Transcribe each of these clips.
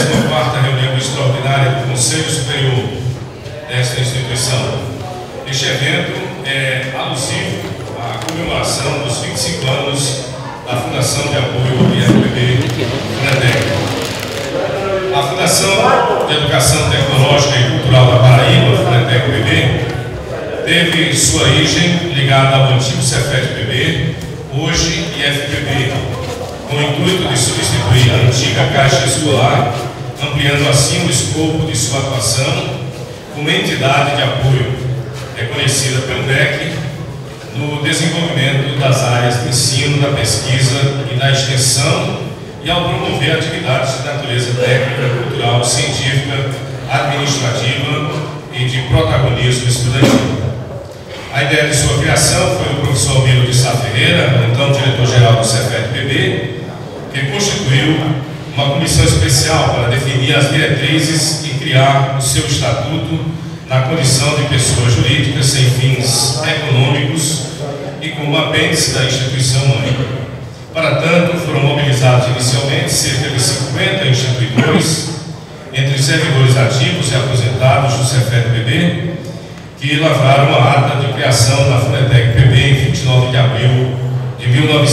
quarta reunião extraordinária do Conselho Superior desta instituição. Este evento é alusivo à comemoração dos 25 anos da Fundação de Apoio ao IFPB FUNETEC. A Fundação de Educação Tecnológica e Cultural da Paraíba, FUNETEC-PB, teve sua origem ligada ao antigo Cefet-PB, hoje IFPB, com o intuito de substituir a antiga Caixa Escolar, ampliando assim o escopo de sua atuação como entidade de apoio reconhecida pelo MEC no desenvolvimento das áreas de ensino, da pesquisa e da extensão e ao promover atividades de natureza técnica, cultural, científica, administrativa e de protagonismo estudantil. A ideia de sua criação foi do professor Almiro de Sá Ferreira, então diretor-geral do Cefet-PB, que constituiu uma comissão especial para definir as diretrizes e criar o seu estatuto na condição de pessoa jurídica sem fins econômicos e como apêndice da instituição mãe. Para tanto, foram mobilizados inicialmente cerca de 50 instituidores, entre servidores ativos e aposentados do Cefet-PB, que lavraram a ata de criação da FUNETEC-PB em 29 de abril de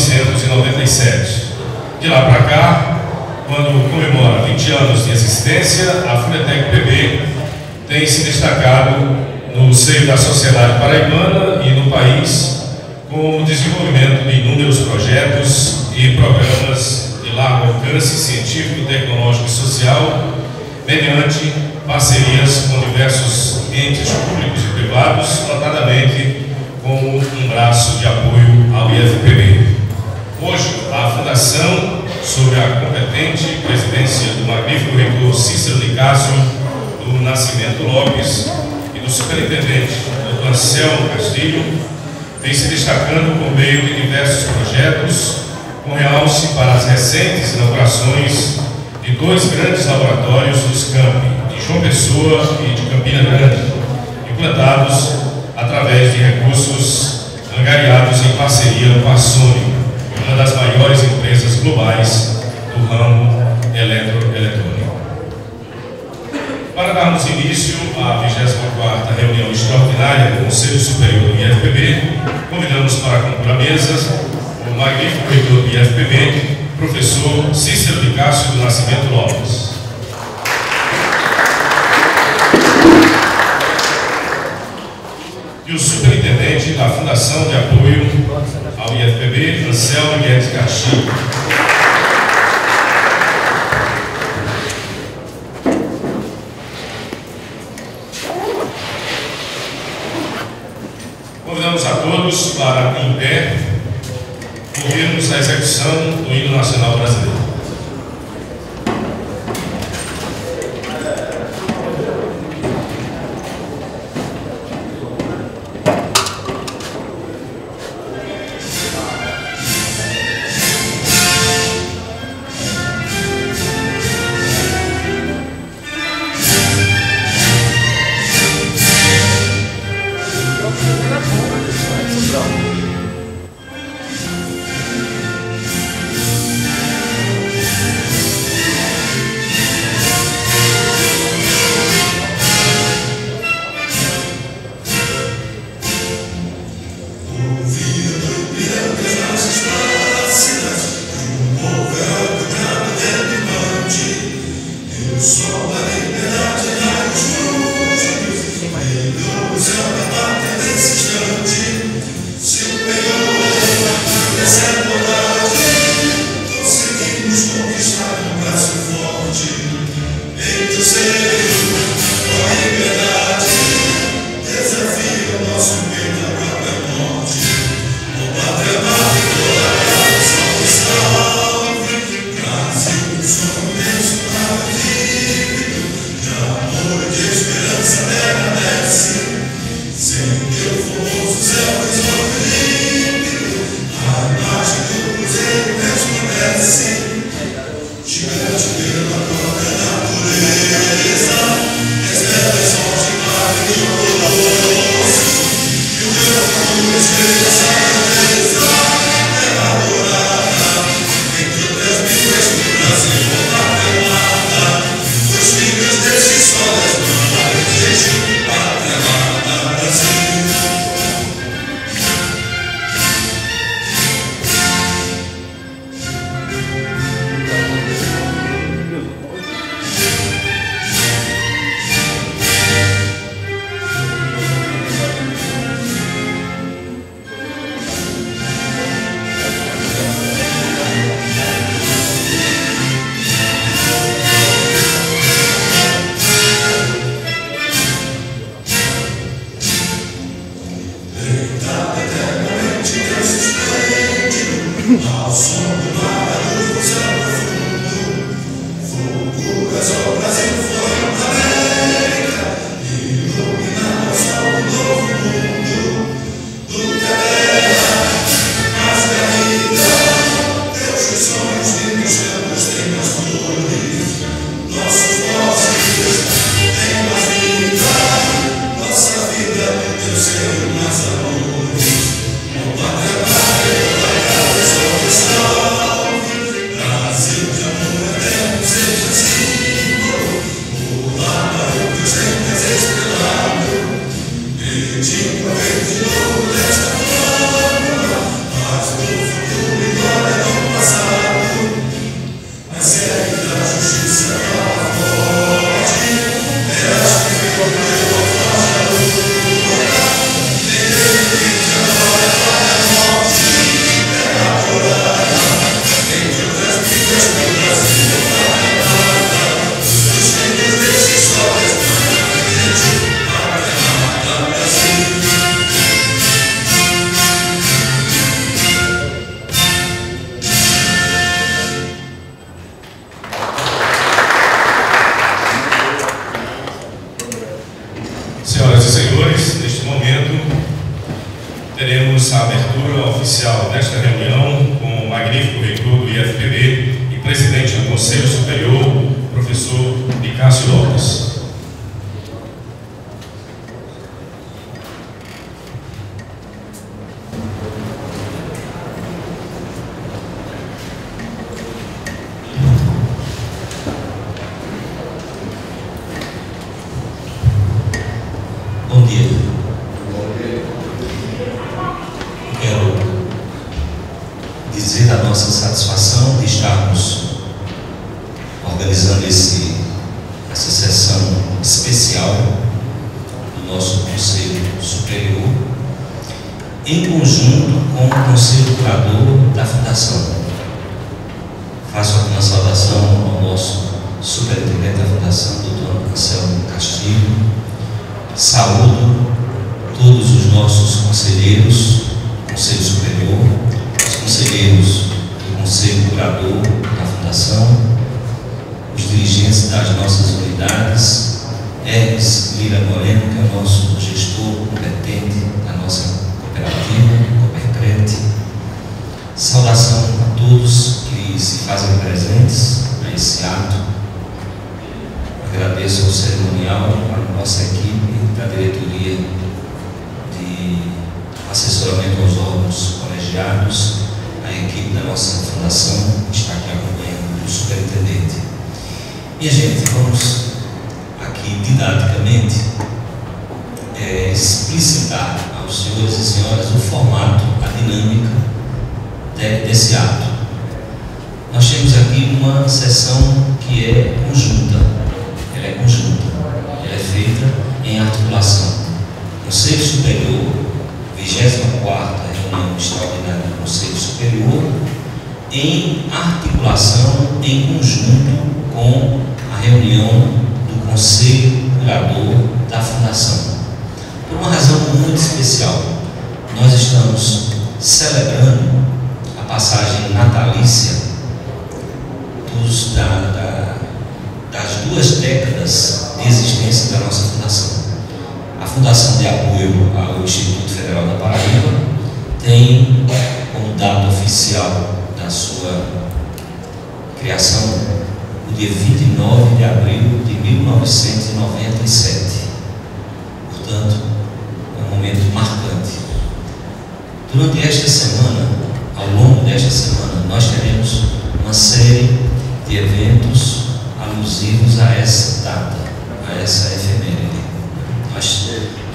1997. De lá para cá, quando comemora 20 anos de existência, a FUNETEC-PB tem se destacado no seio da sociedade paraibana e no país com o desenvolvimento de inúmeros projetos e programas de largo alcance científico, tecnológico e social, mediante parcerias com diversos entes públicos e privados, notadamente como um braço de apoio ao IFPB. Hoje, a Fundação, sob a competente presidência do magnífico reitor Cícero Nicásio do Nascimento Lopes e do superintendente Dr. Anselmo Castilho, vem se destacando por meio de diversos projetos, com realce para as recentes inaugurações de dois grandes laboratórios dos campi de João Pessoa e de Campina Grande, implantados através de recursos angariados em parceria com a Sony, uma das maiores empresas globais do ramo eletroeletrônico. Para darmos início à 24ª reunião extraordinária do Conselho Superior do IFPB, convidamos para compor a mesa o magnífico reitor do IFPB, professor Cícero Nicásio do Nascimento Lopes. E o superintendente da Fundação de Apoio ao IFPB, Anselmo Guedes Castilho. Convidamos a todos para, em pé, ouvirmos a execução do hino nacional brasileiro. em conjunto com o Conselho Curador da Fundação. Faço aqui uma saudação ao nosso superintendente da Fundação, Dr. Anselmo Castilho. Saúdo todos os nossos conselheiros, Conselho Superior, os conselheiros do Conselho Curador da Fundação, os dirigentes das nossas unidades, Hermes Lira Moreno, que é o nosso gestor competente da nossa cooperativa, Coopercred. Saudação a todos que se fazem presentes a esse ato. Agradeço ao cerimonial, à nossa equipe da diretoria de assessoramento aos órgãos colegiados, a equipe da nossa fundação, que está aqui acompanhando o superintendente. Minha gente, vamos aqui didaticamente explicitar aos senhores e senhoras o formato, a dinâmica desse ato. Nós temos aqui uma sessão que é conjunta, ela é conjunta, ela é feita em articulação. Conselho Superior, 24ª reunião extraordinária do Conselho Superior, em articulação, em conjunto com a reunião do Conselho Curador da Fundação. Por uma razão muito especial, nós estamos celebrando a passagem natalícia das 2 décadas de existência da nossa fundação. A Fundação de Apoio ao Instituto Federal da Paraíba tem como data oficial da sua criação o dia 29 de abril de 1997. Portanto, é um momento marcante. Durante esta semana, ao longo desta semana, nós teremos uma série de eventos alusivos a essa data, a essa efeméride. Nós,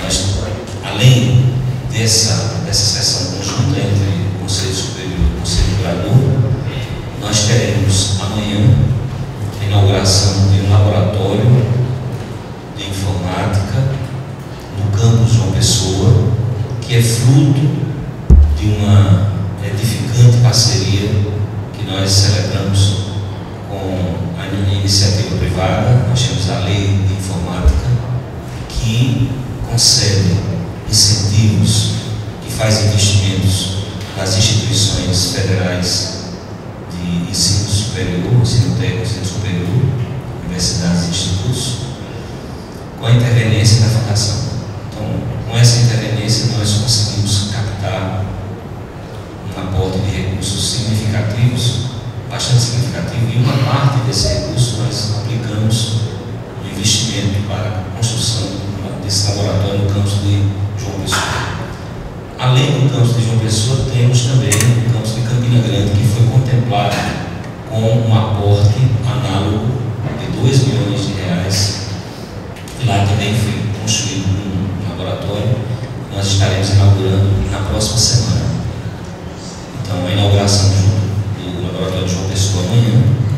além dessa sessão conjunta entre o Conselho Superior e o Conselho Curador, nós teremos amanhã a inauguração de um laboratório de informática no campus João Pessoa, que é fruto de uma edificante parceria que nós celebramos com a iniciativa privada. Nós temos a Lei de Informática, que concede incentivos, que faz investimentos nas instituições federais de ensino superior, ensino técnico, ensino superior, universidades e institutos, com a interveniência da Fundação. Então, com essa interveniência, nós conseguimos captar um aporte de recursos significativos, bastante significativo, e uma parte desse recurso nós aplicamos no investimento para a construção desse laboratório no campus de João Pessoa. Além do campus de João Pessoa, temos também o campus de Campina Grande, que foi contemplado com um aporte análogo de R$2 milhões. Lá também foi construído um laboratório. Nós estaremos inaugurando na próxima semana. Então, a inauguração do laboratório de João Pessoa amanhã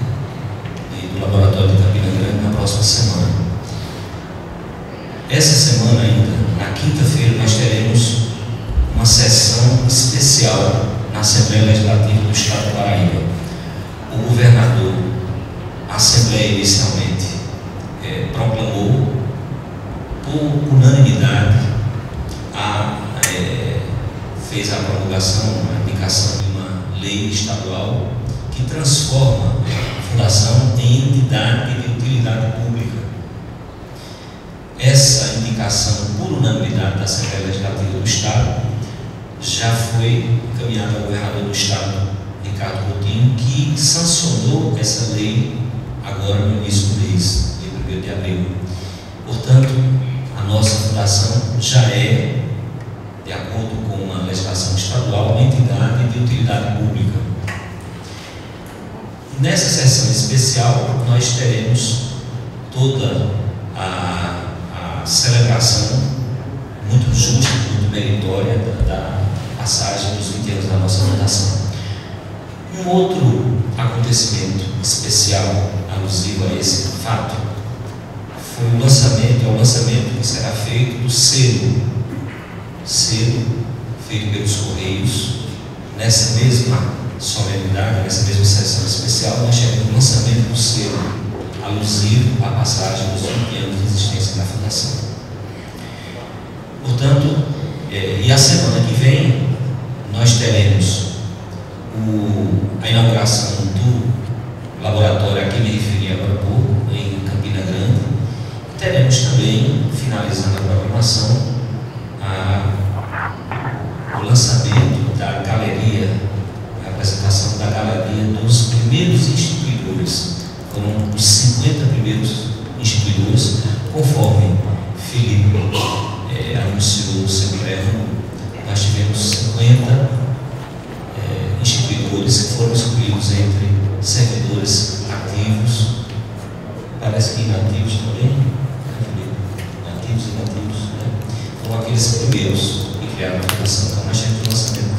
e do laboratório de Campina Grande na próxima semana. Essa semana ainda, na quinta-feira, nós teremos uma sessão especial na Assembleia Legislativa do Estado do Paraíba. O governador, a Assembleia inicialmente proclamou por unanimidade, fez a promulgação, a indicação de uma lei estadual que transforma a Fundação em entidade de utilidade pública. Essa indicação por unanimidade da Assembleia Legislativa do Estado já foi encaminhada ao governador do Estado, Ricardo Coutinho, que sancionou essa lei agora no início do mês, dia 1º de abril. Portanto, a nossa fundação já é, de acordo com a legislação estadual, uma entidade de utilidade pública. Nessa sessão especial, nós teremos toda a celebração muito justa, muito meritória da passagem dos 20 anos da nossa fundação. Um outro acontecimento especial alusivo a esse fato foi o lançamento que será feito do selo feito pelos Correios. Nessa mesma solenidade, nessa mesma sessão especial, nós tivemos o lançamento do selo alusivo à passagem dos 20 anos de existência da Fundação. Portanto, e a semana que vem nós teremos a inauguração do laboratório a que me referi agora há pouco, em Campina Grande. Teremos também, finalizando a programação, o lançamento da galeria, a apresentação da galeria dos primeiros instituidores. Foram os 50 primeiros instituidores, conforme Felipe anunciou no seu pré-ano. Nós tivemos 50 instituidores que foram escolhidos entre servidores ativos, parece que inativos também, ativos e inativos, né? Foram aqueles primeiros que criaram a fundação. Então nós tivemos o lançamento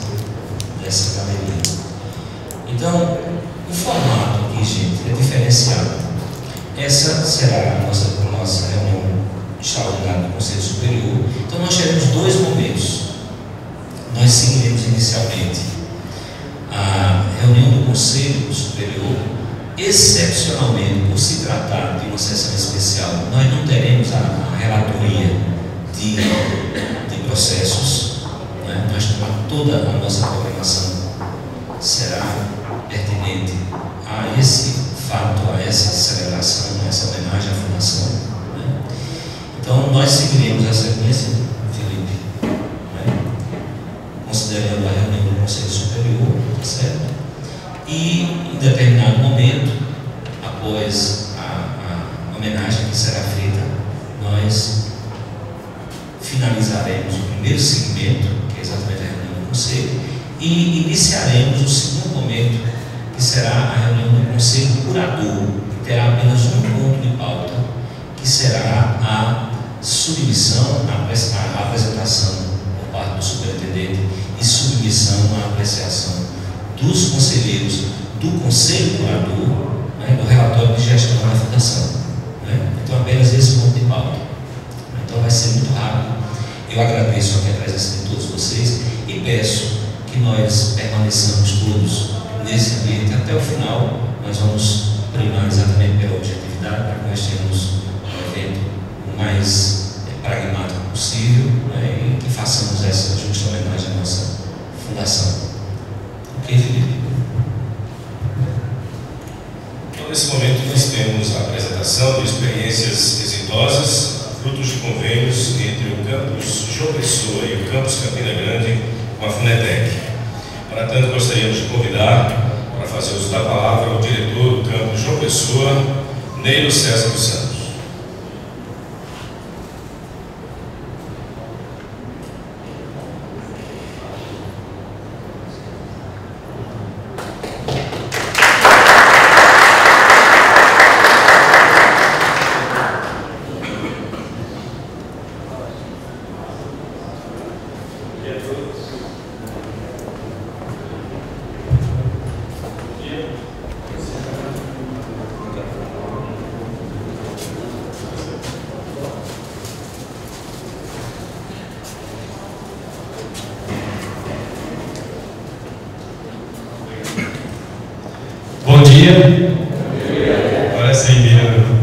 dessa galeria. Então, o formato aqui, gente, é diferenciado. Essa será a nossa reunião extraordinária do Conselho Superior. Então nós teremos dois momentos. Nós seguiremos inicialmente a reunião do Conselho Superior. Excepcionalmente, por se tratar de uma sessão especial, nós não teremos a relatoria de processos, né? Toda a nossa programação será pertinente a esse fato, a essa celebração, a essa homenagem à Fundação, né? Então nós seguiremos a sequência, Felipe, né? Considerando a reunião do Conselho Superior, tá certo? E em determinado momento, após a homenagem que será feita, nós finalizaremos o primeiro segmento, que é exatamente a reunião do Conselho, e iniciaremos o segundo momento, que será a reunião do Conselho Curador, que terá apenas um ponto de pauta, que será a submissão, a apresentação por parte do superintendente e submissão à apreciação dos conselheiros do Conselho Curador, né, do relatório de gestão da Fundação, né? Então apenas esse ponto de pauta. Então vai ser muito rápido. Eu agradeço aqui a presença de todos vocês e peço que nós permaneçamos todos nesse ambiente até o final. Nós vamos primar exatamente pela objetividade, para que nós tenhamos um evento o mais pragmático possível, né, e que façamos essa justa homenagem à nossa Fundação. Ok, Felipe? Então, nesse momento, nós temos a apresentação de experiências exitosas, frutos de convênios entre o campus João Pessoa e o campus Campina Grande com a Funetec. Para tanto, gostaríamos de convidar para fazer uso da palavra o diretor do campus João Pessoa, Neilo César dos Santos. Bom dia. Agora sim, Miriam.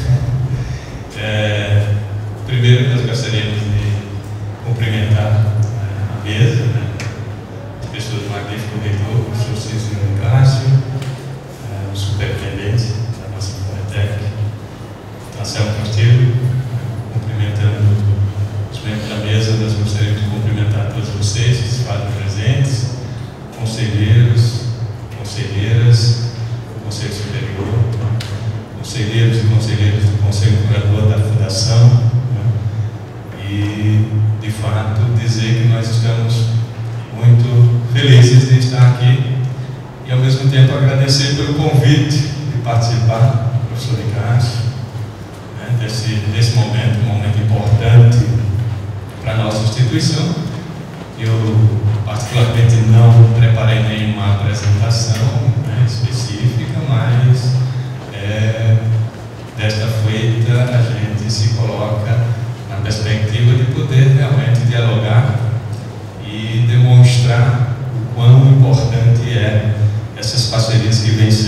Primeiro, nós gostaríamos de cumprimentar a mesa, né? As pessoas do magnífico reitor, o professor Cícero Cássio, o superintendente da nossa Funetec, Anselmo Castilho, cumprimentando os membros da mesa. Nós gostaríamos de cumprimentar todos vocês que se fazem presentes, conselheiros, conselheiras do Conselho Superior, conselheiros e conselheiras do Conselho Curador da Fundação, né? E, de fato, dizer que nós estamos muito felizes de estar aqui e, ao mesmo tempo, agradecer pelo convite de participar, professor Cássio, né? desse momento, um momento importante para a nossa instituição. Eu, particularmente, não preparei nenhuma apresentação, né, específica, mas desta feita a gente se coloca na perspectiva de poder realmente dialogar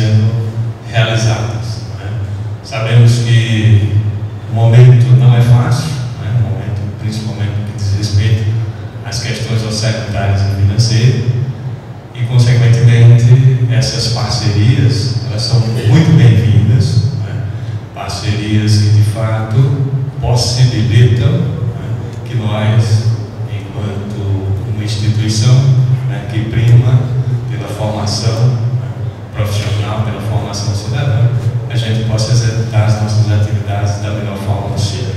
sendo realizadas. Né? Sabemos que o momento não é fácil, né? O momento principalmente no que diz respeito às questões orçamentárias e financeiras, e consequentemente essas parcerias elas são muito bem-vindas, né? Parcerias que de fato possibilitam, né, que nós, enquanto uma instituição, né, que prima pela formação, né, profissional, pela formação cidadã, a gente possa executar as nossas atividades da melhor forma possível.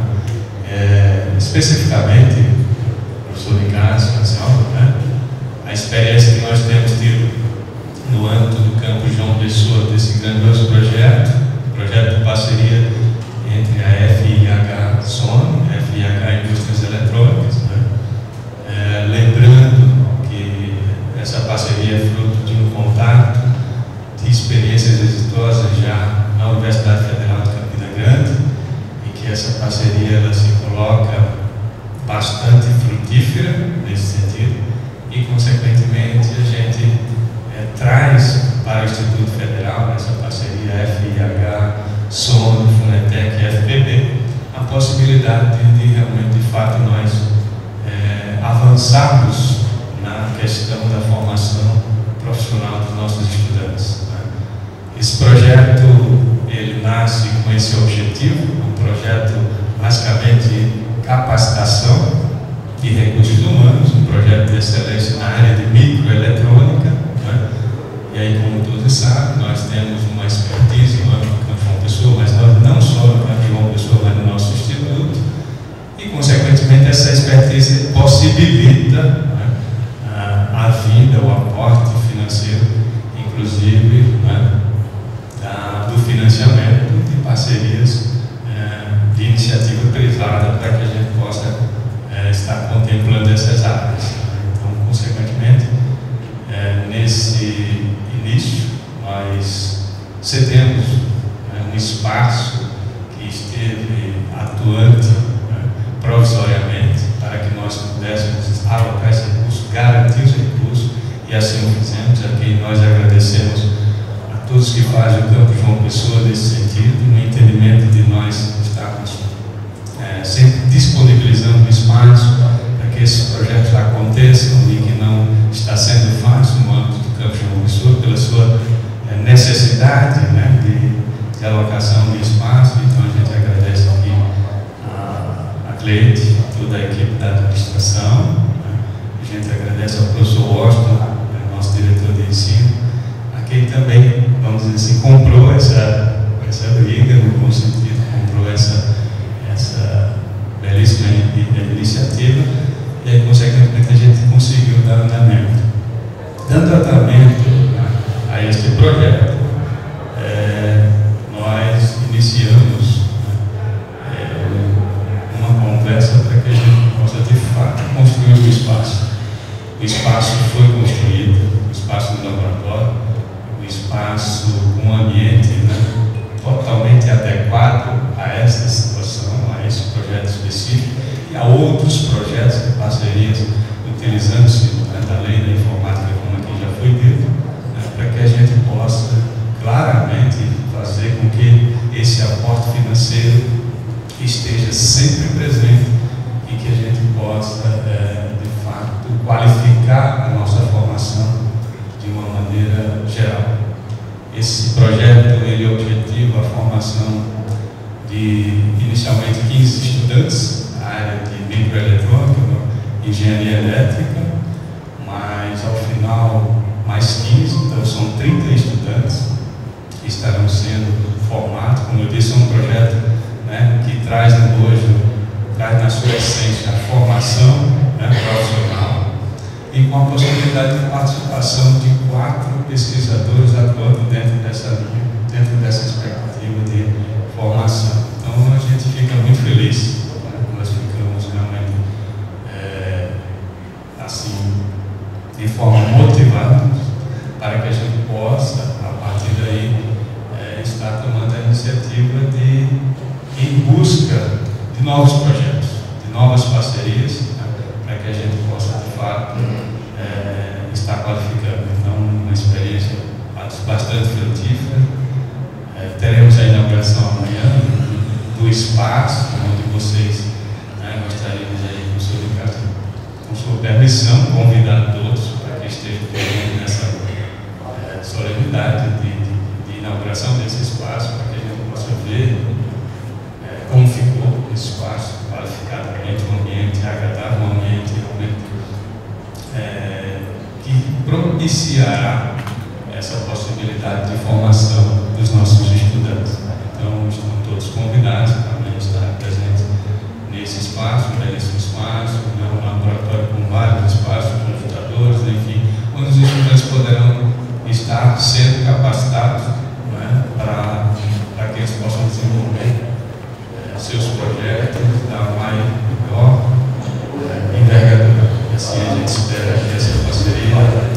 Né? Especificamente, professor Ricardo, né, a experiência que nós temos tido no âmbito do campus João Pessoa, desse grandioso projeto de parceria entre a FIH Sony, FIH Indústrias Eletrônicas, né? Lembrando que essa parceria é fruto de um contato, de experiências exitosas já na Universidade Federal de Campina Grande, e que essa parceria ela se coloca bastante frutífera nesse sentido, e consequentemente a gente traz para o Instituto Federal, nessa parceria FIH, Sony, Funetec e FPB, a possibilidade de realmente, de fato, nós avançarmos na questão da formação profissional dos nossos estudantes. Né? Esse projeto, ele nasce com esse objetivo, um projeto basicamente de capacitação de recursos humanos, um projeto de excelência na área de microeletrônica, né? E aí, como todos sabem, nós temos uma expertise no âmbito do Campo João Pessoa, mas nós não só no Campo João Pessoa, mas no nosso instituto, e consequentemente essa expertise possibilita, né, a vinda, o aporte financeiro, inclusive, né, do financiamento de parcerias de iniciativa privada para que a gente possa estar contemplando essas áreas. Então, consequentemente, nesse início, nós cedemos um espaço que esteve atuante provisoriamente para que nós pudéssemos alocar esse recurso, garantir os recursos, e assim o fizemos. Aqui nós agradecemos a todos que fazem o Campo João Pessoa nesse sentido, no entendimento de nós estarmos sempre disponibilizando o espaço para que esses projetos aconteçam, e que não está sendo fácil no âmbito do Campo João Pessoa pela sua necessidade, né, de alocação de espaço. Então a gente agradece aqui a Cleide, toda a equipe da administração, né? A gente agradece ao professor Washington, nosso diretor de ensino, a quem também, vamos dizer assim, comprou essa briga, no bom sentido, comprou essa belíssima iniciativa, e aí, consequentemente, a gente conseguiu dar andamento. Dando andamento a este projeto, nós iniciamos uma conversa para que a gente possa, de fato, construir o espaço. O espaço foi construído, o espaço do laboratório, o espaço com um ambiente, né, totalmente adequado a essa situação, a esse projeto específico, e a outros projetos de parcerias, utilizando-se, né, da lei da informática, como aqui já foi dito, né, para que a gente possa claramente fazer com que esse aporte financeiro esteja sempre presente, e que a gente possa, de fato, qualificar a nossa formação de uma maneira geral. Esse projeto, ele objetiva a formação de, inicialmente, 15 estudantes na área de microeletrônica, engenharia elétrica, mas ao final mais 15, então são 30 estudantes que estarão sendo formados. Como eu disse, é um projeto, né, que traz no bojo, traz na sua essência a formação, né, profissional, e com a possibilidade de participação de 4 pesquisadores atuando dentro dessa linha, dentro dessa expectativa de formação. Então a gente fica muito feliz, né? Nós ficamos realmente assim, de forma motivada, para que a gente possa, a partir daí, estar tomando a iniciativa de, em busca de novos projetos, de novas parcerias, né? Para que a gente possa, de fato, estar qualificando. Então, uma experiência bastante frutífera. espaço onde vocês gostaríamos aí, com sua educação, com sua permissão, convidar todos para que estejam comigo nessa solenidade de inauguração desse espaço, para que a gente possa ver como ficou esse espaço, qualificadamente, um ambiente agradável, um ambiente realmente que propiciará essa possibilidade de formação dos nossos estudantes. Então, estão todos convidados para estar presentes nesse espaço, um belíssimo espaço, um laboratório com vários espaços, computadores, enfim, onde os estudantes poderão estar sendo capacitados para que eles possam desenvolver seus projetos da maior envergadura. E assim a gente espera que essa parceria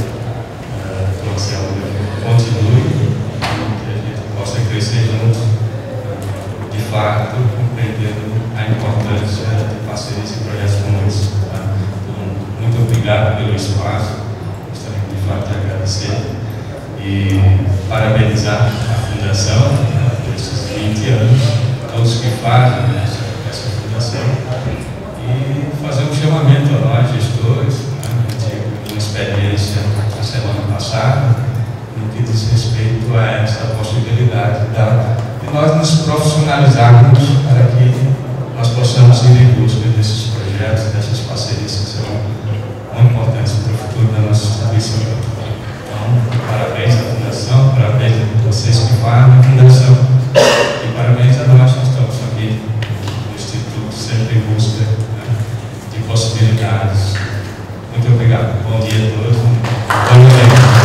continue, que a gente possa crescer juntos, de fato, compreendendo a importância de parcerias e projetos como esse. Então, muito obrigado pelo espaço, gostaria de fato de agradecer e parabenizar a Fundação por esses 20 anos, todos que fazem essa fundação, e fazer um chamamento a nós, gestores. A gente teve uma experiência na semana passada, no que diz respeito a essa possibilidade de nós nos profissionalizarmos para que nós possamos ir em busca desses projetos, dessas parcerias que serão muito importantes para o futuro da nossa instituição. Então, parabéns à Fundação, parabéns a vocês que fazem a Fundação e parabéns a nós que estamos aqui no Instituto, sempre em busca de possibilidades. Muito obrigado. Bom dia a todos. Bom dia.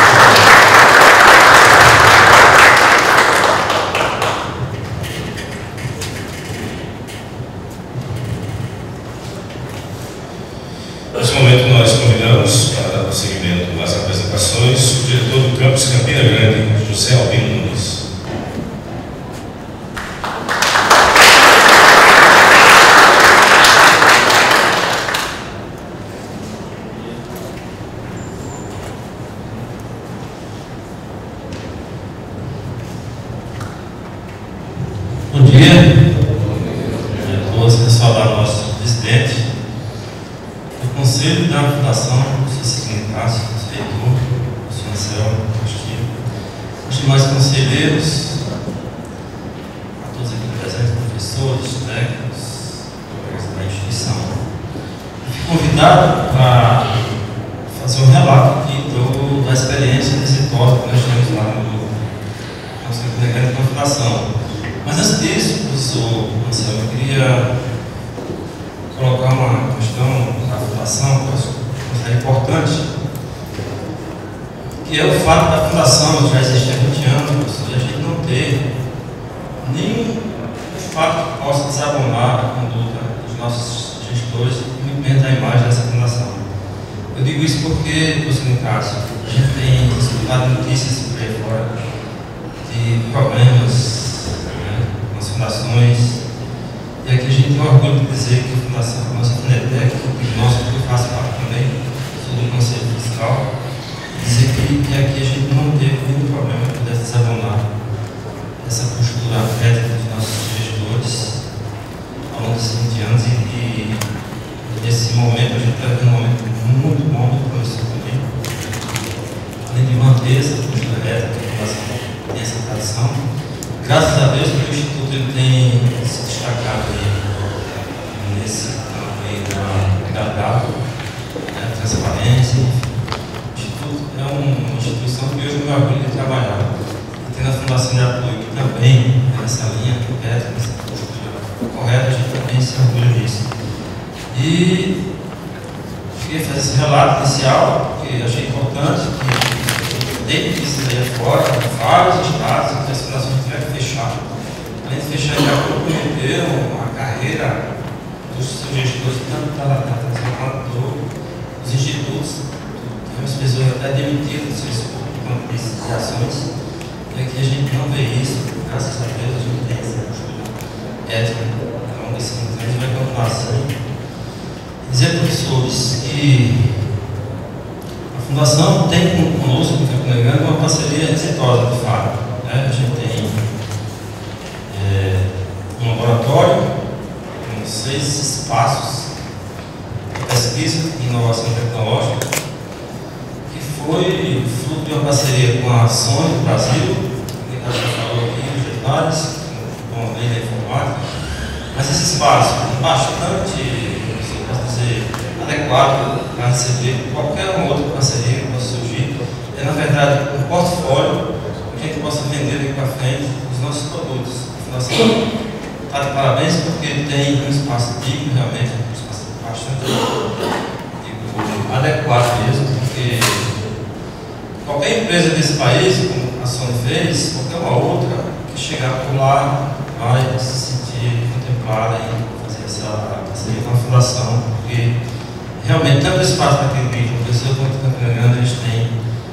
Nesse momento, nós convidamos para dar seguimento às apresentações o diretor do campus Campina Grande, José Albino Nunes. Bom dia. Vou saudar o nosso presidente do Conselho da Fundação, o Sr. Ciclino Cássio, nosso reitor, o Sr. Anselmo Castilho, os demais conselheiros, a todos aqui presentes, professores, técnicos da instituição. Fui convidado para fazer um relato aqui da experiência exitosa que nós tivemos lá no Conselho da Fundação. Mas antes disso, professor Anselmo, eu queria colocar uma questão da fundação que eu considero importante, que é o fato da fundação já existir há 20 anos, professor, e a gente não ter nenhum fato que possa desabonar a conduta dos nossos gestores e muito menos a imagem dessa fundação. Eu digo isso porque, professor Cássio, a gente tem escutado notícias por aí fora de problemas nas fundações, e aqui a gente tem orgulho de dizer que a Fundação, a nossa Funetec, o nosso que eu faço parte também, sou do Conselho Fiscal, dizer que aqui a gente não teve nenhum problema que pudesse desabonar essa postura ética dos nossos gestores ao longo desses 20 anos, e nesse momento a gente está vendo um momento muito bom do professor também, além de manter essa postura ética, que a Fundação tem essa tradição. Graças a Deus, o Instituto ele tem se destacado nesse campo aí da legalidade, transparência. O Instituto é uma instituição que hoje me orgulho de trabalhar. E tem a Fundação de Apoio, que também é nessa linha correta, nessa postura correta, a gente também se orgulha disso. E queria fazer esse relato inicial, porque achei importante que, desde que isso aí fora, vários estados em que as fundações tiveram que fechar. Além de fechar, já comprometeram a carreira dos seus gestores, tanto da transformadora, dos institutos, temos pessoas até demitidas dos seus campos de ações, e aqui a gente não vê isso, graças a Deus a gente tem essa postura ética ao longo desses anos, a gente vai continuar assim. Dizer, professores, que a Fundação tem conosco, no Campina Grande, uma parceria exitosa, de fato. A gente tem um laboratório maçônico do Brasil, que a gente falou aqui, os detalhes, com a lei da informática, mas esse espaço é bastante, se eu posso dizer, adequado para receber qualquer outra parceria que possa surgir. É, na verdade, um portfólio que a gente possa vender daqui para frente os nossos produtos. A Fundação está de parabéns porque tem um espaço digno, realmente, um espaço bastante adequado mesmo, porque qualquer empresa desse país, como a Sony fez, qualquer uma outra que chegar por lá vai se sentir contemplada em fazer essa parceria com a Fundação, porque realmente tanto o espaço para aquele vídeo, a pessoa quanto o Campina Grande, eles têm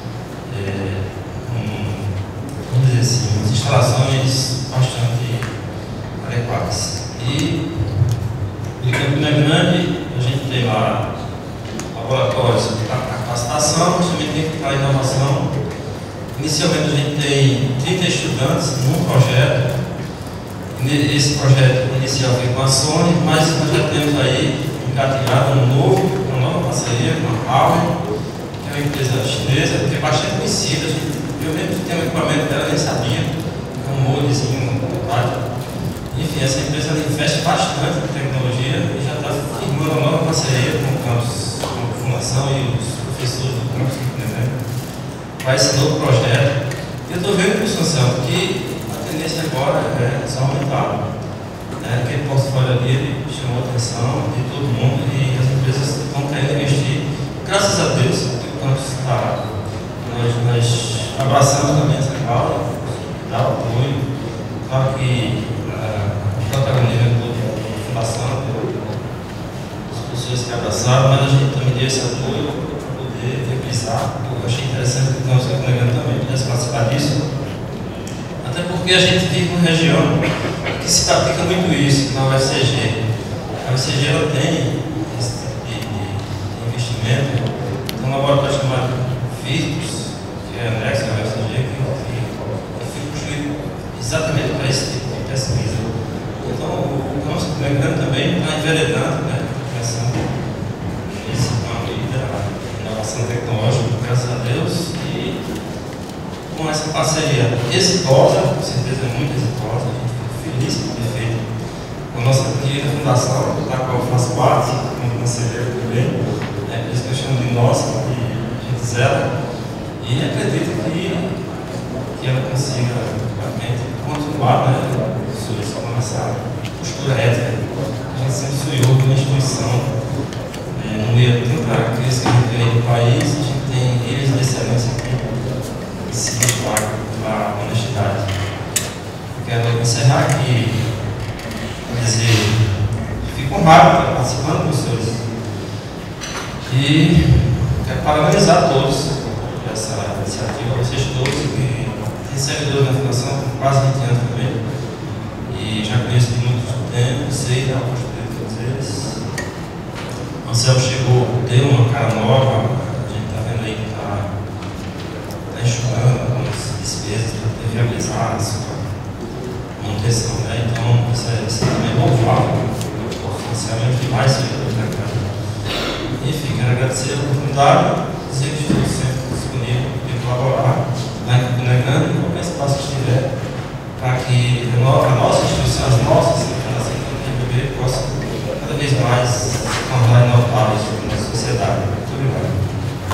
vamos dizer assim, umas instalações bastante adequadas. E em Campina Grande a gente tem lá laboratórios para capacitação, mas também tem para inovação. Inicialmente a gente tem 30 estudantes num projeto. Esse projeto inicial foi com a Sony, mas nós já temos aí engatilhado uma nova parceria com a Huawei, que é uma empresa chinesa, que é bastante conhecida. Eu mesmo que tenho um equipamento dela, nem sabia, um moldezinho, enfim, essa empresa investe bastante em tecnologia e já está firmando uma nova parceria com o campus, com a Fundação e os professores do campus, né, para esse novo projeto. Eu estou vendo, professor, que a tendência agora é só aumentar. Aquele portfólio ali ele chamou a atenção de todo mundo e as empresas estão querendo investir. Graças a Deus, o campus está. Nós abraçamos também essa causa, dá apoio. Claro que o protagonismo da Fundação, as pessoas que abraçaram, mas a gente também deu esse apoio para poder revisar. Eu achei interessante que o campus também pudesse participar disso. Até porque a gente vive numa região que se pratica muito isso na UFCG. A UFCG ela tem esse tipo de investimento. Tem um laboratório chamado FISBUS, que é anexo à UFCG, que foi construído exatamente para esse tipo de pesquisa. Então, o campus também está enveredando, né, nesse campo da inovação tecnológica, graças a Deus. E com essa parceria exitosa, com certeza muito exitosa, a gente fica feliz por ter feito com a nossa querida fundação, da qual eu faço parte, como conselheiro também, por isso que eu chamo de nossa, que a gente zela, e acredito que ela consiga realmente continuar, né, com essa postura ética. A gente sempre sonhou com uma instituição, no meio de tanta crise que a gente tem no país, a gente tem eles de excelência aqui. Se destaca pela honestidade. Eu quero encerrar aqui, dizer, fico honrado de estar participando dos seus. E quero parabenizar todos por essa iniciativa, vocês todos, que têm servidores na Fundação por quase 20 anos também. E já conheço de muito tempo, sei da postura de todos eles. O Anselmo chegou, deu uma cara nova, a gente está vendo aí que está enxugando algumas despesas para ter viabilizado a sua manutenção, né? Então, isso também é louvável, potencialmente mais servidores da casa. Enfim, quero agradecer a oportunidade, dizer que estou sempre disponível para colaborar na Campina Grande, em qualquer espaço que estiver, para que a nossa instituição, as nossas fundações do PMB possam cada vez mais se tornar notáveis na sociedade. Muito obrigado.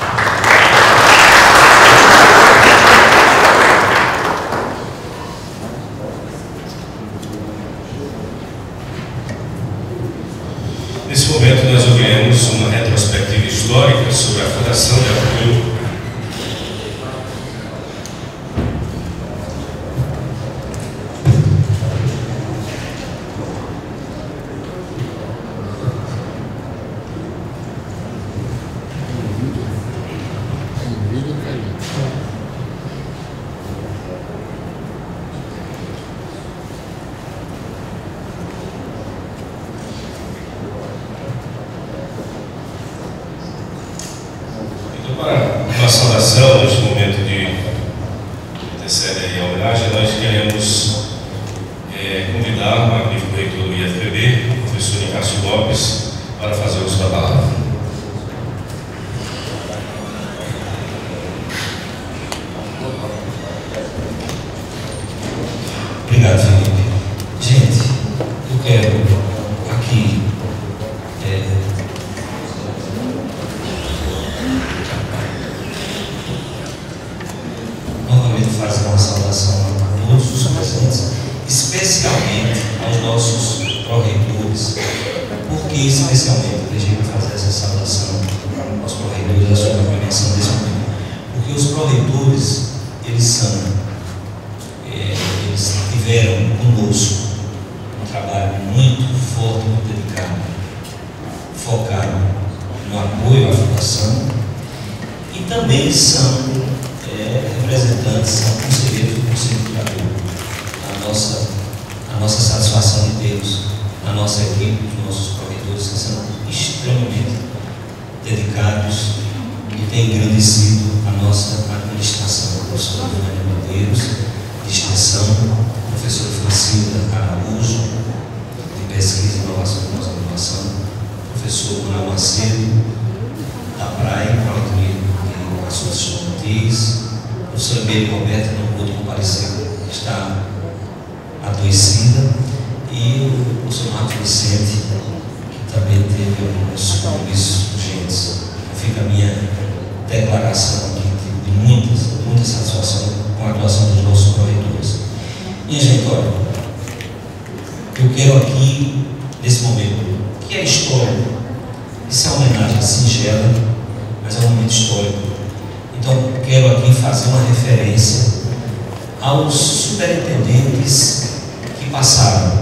Nesse momento, nós ouviremos uma retrospectiva histórica sobre a Fundação de Apoio a saudação, neste momento de antecede aí a homenagem, nós queremos convidar o magnífico reitor do IFPB, o professor Nicásio Lopes, para fazer uso da palavra. Obrigado, Felipe. Gente, eu quero aqui novamente fazer uma saudação a todos os presentes, especialmente aos nossos pró-reitores. Por que especialmente eu deixei de fazer essa saudação aos pró-reitores, a sua compreensão desse momento? Porque os pró-reitores, eles tiveram conosco um trabalho muito forte, muito dedicado, focado no apoio à fundação, e também são representantes, são conselheiros do Conselho Curador. A nossa satisfação de tê-los, a nossa equipe, os nossos provedores, que são extremamente dedicados e têm engrandecido a nossa administração. Professor Fernando Medeiros, de Extensão, professora Francilda Araújo, de Pesquisa, Inovação e Pós-Graduação, professor Manuel Macedo, da Praia, Coordenadoria de Assuntos Estudantis, professora Beli Roberta, não pôde comparecer, está adoecida, e o professor Marcos Vicente, que também teve alguns compromissos urgentes. Fica a minha declaração aqui de muita satisfação com a atuação dos nossos corretores. Minha gente, olha, eu quero aqui, nesse momento, que é histórico, isso é uma homenagem singela, mas é um momento histórico. Então, eu quero aqui fazer uma referência aos superintendentes que passaram,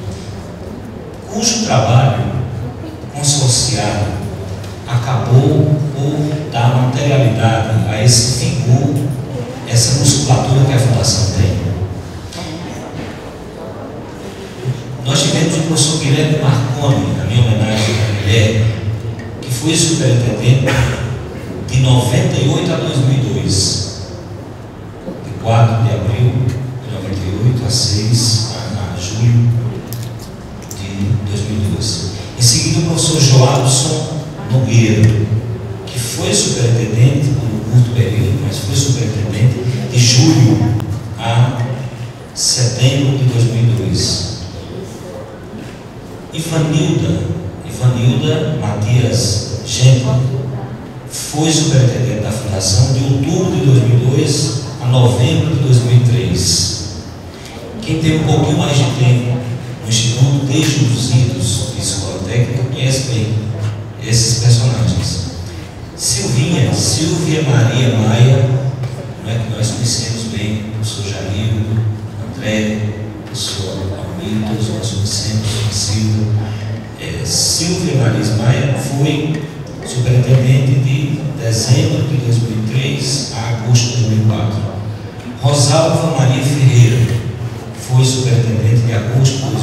cujo trabalho consorciado acabou por dar materialidade a esse vigor, essa musculatura que a Fundação tem. Nós tivemos o professor Guilherme Marconi, a minha homenagem a Guilherme, que foi superintendente de 98 a 2002, de 4 de abril de 98 a 6 a julho de 2002. Em seguida, o professor Joadson Nogueira, que foi superintendente por um curto período, mas foi superintendente de julho a setembro de 2002. Ivanilda Matias Gento foi superintendente da Fundação de outubro de 2002 a novembro de 2003. Quem tem um pouquinho mais de tempo no Instituto, desde os idos de escola técnica, conhece bem esses personagens. Silvia Maria Maia, não é, que nós conhecemos bem, o professor Jair, André, o professor Almir, todos nós conhecemos, Silvia Maria Maia foi superintendente de dezembro de 2003 a agosto de 2004. Rosalva Maria Ferreira foi superintendente de agosto de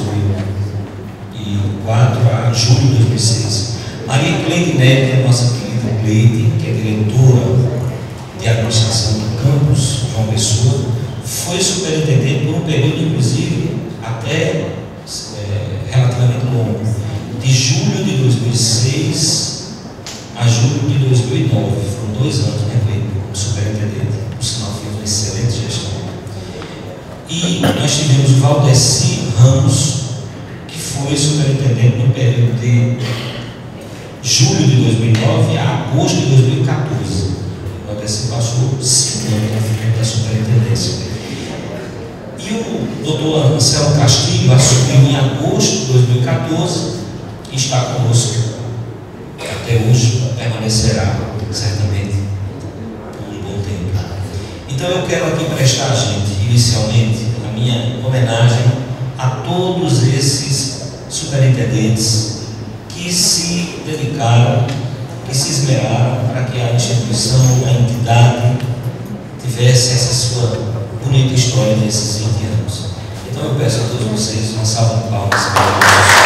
2004 a julho de 2006. Maria Cleide Neto, nossa querida Cleide, que é diretora de administração do campus João Pessoa, foi superintendente por um período, inclusive, até relativamente longo, de julho de 2006 a julho de 2009. Foram 2 anos, né, Cleide, como superintendente. Por sinal, fez uma excelente gestão. E nós tivemos o Valdeci Ramos, que foi superintendente no período de julho de 2009 a agosto de 2014. O Valdeci passou 5 anos na frente da superintendência. E o doutor Anselmo Castilho assumiu em agosto de 2014 e está conosco até hoje, permanecerá certamente por um bom tempo. Então eu quero aqui prestar, gente, inicialmente, a minha homenagem a todos esses superintendentes que se dedicaram, que se esmeraram para que a instituição, a entidade, tivesse essa sua bonita história nesses 20 anos. Então eu peço a todos vocês uma salva de palmas.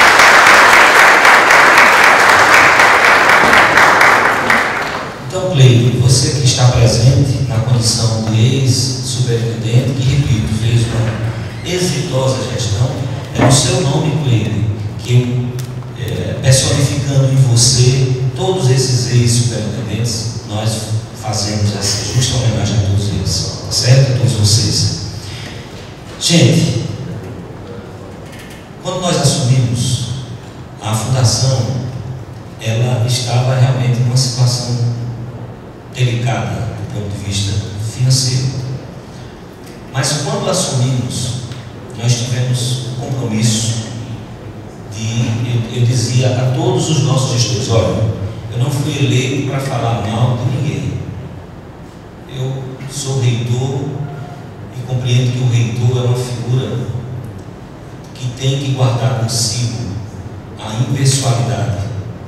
Então, Cleide, você que está presente na condição de ex-superintendente, que, repito, fez uma exitosa gestão, é o seu nome, Cleide, que personificando em você todos esses ex-superintendentes, nós fazemos essa justa homenagem a todos eles, certo? A todos vocês. Gente, quando nós assumimos a fundação, ela estava realmente numa situação delicada do ponto de vista financeiro. Mas quando assumimos, nós tivemos o compromisso de, eu dizia a todos os nossos gestores: olha, eu não fui eleito para falar mal de ninguém. Eu sou reitor e compreendo que o reitor é uma figura que tem que guardar consigo a impessoalidade.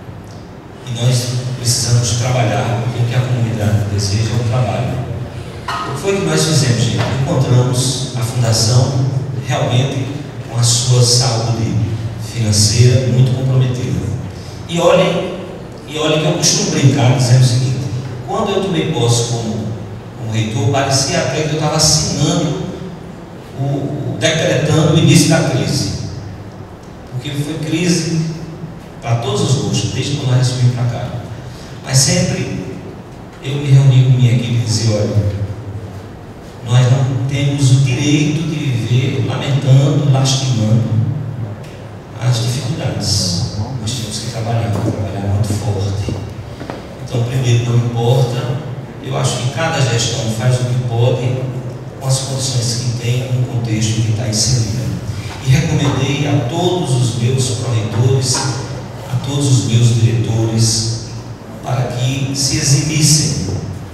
E nós precisamos trabalhar porque o que a comunidade deseja é o trabalho. O que foi que nós fizemos, gente? Encontramos a fundação realmente com a sua saúde financeira muito comprometida. E olhem que eu costumo brincar dizendo o seguinte: quando eu tomei posse como reitor, parecia até que eu estava assinando, decretando o início da crise, porque foi crise para todos os gostos, desde quando nós assumimos para cá. Mas sempre eu me reuni com minha equipe e dizia: olha, nós não temos o direito de viver lamentando, lastimando as dificuldades. Nós temos que trabalhar muito forte. Então, primeiro, não importa, eu acho que cada gestão faz o que pode com as condições que tem, com o contexto que está inserida. E recomendei a todos os meus proretores, a todos os meus diretores, para que se eximissem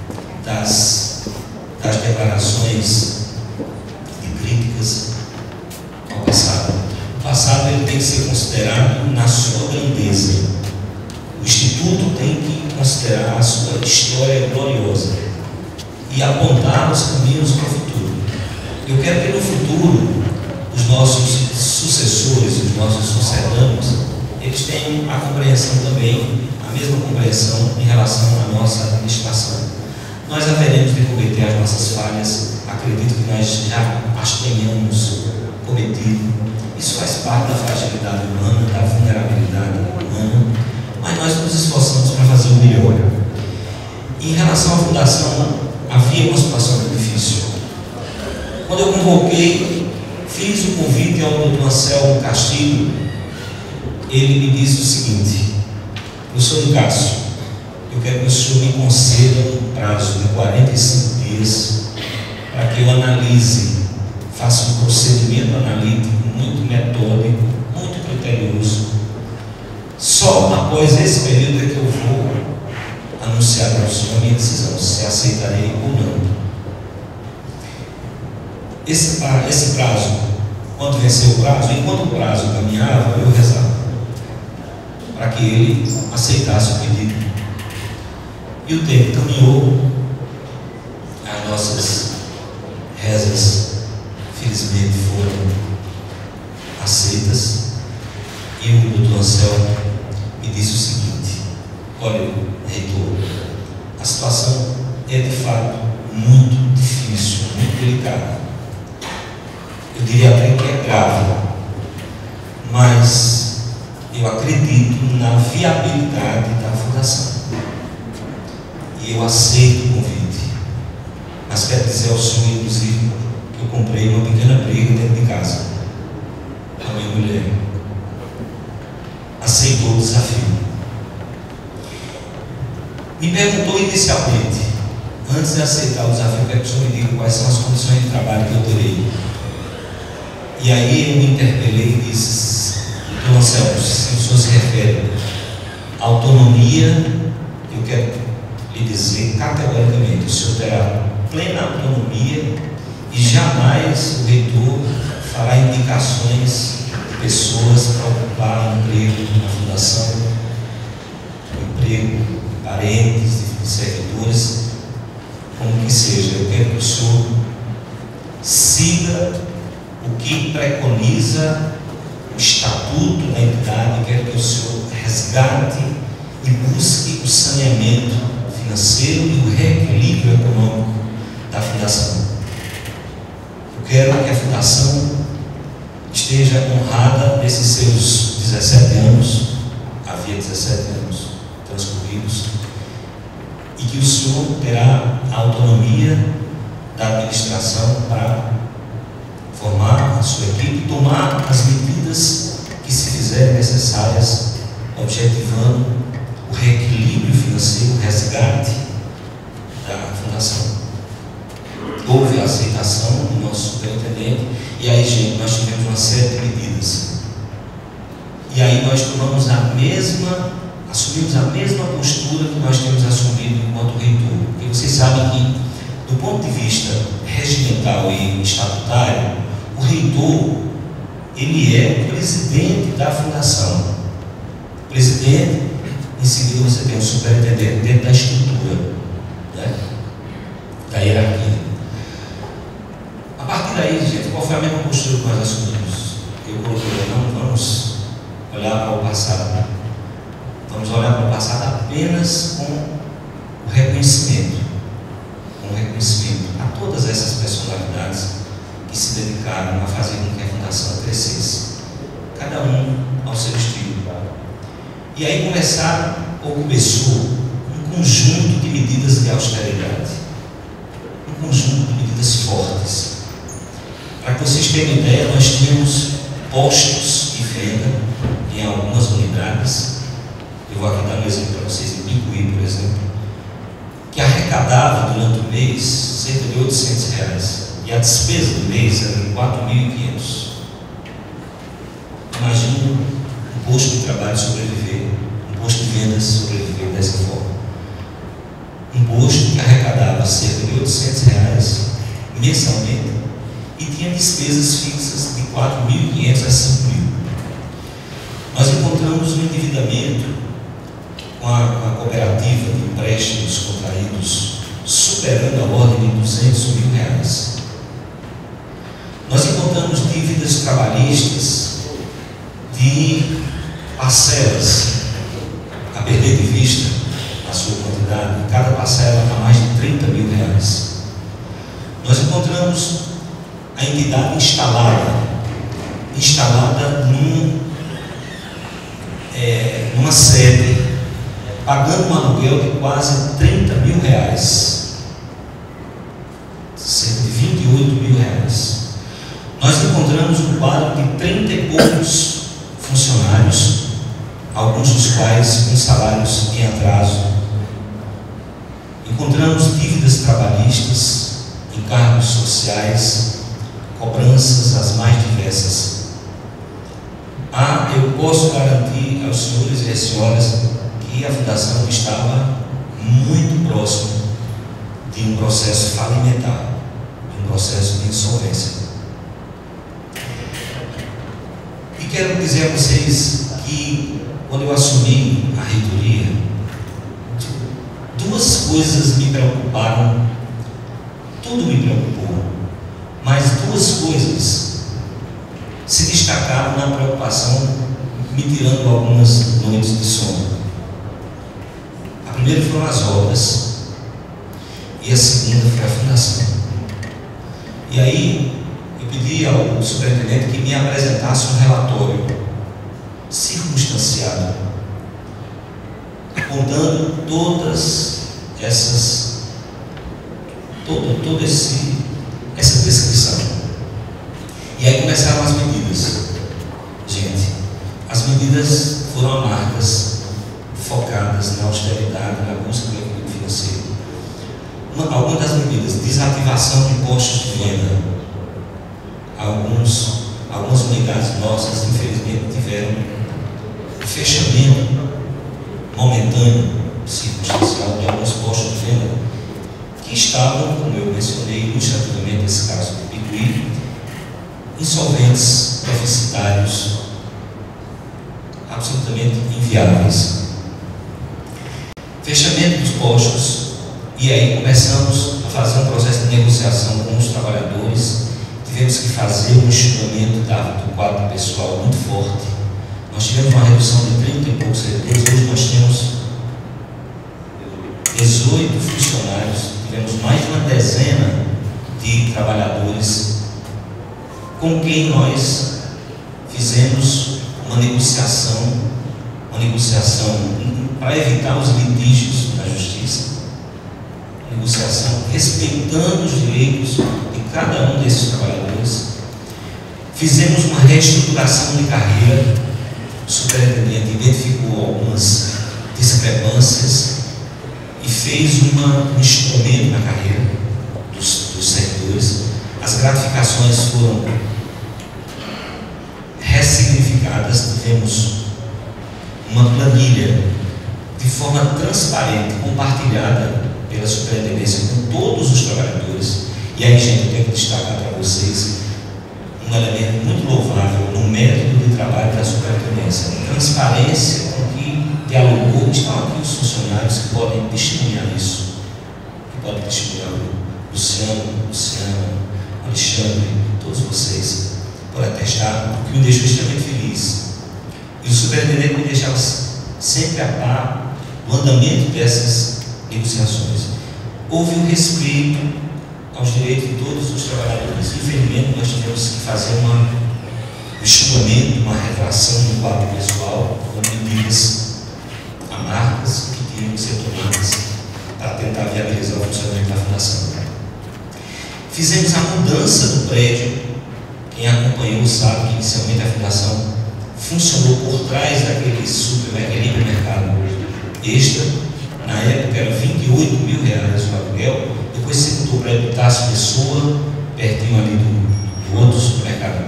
das declarações de críticas ao passado. O passado ele tem que ser considerado na sua grandeza. O Instituto tem que considerar a sua história gloriosa e apontar os caminhos para o futuro. Eu quero que no futuro os nossos sucessores, os nossos sucedâneos, eles tenham a compreensão também, a mesma compreensão em relação à nossa administração. Nós haveremos de cometer as nossas falhas, acredito que nós já as tenhamos cometido. Isso faz parte da fragilidade humana, da vulnerabilidade humana, mas nós nos esforçamos para fazer o melhor. Em relação à fundação, havia uma situação muito difícil. Quando eu convoquei, fiz o convite ao Dr. Anselmo Castilho, ele me disse o seguinte: professor Cássio, eu quero que o senhor me conceda um prazo de 45 dias para que eu analise, faça um procedimento analítico muito metódico, muito criterioso. Só após esse período é que eu vou anunciar para o senhor a minha decisão, se aceitarei ou não. Esse prazo, quando venceu o prazo, enquanto o prazo caminhava, eu rezava para que ele aceitasse o pedido. E o tempo caminhou, as nossas rezas felizmente foram aceitas, e o doutor Anselmo me disse o seguinte: olha, reitor, a situação é de fato muito difícil, muito delicada. Eu diria até que é grave, mas eu acredito na viabilidade da fundação e eu aceito o convite. Mas quero dizer ao senhor, inclusive, que eu comprei uma pequena briga dentro de casa. A minha mulher aceitou o desafio. Me perguntou inicialmente, antes de aceitar o desafio, quero que o senhor me diga quais são as condições de trabalho que eu terei. E aí eu me interpelei e disse: doutor Anselmo, se o senhor se refere à autonomia, eu quero lhe dizer categoricamente: o senhor terá plena autonomia e jamais o reitor fará indicações de pessoas para ocupar emprego na fundação, emprego, parentes, de servidores, como que seja. Eu quero que o senhor siga o que preconiza o estatuto da entidade. Quero que o senhor resgate e busque o saneamento financeiro e o reequilíbrio econômico da fundação. Eu quero que a fundação esteja honrada nesses seus 17 anos, havia 17 anos transcorridos, e que o senhor terá a autonomia da administração para formar tem que tomar as medidas que se fizerem necessárias, objetivando o reequilíbrio financeiro, o resgate da fundação. Houve a aceitação do nosso superintendente, e aí, gente, nós tivemos uma série de medidas. E aí nós assumimos a mesma postura que nós temos assumido enquanto reitor. Porque vocês sabem que, do ponto de vista regimental e estatutário, o reitor, ele é o presidente da fundação. O presidente, em seguida você tem o superintendente dentro da estrutura, né? Da hierarquia. A partir daí, gente, qual foi a mesma postura que nós assumimos? Eu coloquei, não vamos olhar para o passado. Vamos olhar para o passado apenas com o reconhecimento. Com o reconhecimento a todas essas personalidades que se dedicaram a fazer com que a fundação crescesse. Cada um ao seu estilo. E aí começou um conjunto de medidas de austeridade. Um conjunto de medidas fortes. Para que vocês tenham ideia, nós tínhamos postos de venda em algumas unidades. Eu vou aqui dar um exemplo para vocês, em Picuí, por exemplo, que arrecadava durante o mês cerca de R$800, e a despesa do mês era de R$4.500. Imagina um posto de trabalho sobreviver, um posto de vendas sobreviver dessa forma. Um posto que arrecadava cerca de R$800 mensalmente e tinha despesas fixas de R$4.500 a R$5.000. Nós encontramos um endividamento com a cooperativa de empréstimos contraídos superando a ordem de R$200 mil. Nós encontramos dívidas trabalhistas de parcelas a perder de vista a sua quantidade, cada parcela a mais de R$30 mil. Nós encontramos a entidade instalada numa sede, pagando um aluguel de quase R$30 mil, cerca de R$28 mil. Nós encontramos um quadro de 30 e poucos funcionários, alguns dos quais com salários em atraso. Encontramos dívidas trabalhistas, encargos sociais, cobranças as mais diversas. Eu posso garantir aos senhores e às senhoras que a fundação estava muito próximo de um processo falimentar, de um processo de insolvência. E quero dizer a vocês que, quando eu assumi a reitoria, duas coisas me preocuparam. Tudo me preocupou, mas duas coisas se destacaram na preocupação, me tirando algumas noites de sono. A primeira foram as obras e a segunda foi a fundação. E aí eu pedi ao superintendente que me apresentasse um relatório circunstanciado, contando todas essas, essa descrição. E aí começaram as medidas. Gente, as medidas foram amargas, focadas na austeridade, na busca do equilíbrio financeiro. Algumas das medidas: desativação de postos de venda. Algumas unidades nossas, infelizmente, tiveram fechamento momentâneo, circunstancial, de alguns postos de venda que estavam, como eu mencionei ilustrativamente nesse caso do Picuí, insolventes, deficitários, absolutamente inviáveis. Fechamento dos postos, e aí começamos a fazer um processo de negociação com os trabalhadores. Tivemos que fazer um enxugamento do quadro pessoal muito forte. Nós tivemos uma redução de 30 e poucos servidores. Hoje nós temos 18 funcionários, tivemos mais de uma dezena de trabalhadores com quem nós fizemos uma negociação para evitar os litígios da justiça, negociação respeitando os direitos de cada um desses trabalhadores. Fizemos uma reestruturação de carreira. O superintendente identificou algumas discrepâncias e fez um instrumento na carreira dos servidores. As gratificações foram ressignificadas. Tivemos uma planilha de forma transparente, compartilhada pela superintendência com todos os trabalhadores. E aí, gente, eu tenho que destacar para vocês um elemento muito louvável no método de trabalho da superintendência: transparência com que dialogou. Estão aqui os funcionários que podem testemunhar isso, que podem testemunhar o Luciano, Alexandre, todos vocês, por atestar, o que me deixou extremamente feliz. E o superintendente me deixava sempre a par do andamento dessas negociações. Houve um respeito aos direitos de todos os trabalhadores. Infelizmente, nós tivemos que fazer um estimulamento, uma retração no quadro pessoal, com medidas amargas que tinham que ser tomadas para tentar viabilizar o funcionamento da fundação. Fizemos a mudança do prédio. Quem acompanhou sabe que inicialmente a fundação funcionou por trás daquele hipermercado Extra. Na época era R$28 mil o aluguel. Depois se mudou para o Tasso Pessoa, pertinho ali do outro supermercado,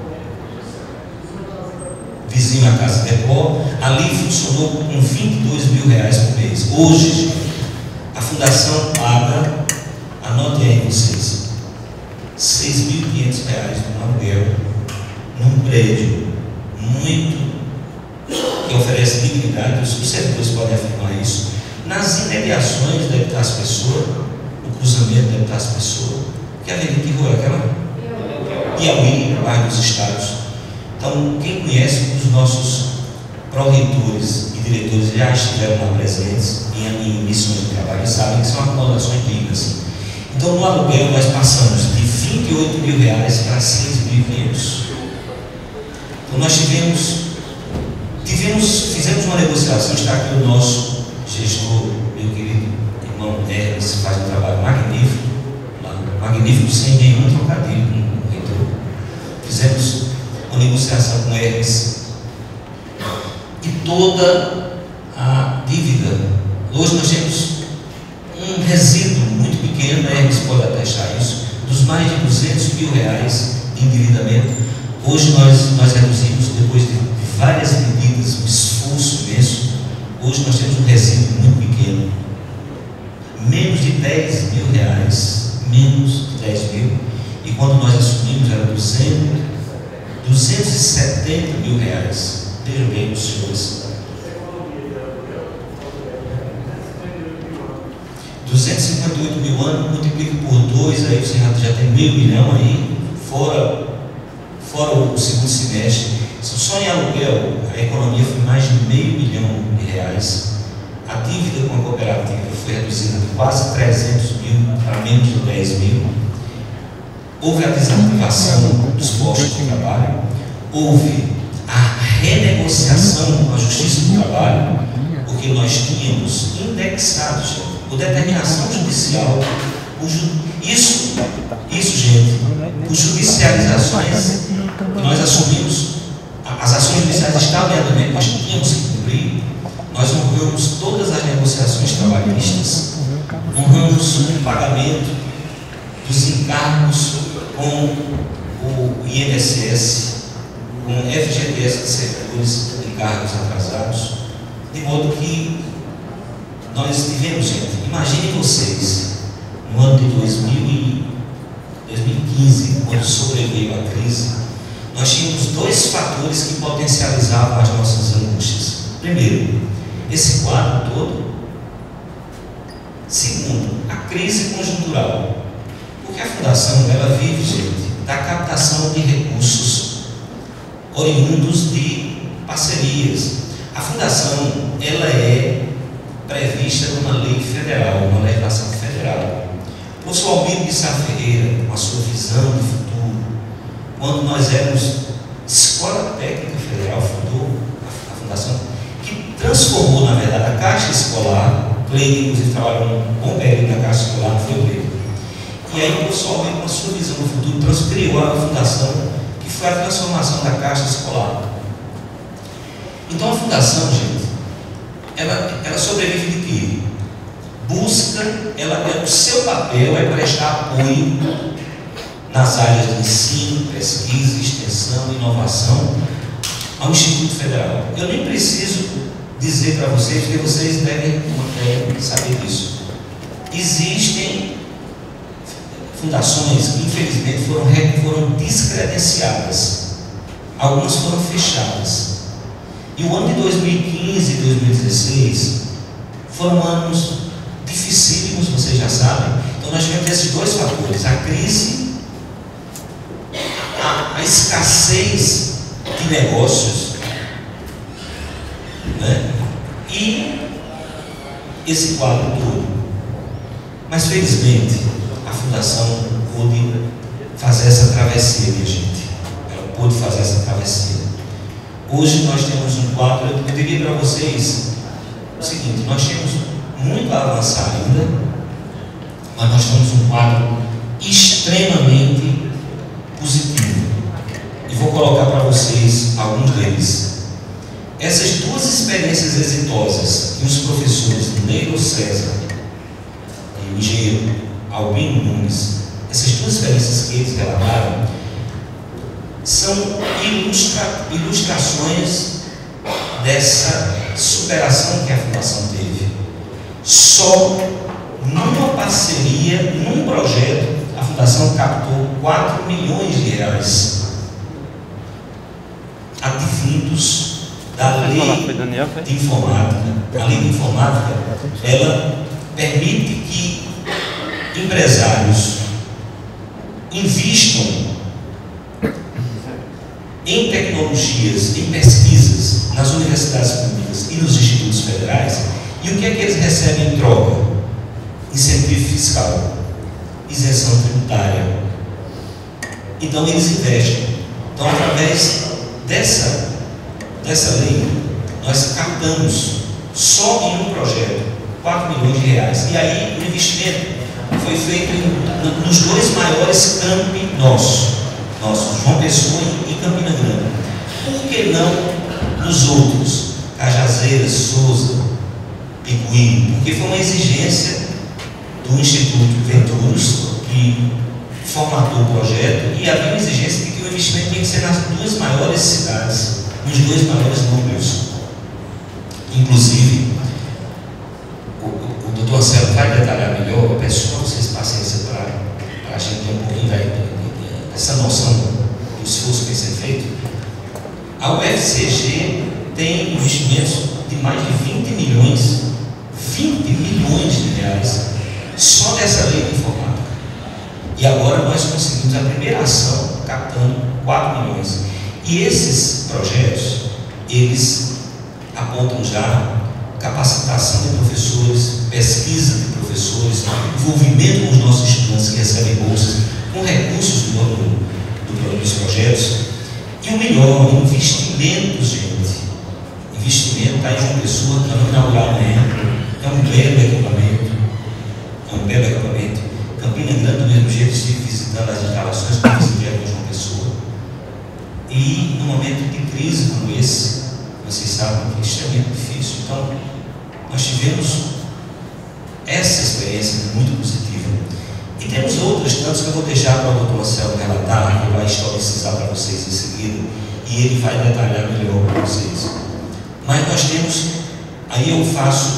vizinho à Casa Depó. Ali funcionou com R$22 mil por mês. Hoje, a fundação paga, anotem aí vocês, R$6.500 no aluguel, num prédio muito que oferece dignidade. Os servidores podem afirmar isso. Nas imediações da Epitácio Pessoa, o cruzamento da Epitácio Pessoa, que avenida, que rua é aquela? Piauí, bairro dos Estados. Então, quem conhece, os nossos pró-reitores e diretores já estiveram lá presentes em missões de trabalho e sabem que são acomodações dignas. Então, no aluguel, nós passamos de R$28 mil para R$6.500. Então, nós fizemos uma negociação. Está aqui o nosso gestor, meu querido irmão Hermes, faz um trabalho magnífico, sem nenhum trocadilho com o reitor. Fizemos uma negociação com Hermes e toda a dívida. Hoje nós temos um resíduo muito pequeno, a Hermes pode atestar isso, dos mais de R$200 mil de endividamento. Hoje nós reduzimos, depois de várias medidas, um esforço imenso. Hoje nós temos um resíduo muito pequeno, menos de R$10 mil, menos de 10 mil, e quando nós assumimos era 270 mil reais. Vejam bem, os senhores, 258 mil ano, multiplica por 2, aí você já tem R$500 mil aí, fora o segundo semestre. Só em aluguel, a economia foi mais de R$500 mil. A dívida com a cooperativa foi reduzida de quase 300 mil para menos de 10 mil. Houve a desativação dos postos de trabalho. Houve a renegociação com a Justiça do Trabalho, porque nós tínhamos indexados por determinação judicial. Isso, gente, por judicializações que nós assumimos. As ações judiciais estavam em andamento, nós tínhamos que cumprir. Nós honramos todas as negociações trabalhistas, honramos o pagamento dos encargos com o INSS, com o FGTS de servidores de encargos atrasados, de modo que nós tivemos, gente, imaginem vocês, no ano de 2015, quando sobreveio a crise, nós tínhamos dois fatores que potencializavam as nossas angústias. Primeiro, esse quadro todo. Segundo, a crise conjuntural. Porque a fundação, ela vive, gente, da captação de recursos oriundos de parcerias. A fundação, ela é prevista numa lei federal, uma legislação federal. O professor Almir de Sá Ferreira, com a sua visão de futuro, quando nós éramos Escola Técnica Federal, fundou a fundação, que transformou, na verdade, a Caixa Escolar. Cleide, inclusive, trabalhou um bom período na Caixa Escolar, não foi o Cleide. E aí o professor Almir, com a sua visão do futuro, criou a fundação, que foi a transformação da Caixa Escolar. Então a fundação, gente, ela sobrevive de quê? O seu papel é prestar apoio nas áreas de ensino, pesquisa, extensão, inovação ao Instituto Federal. Eu nem preciso dizer para vocês, porque vocês devem saber disso. Existem fundações que infelizmente foram descredenciadas, algumas foram fechadas. E o ano de 2015 e 2016 foram anos dificílimos, vocês já sabem. Então nós tivemos esses dois fatores: a crise, a escassez de negócios, né? E esse quadro todo. Mas felizmente a fundação pôde fazer essa travessia, minha gente. Ela pôde fazer essa travessia. Hoje nós temos um quadro, eu diria para vocês o seguinte: nós temos muito a avançar ainda, mas nós temos um quadro extremamente positivo. E vou colocar para vocês alguns deles. Essas duas experiências exitosas que os professores Neiro César e o engenheiro Albino Nunes, essas duas experiências que eles relataram, são ilustrações dessa superação que a Fundação teve. Só numa parceria, num projeto, a Fundação captou 4 milhões de reais advindos da lei de informática. A lei de informática, ela permite que empresários invistam em tecnologias, em pesquisas nas universidades públicas e nos institutos federais. E o que é que eles recebem em troca? Incentivo fiscal, isenção tributária. Então eles investem. Então, através dessa lei, nós captamos só em um projeto 4 milhões de reais. E aí o investimento foi feito nos dois maiores campi nossos, João Pessoa e Campina Grande. Por que não nos outros? Cajazeiras, Souza, Picuí? Porque foi uma exigência do Instituto Venturos, que formatou o projeto, e havia uma exigência de que o investimento tinha que ser nas duas maiores cidades, nos dois maiores núcleos. Inclusive, o doutor Anselmo vai detalhar melhor. Eu peço para vocês paciência para a gente ter um pouquinho dessa noção do esforço que tem que ser feito. A UFCG tem investimentos de mais de 20 milhões de reais só dessa lei de informática. E agora nós conseguimos a primeira ação captando 4 milhões. E esses projetos, eles apontam já capacitação de professores, pesquisa de professores, envolvimento com os nossos estudantes que recebem bolsas, com recursos dos projetos. E o melhor, investimentos, gente. Investimento, está em João Pessoa, que vamos inaugurar amanhã. É um belo equipamento. Campina Grande, do mesmo jeito, estive visitando as instalações que fizeram em João Pessoa. E num momento de crise como esse, vocês sabem que é extremamente difícil. Então, nós tivemos essa experiência muito positiva. E temos outras tantas que eu vou deixar para o doutor Anselmo relatar, que vai historicizar para vocês em seguida, e ele vai detalhar melhor para vocês. Mas nós temos, aí eu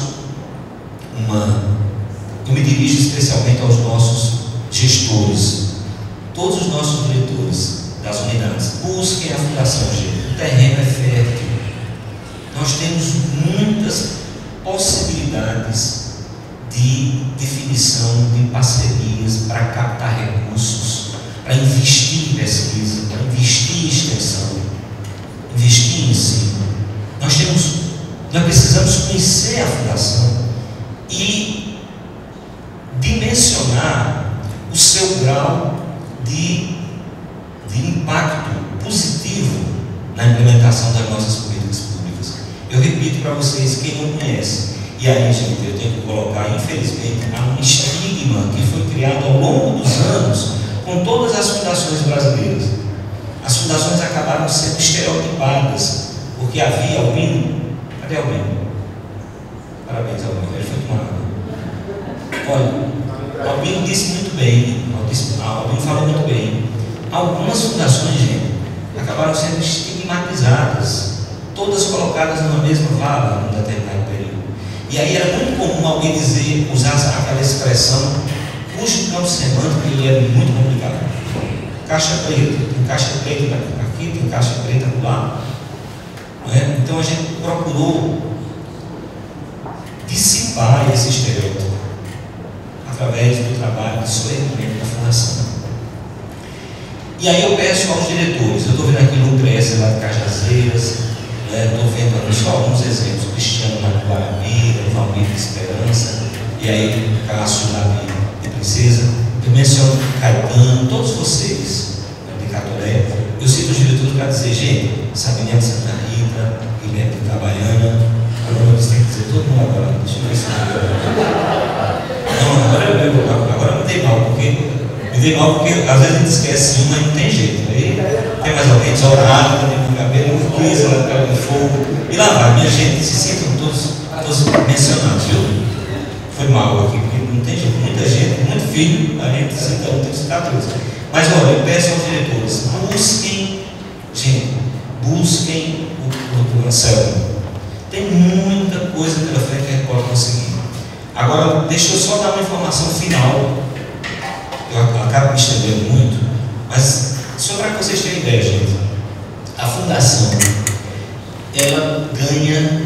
me dirijo especialmente aos nossos gestores, todos os nossos diretores das unidades. Busquem a Fundação G. O terreno é fértil. Nós temos muitas possibilidades de definição de parcerias para captar recursos, para investir em pesquisa, para investir em extensão, investir em ensino. Nós precisamos conhecer a Fundação e dimensionar o seu grau de impacto positivo na implementação das nossas políticas públicas. Eu repito para vocês, quem não conhece, e aí, gente, eu tenho que colocar, infelizmente, há um estigma que foi criado ao longo dos anos com todas as fundações brasileiras. As fundações acabaram sendo estereotipadas, porque havia Albino. Cadê Albino? Parabéns, Albino, ele foi tomar água. Olha, Albino disse muito bem, Albino falou muito bem. Algumas fundações, gente, acabaram sendo estigmatizadas, todas colocadas numa mesma vala num determinado período. E aí era muito comum alguém usar aquela expressão, cujo campo semântico ele é muito complicado. Caixa preta, tem caixa preta aqui, tem caixa preta lá. Não é? Então a gente procurou dissipar esse estereótipo através do trabalho de soerguimento da fundação. E aí eu peço aos diretores, eu estou vendo aqui o Lucrécia lá de Cajazeiras, estou vendo só alguns exemplos, o Cristiano lá de Guarabira, o Valmir de Esperança, e aí o Cássio lá de Princesa, eu menciono Caetano, todos vocês de Catolé. Eu cito os diretores para dizer, gente, Sabiniano de Santa Rita, Guilherme de Itabaiana, agora você tem que dizer todo mundo agora, deixa eu ver se não, agora me dei mal, porque às vezes a gente esquece um, mas não tem jeito. Aí tem mais alguém desorado, tem cabelo, Luiz, cabelo de fogo, e lá vai, minha gente, se sintam todos mencionados, viu? Foi mal aqui, porque não tem jeito, muita gente, muito filho, a gente cita um, tem que citar todos. Mas olha, eu peço aos diretores, busquem o Anselmo. Tem muita coisa pela frente que a gente pode conseguir. Agora, deixa eu só dar uma informação final. Eu acabo me estendendo muito, mas só para que vocês tenham ideia, gente, a fundação ela ganha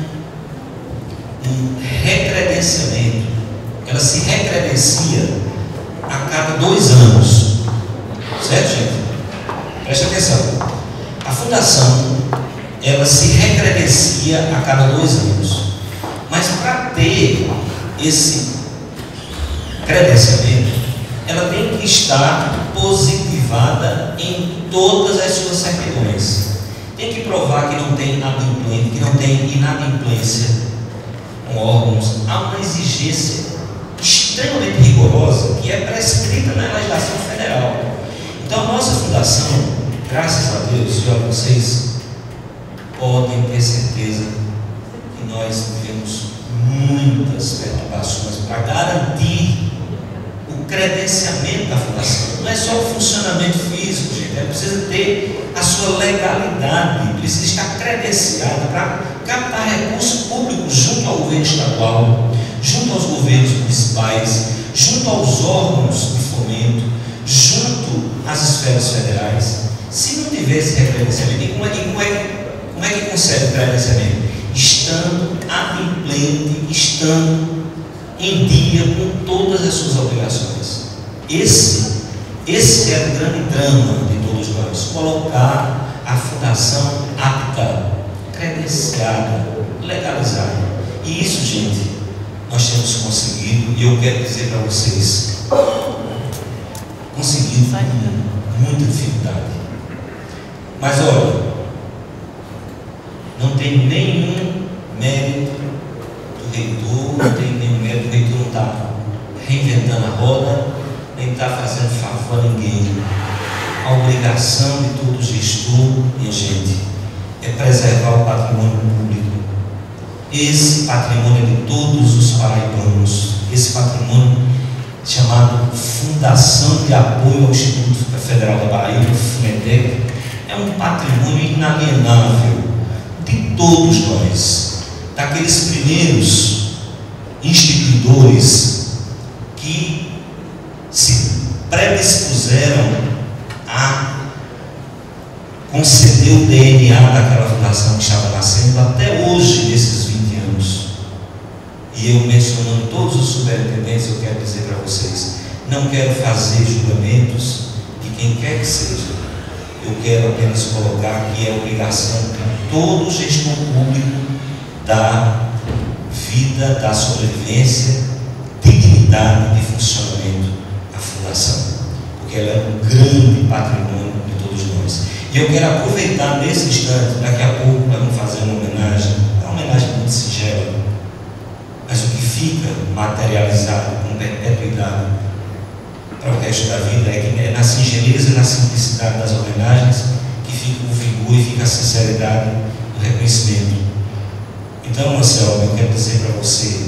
um recredenciamento, ela se recredencia a cada 2 anos, certo, gente? Presta atenção. A fundação ela se recredencia a cada 2 anos, mas para ter esse credenciamento ela tem que estar positivada em todas as suas certidões. Tem que provar que não tem inadimplência com órgãos. Há uma exigência extremamente rigorosa que é prescrita na legislação federal. Então a nossa fundação, graças a Deus, vocês podem ter certeza que nós tivemos muitas perturbações para garantir o credenciamento da fundação. Não é só o funcionamento físico, gente, ela precisa ter a sua legalidade, precisa estar credenciada para captar recursos públicos junto ao governo estadual, junto aos governos municipais, junto aos órgãos de fomento, junto às esferas federais. Se não tiver esse credenciamento, como é que consegue o credenciamento? Estando adimplente, estando em dia com todas as suas obrigações. Esse é o grande drama de todos nós, colocar a fundação apta, credenciada, legalizada. E isso, gente, nós temos conseguido, e eu quero dizer para vocês, conseguido com muita dificuldade. Mas olha, não tem nenhum mérito do reitor, não tem nenhum mérito, o reitor não está reinventando a roda, nem está fazendo favor a ninguém. A obrigação de todo gestor, minha gente, é preservar o patrimônio público. Esse patrimônio é de todos os paraibanos, esse patrimônio chamado Fundação de Apoio ao Instituto Federal da Paraíba, FUNEDEC, é um patrimônio inalienável de todos nós, daqueles primeiros instituidores que se predispuseram a conceder o DNA daquela fundação que estava nascendo até hoje, nesses 20 anos. E eu, mencionando todos os superintendentes, eu quero dizer para vocês, não quero fazer julgamentos de quem quer que seja. Eu quero apenas colocar que é obrigação de todo gestor público da vida, da sobrevivência, dignidade de funcionamento da fundação, porque ela é um grande patrimônio de todos nós. E eu quero aproveitar nesse instante, daqui a pouco nós vamos fazer uma homenagem muito singela, mas o que fica materializado com perpetuidade para o resto da vida é que é na singeleza e na simplicidade das homenagens que fica o vigor e Então, Anselmo, eu quero dizer para você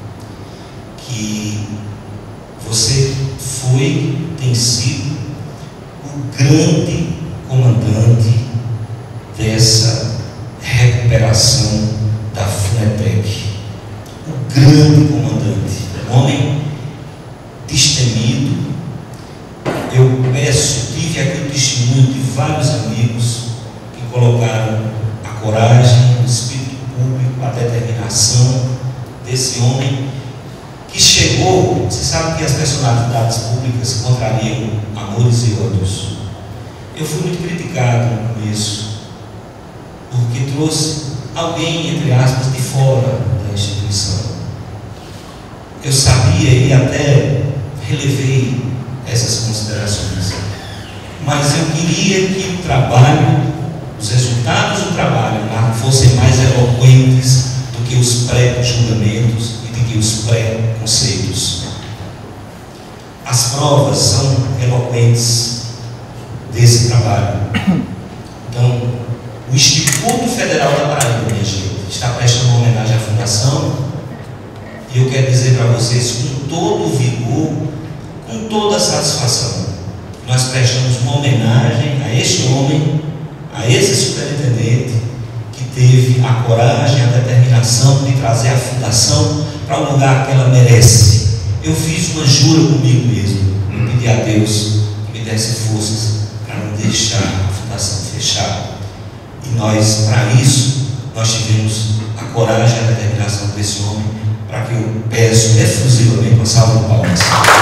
que você tem sido o grande comandante dessa recuperação da FUNETEC. O grande comandante, um homem destemido. Eu tive aqui o testemunho de vários amigos que colocaram a coragem, o espírito público, a determinação desse homem que chegou. Você sabe que as personalidades públicas contrariam amores e ódios. Eu fui muito criticado no começo, porque trouxe alguém, entre aspas, de fora da instituição. Eu sabia e até relevei essas considerações, mas eu queria que o trabalho, os resultados do trabalho fossem mais eloquentes do que os pré-julgamentos e do que os pré-conceitos. As provas são eloquentes desse trabalho. Então, o Instituto Federal da Paraíba, minha gente, está prestando uma homenagem à Fundação, e eu quero dizer para vocês com todo o vigor, com toda a satisfação, nós prestamos uma homenagem a este homem, a esse superintendente que teve a coragem, a determinação de trazer a Fundação para o lugar que ela merece. Eu fiz uma jura comigo mesmo, eu pedi a Deus que me desse forças para não deixar a Fundação fechar. E nós, para isso, nós tivemos a coragem e a determinação desse homem, para que eu peço efusivamente uma salva de palmas.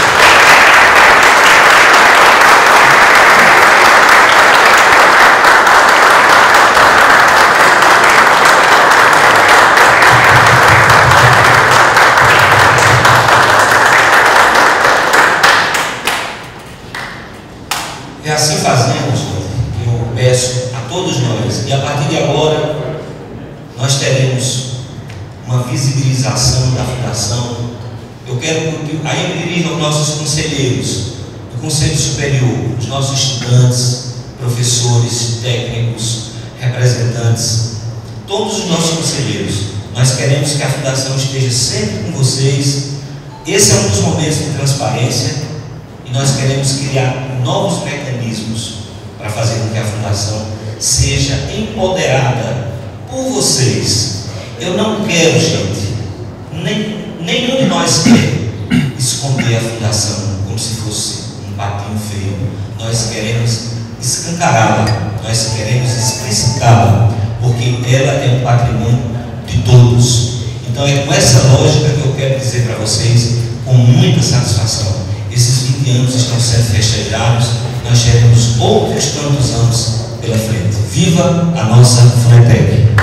E assim fazemos, eu peço a todos nós, e a partir de agora nós teremos uma visibilização da Fundação. Eu quero que aí eu dirijo aos nossos conselheiros do Conselho Superior, os nossos estudantes, professores, técnicos, representantes, todos os nossos conselheiros. Nós queremos que a Fundação esteja sempre com vocês. Esse é um dos momentos de transparência, e nós queremos criar novos mecanismos para fazer com que a Fundação seja empoderada por vocês. Eu não quero, gente, nenhum de nós quer esconder a Fundação como se fosse um patinho feio. Nós queremos escancará-la, nós queremos explicitá-la, porque ela é um patrimônio de todos. Então é com essa lógica que eu quero dizer para vocês, com muita satisfação, esses 20 anos estão sendo festejados, nós teremos outros tantos anos pela frente. Viva a nossa FUNETEC!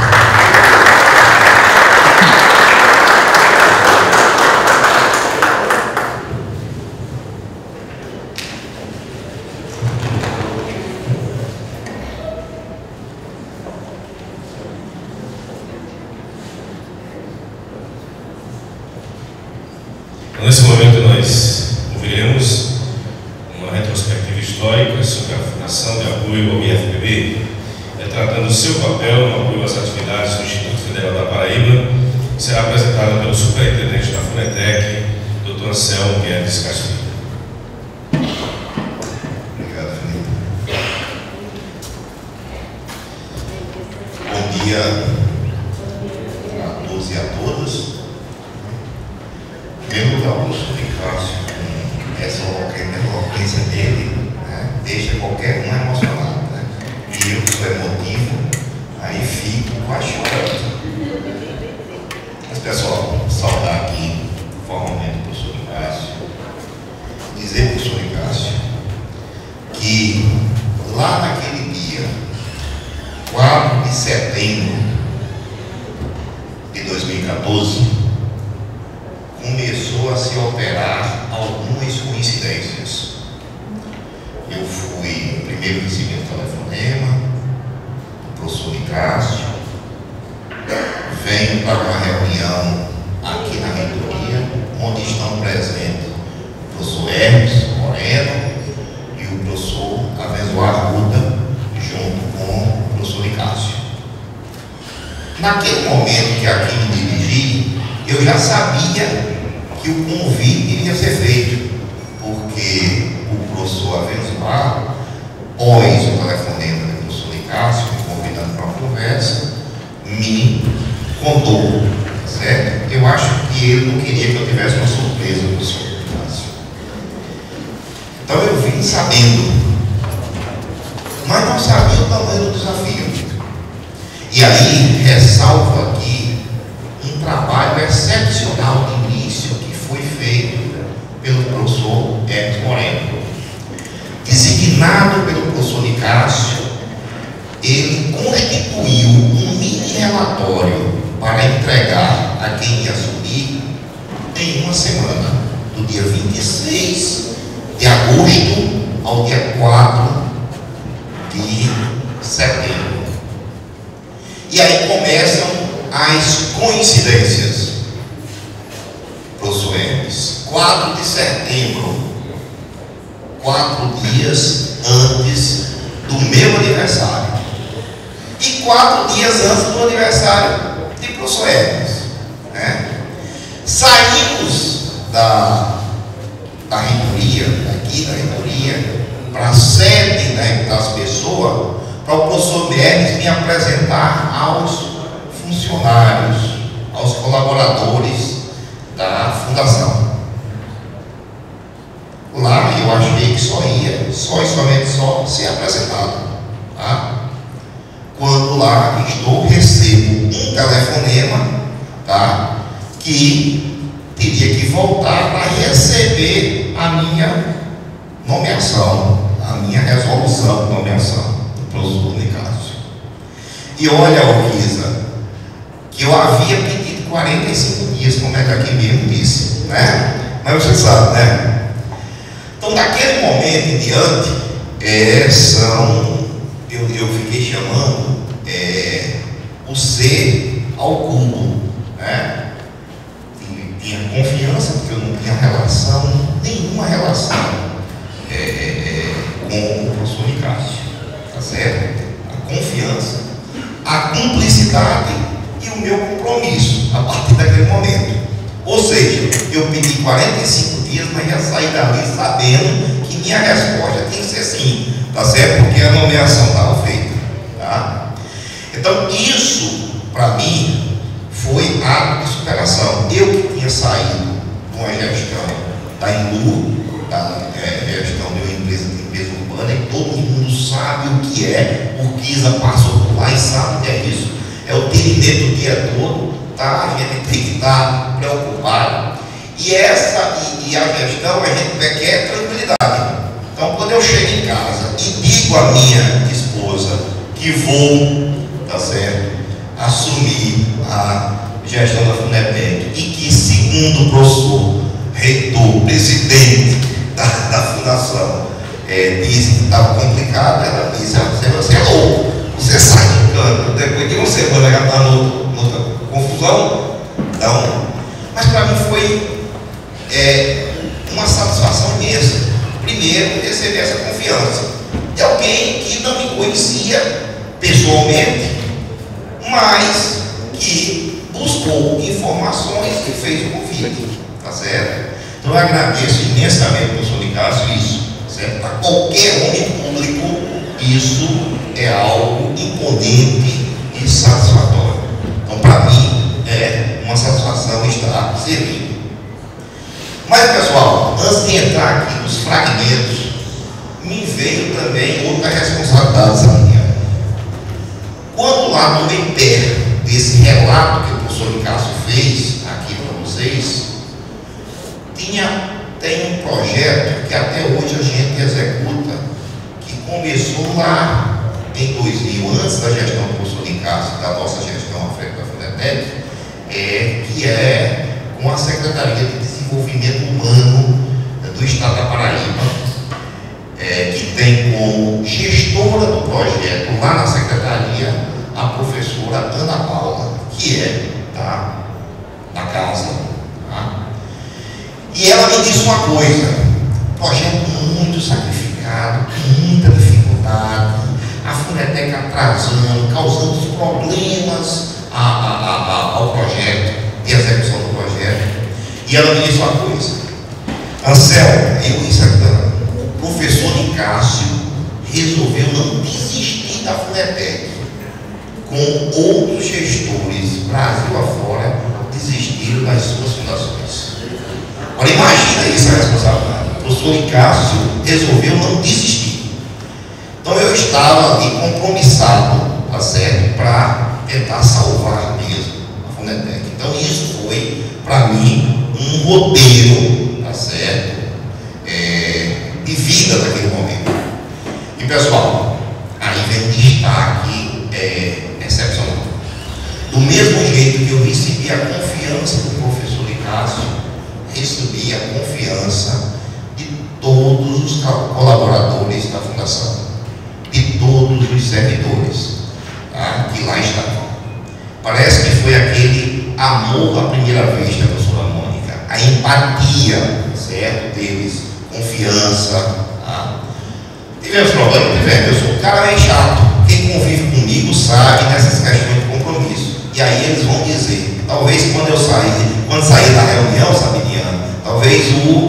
Nesse momento nós ouviremos uma retrospectiva histórica sobre a Fundação de Apoio ao IFPB, retratando o seu papel no apoio às atividades do Instituto Federal da Paraíba, que será apresentada pelo superintendente da FUNETEC, Dr. Anselmo Guedes Castilho. Obrigado, Felipe. Bom dia a todos e a todas. Pelo da professor Cássio, com essa eloquência dele, né, deixa qualquer um emocionado, né? E eu que sou emotivo, aí fico quase chorando. Mas, pessoal, saudar aqui formalmente o professor Cássio, dizer para o professor Cássio que lá naquele dia, 4 de setembro de 2014, começou a se operar algumas coincidências. Eu fui primeiro receber o telefonema do professor Cássio, venho para uma reunião aqui na reitoria, onde estão presentes o professor Hermes Moreno e o professor Avezoar Arruda, junto com o professor Cássio. Naquele momento que aqui me dirigi, eu já sabia que o convite iria ser feito, porque o professor Avenzoar, pós o telefonema do professor Nicásio, me convidando para uma conversa, me contou, certo? Eu acho que ele não queria que eu tivesse uma surpresa, professor Nicásio. Então eu vim sabendo, mas não sabia o tamanho do desafio. E aí, ressalvo aqui um trabalho excepcional de início que foi feito pelo professor Hermes Moreno. Designado pelo professor Nicásio, ele constituiu um mini relatório para entregar a quem ia assumir em uma semana, do dia 26 de agosto ao dia 4 de setembro. E aí começam as coincidências. Professor Hermes, 4 de setembro, 4 dias antes do meu aniversário. E 4 dias antes do aniversário de professor Hermes, né? Saímos da reitoria, daqui da reitoria, para a sede das pessoas, para o professor Hermes me apresentar aos funcionários, aos colaboradores da fundação. Lá eu achei que só ia, só ser apresentado, tá? Quando lá estou, recebo um telefonema, tá? Que teria que voltar para receber a minha nomeação, a minha resolução de nomeação do professor Nicásio. E olha, Orquiza, que eu havia pedido 45 dias, como é que aqui mesmo disse, né? Mas você sabe, né? Então, daquele momento em diante, eu fiquei chamando o ser ao cubo, né? Tinha confiança, porque eu não tinha nenhuma relação com o professor Nicásio, tá certo? A confiança, a cumplicidade e o meu compromisso a partir daquele momento. Ou seja, eu pedi 45 dias, mas já saí dali sabendo que minha resposta tinha que ser sim, tá certo? Porque a nomeação estava feita, tá? Então, isso, para mim, foi ato de superação. Eu que tinha saído de uma gestão da Inlu, da gestão de uma empresa de limpeza urbana, e todo mundo sabe o que é, Urquiza passou por lá e sabe o que é isso. É o tirinete o dia todo, tá? A gente tem que estar preocupado. E a gestão, a gente quer tranquilidade. Então, quando eu chego em casa e digo à minha esposa que vou, tá certo, assumir a gestão da Funetec, e que, segundo o professor reitor, presidente da fundação, disse que estava complicado, ela disse: você é louco, você sai de canto, depois de uma semana já está noutra confusão. Então, mas para mim foi uma satisfação imensa. Primeiro, receber essa confiança de alguém que não me conhecia pessoalmente, mas que buscou informações e fez o convite, tá certo? Então eu agradeço imensamente ao professor Nicásio isso, certo? Para qualquer homem público, isso é algo imponente e satisfatório. Então, para mim, é uma satisfação estar servindo. Mas, pessoal, antes de entrar aqui nos fragmentos, me veio também outra responsabilidade minha. Quando lá no inter desse relato que o professor Nicásio fez aqui para vocês, tem um projeto que até hoje a gente executa, que começou lá em 2000, antes da gestão do professor Nicásio, da nossa gestão à frente da Funetec, que é com a Secretaria de Desenvolvimento Humano do Estado da Paraíba, que tem como gestora do projeto lá na Secretaria a professora Ana Paula, que é da casa. Tá? E ela me disse uma coisa: projeto muito sacrificado, com muita dificuldade, a Funetec atrasando, causando problemas ao projeto, de execução do projeto, e ela me disse uma coisa: Anselmo, o professor Nicásio resolveu não desistir da FUNETEC, com outros gestores, Brasil afora, desistiram das suas fundações. Agora imagina isso, a responsabilidade. O professor Nicásio resolveu não desistir. Então eu estava ali compromissado, tá certo, para tentar salvar mesmo a FUNETEC. Então isso foi, para mim, um roteiro, tá certo, de vida naquele momento. E pessoal, aí vem um destaque excepcional. Do mesmo jeito que eu recebi a confiança do professor Nicásio, recebi a confiança de todos os colaboradores da Fundação, de todos os servidores, tá, que lá estavam. Parece que foi aquele amor à primeira vista, professora Mônica, a empatia, certo, deles, confiança. Tá? Tivemos problema? Tivemos. Eu sou um cara meio chato. Quem convive comigo sabe dessas questões de compromisso. E aí eles vão dizer, talvez quando sair da reunião, Sabiniano, talvez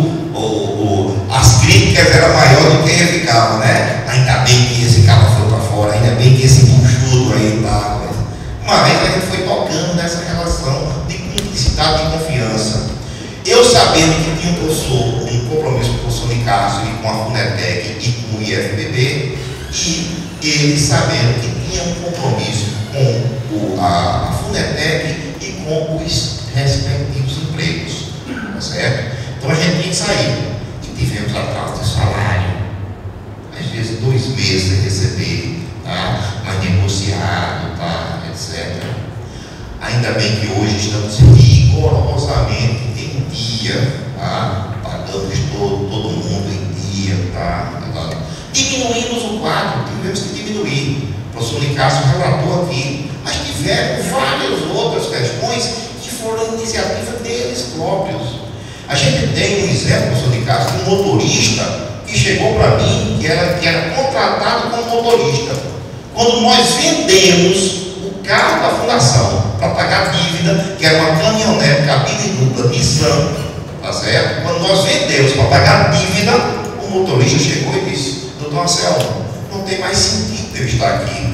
as críticas eram maiores do que ficavam, né? Ainda bem que esse cara foi para fora, ainda bem que esse buchudo aí tá. Mas a gente foi tocando nessa relação de cumplicidade e confiança. Eu sabendo que tinha um compromisso com o professor Nicásio e com a FUNETEC e com o IFBB, e ele sabendo que tinha um compromisso com a FUNETEC e com os respectivos empregos, tá certo? Então a gente tinha que sair. E tivemos atraso de salário, às vezes 2 meses sem receber, tá? Mas negociado, tá? Etc. Ainda bem que hoje estamos rigorosamente em dia, tá? Pagamos todo mundo em dia, tá? Diminuímos o quadro, tivemos que diminuir. O professor Nicásio relatou aqui, mas tiveram várias outras questões que foram iniciativa deles próprios. A gente tem um exemplo, professor Nicásio, de um motorista que chegou para mim, que era contratado como motorista. Quando nós vendemos o carro da fundação para pagar a dívida, que era uma caminhonete, cabine dupla, Nissan, tá certo? Quando nós vendemos para pagar a dívida, o motorista chegou e disse: doutor Anselmo, não tem mais sentido eu estar aqui.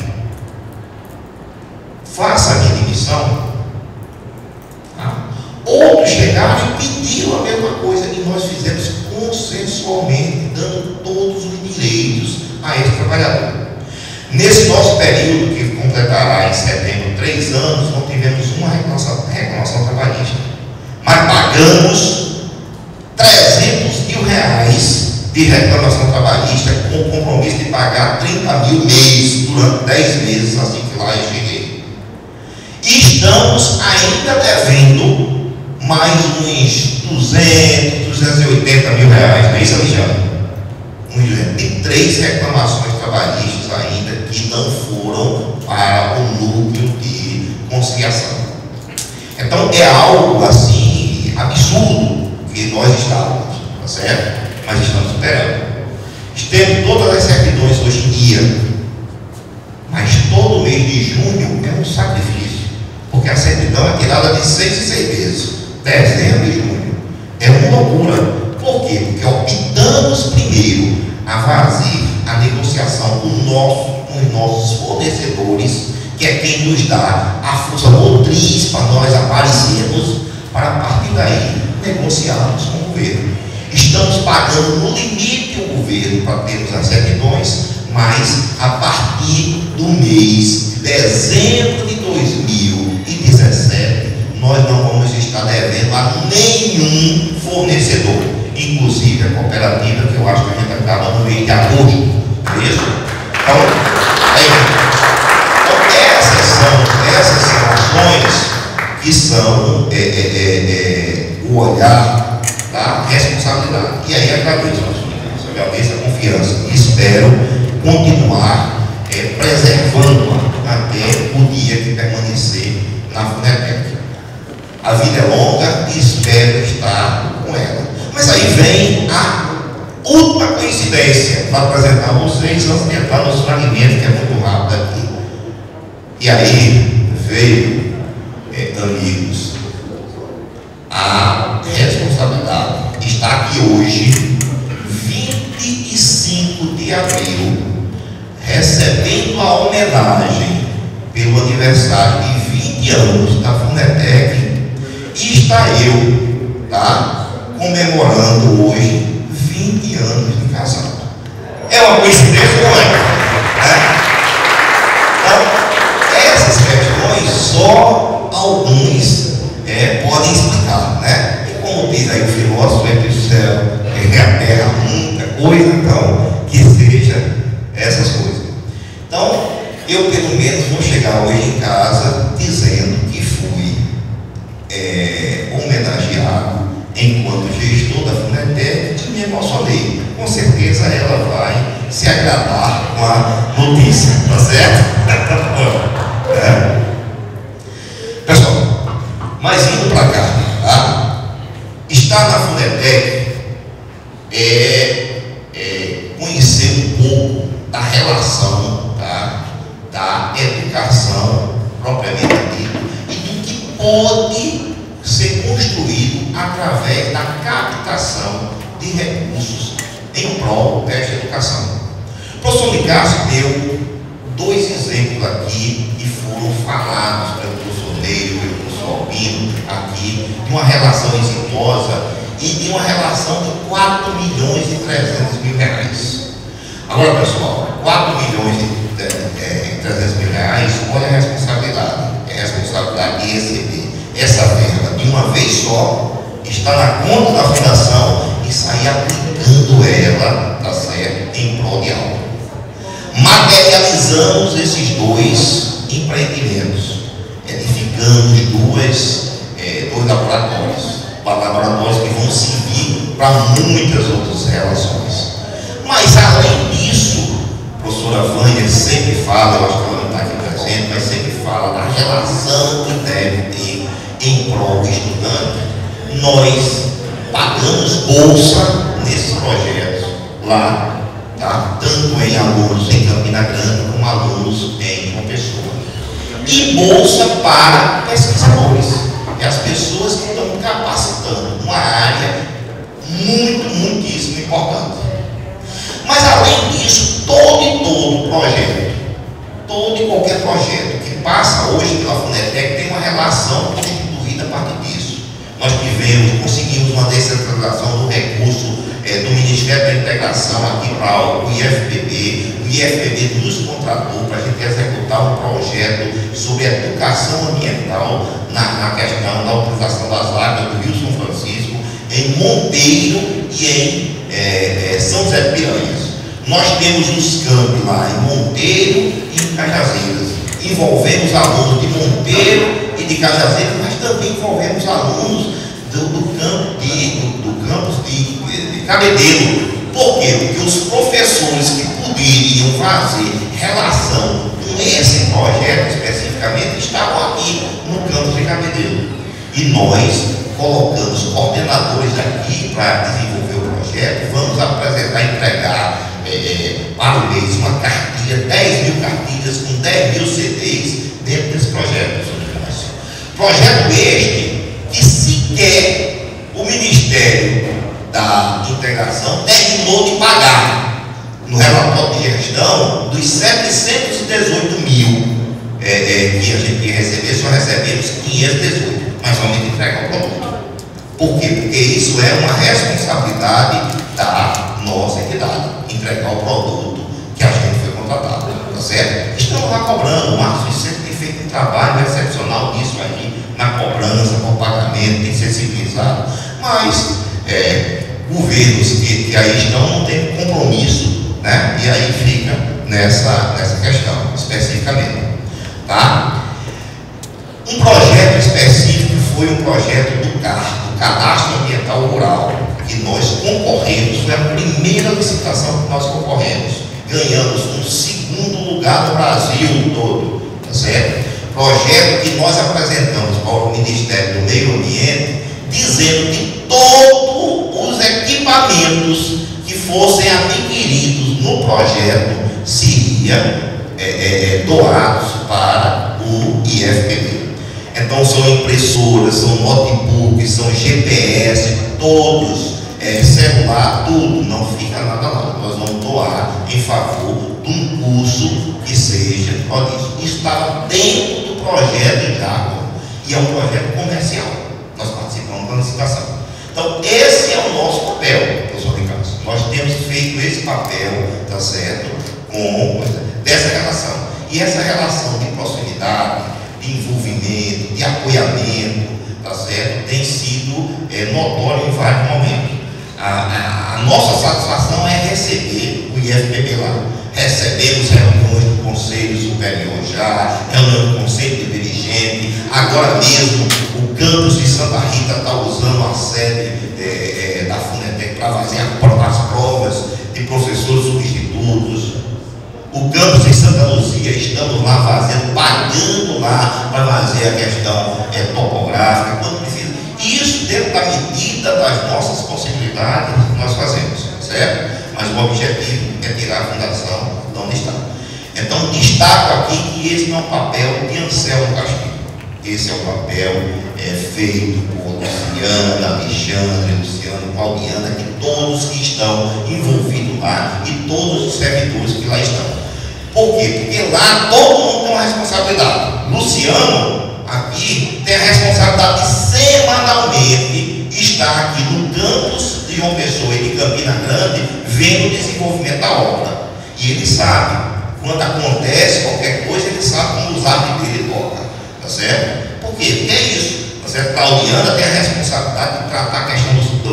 Faça a minha demissão. Tá? Outros chegaram e pediram a mesma coisa e nós fizemos consensualmente, dando todos os direitos a esse trabalhador. Nesse nosso período, que completará em setembro 3 anos, não tivemos uma reclamação trabalhista, mas pagamos R$300 mil de reclamação trabalhista, com o compromisso de pagar 30 mil mês durante 10 meses, assim que lá eu cheguei. E estamos ainda devendo mais uns 280 mil reais, não é isso, Alexandre? E 3 reclamações trabalhistas ainda que não foram para o núcleo de conciliação. Então é algo assim absurdo que nós estávamos, tá certo? Mas estamos superando. Temos todas as certidões hoje em dia, mas todo mês de junho é um sacrifício, porque a certidão é tirada de 6 em 6 meses, dezembro e junho. É uma loucura. Por quê? Porque optamos primeiro a fazer a negociação com os nossos fornecedores, que é quem nos dá a força motriz para nós aparecermos, para a partir daí negociarmos com o governo. Estamos pagando no limite o governo para termos as certidões, mas a partir do mês de dezembro de 2017, nós não vamos estar devendo a nenhum fornecedor, inclusive a cooperativa, que eu acho que a gente acaba no mês de agosto, não é isso? Então, essas são ações que são o olhar da responsabilidade. E aí agradeço a confiança e espero continuar preservando-a até o dia que permanecer na FUNETEC. A vida é longa e espero estar com ela. Mas aí vem a última coincidência para apresentar a vocês, antes de entrar nos fragmentos, que é muito rápido aqui. E aí veio homenagem pelo aniversário de 20 anos da Funetec e está eu, tá, comemorando hoje 20 anos de casado. É uma coincidência, não é? Então, essas questões só alguns podem explicar, né? E como diz aí o filósofo, entre o céu e a terra, muita coisa, então, que seja essas coisas. Então, eu pelo menos vou chegar hoje em casa dizendo que fui homenageado enquanto gestor da Funetec e me emocionei. Com certeza ela vai se agradar com a notícia, tá certo? Pessoal, mas indo para cá, tá? Estar na Funetec conhecer um pouco da relação, tá, da educação propriamente dita e do que pode ser construído através da captação de recursos em prol desta educação. O professor Nicásio deu 2 exemplos aqui que foram falados pelo professor Neio e pelo professor Albino aqui, de uma relação exitosa e de uma relação de 4 milhões e 300 mil reais. Agora, pessoal, 4 milhões e 300 mil reais, olha a responsabilidade. É a responsabilidade de receber essa verba de uma vez só, estar na conta da fundação e sair aplicando ela, tá certo, em prol de algo. Materializamos esses 2 empreendimentos, edificamos 2 laboratórios que vão servir para muitas outras relações. Mas além disso, a professora Vânia sempre fala, eu acho que ela não está aqui presente, mas sempre fala da relação que deve ter em prol do estudante. Nós pagamos bolsa nesses projetos lá, tá? Tanto em alunos em Campina Grande como alunos em João Pessoa. E bolsa para pesquisadores, e as pessoas que estão capacitando uma área muitíssimo importante. Mas além disso, todo projeto, todo e qualquer projeto que passa hoje pela Funetec tem uma relação constituída a partir disso. Nós conseguimos uma descentralização do recurso do Ministério da Integração aqui para o IFPB. O IFPB nos contratou para a gente executar um projeto sobre educação ambiental na questão da utilização das águas do Rio São Francisco, em Monteiro e em São José de Piranhas. Nós temos os campos lá em Monteiro e em Cajazeiras. Envolvemos alunos de Monteiro e de Cajazeiras, mas também envolvemos alunos do campus de Cabedelo. Por quê? Porque os professores que poderiam fazer relação com esse projeto especificamente estavam aqui no campus de Cabedelo. E nós colocamos coordenadores aqui para desenvolver o projeto. Vamos apresentar, entregar para o mês uma cartilha, 10 mil cartilhas com 10 mil CDs dentro desse projeto. Projeto este que sequer o Ministério da Integração terminou de pagar no relatório de gestão dos 718 mil que a gente ia receber, só recebemos 518, mas somente entregar o produto. Por quê? Porque isso é uma responsabilidade da nossa entidade, entregar o produto que a gente foi contratado, tá certo? Estamos lá cobrando, o Márcio sempre tem feito um trabalho excepcional nisso aí, na cobrança, no pagamento, tem sensibilizado, mas governos que aí estão não têm compromisso, né? E aí fica nessa questão, especificamente, tá? Um projeto específico foi um projeto do CAR, do Cadastro Ambiental Rural, que nós concorremos, foi a primeira licitação que nós concorremos, ganhamos um 2º lugar no Brasil todo, tá certo? Projeto que nós apresentamos para o Ministério do Meio Ambiente, dizendo que todos os equipamentos que fossem adquiridos no projeto seriam doados para o IFPB. Então são impressoras, são notebooks, são GPS, todos, celular, tudo, não fica nada lá. Nós vamos doar em favor de um curso que seja, olha isso estava dentro do projeto já, e é um projeto comercial. Nós participamos da licitação. Então, esse é o nosso papel, professor Ricardo. Nós temos feito esse papel, tá certo, com dessa relação. E essa relação de proximidade, de envolvimento, de apoiamento, tá certo, tem sido notório em vários momentos. A nossa satisfação é receber o IFPB lá. Recebemos reuniões do Conselho Superior já, reunião do Conselho de Dirigente. Agora mesmo, o campus de Santa Rita está usando a sede da Funetec para fazer as provas de professores substitutos. O campus de Santa Luzia, estamos lá fazendo, pagando lá para fazer a questão topográfica, quando precisa. Isso dentro da medida das nossas possibilidades, nós fazemos, certo? Mas o objetivo é tirar a fundação de onde está. Então, destaco aqui que esse não é um papel de Anselmo Castilho. Esse é um papel feito por Luciana, Alexandre, Luciano, Pauliana, de todos que estão envolvidos lá e todos os servidores que lá estão. Por quê? Porque lá todo mundo tem uma responsabilidade. Luciano, aqui, tem a responsabilidade de semanalmente estar aqui no campus de João Pessoa e de Campina Grande, vendo o desenvolvimento da obra. E ele sabe, quando acontece qualquer coisa, ele sabe como usar a dele toca. Tá certo? Por quê? Porque é isso. Tá certo? Claudiana tem a responsabilidade de tratar a questão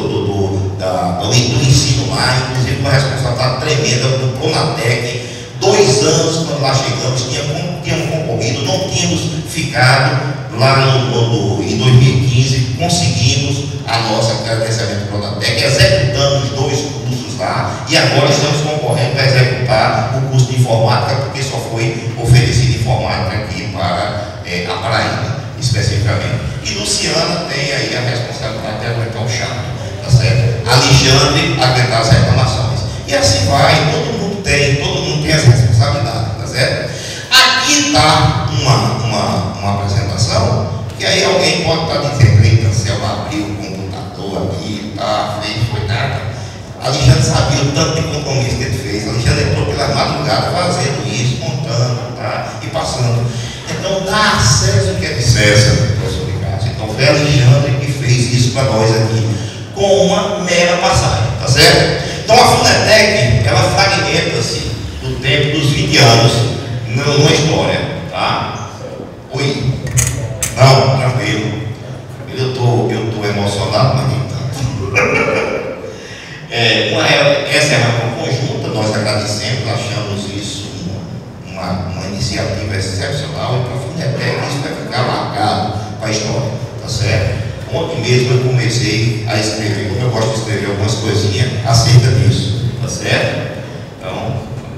do ensino lá, inclusive uma responsabilidade tremenda do Pronatec. 2 anos, quando lá chegamos, tínhamos concorrido, não tínhamos ficado lá em 2015, conseguimos a nossa credenciamento Pronatec, executamos 2 cursos lá e agora estamos concorrendo para executar o curso de informática, porque só foi oferecido informática aqui para a Paraíba, especificamente. E Luciana tem aí a responsabilidade de aguentar o chato, tá certo? Alexandre aguentar as reclamações. E assim vai, todo mundo tem essa responsabilidade, tá certo? Aqui está uma apresentação, que aí alguém pode estar dizendo, eita, se eu abrir o computador aqui, tá, foi nada. Alexandre sabia o tanto de compromisso que ele fez. Alexandre entrou pela madrugada fazendo isso, montando, tá, e passando. Então, dá a César o que é de César, professor Ricardo. Então, foi Alexandre que fez isso para nós aqui, com uma mera passagem, tá certo? Então, a Funetec, ela fragmenta-se do tempo dos 20 anos numa história, tá? Oi? Não, tranquilo. Eu tô emocionado, mas nem tanto. Essa é uma reunião conjunta, nós agradecemos, achamos isso uma iniciativa excepcional, e para a Funetec isso vai ficar marcado para a história, tá certo? Ontem mesmo eu comecei a escrever, como eu gosto de escrever algumas coisinhas acerca disso, tá certo? Então,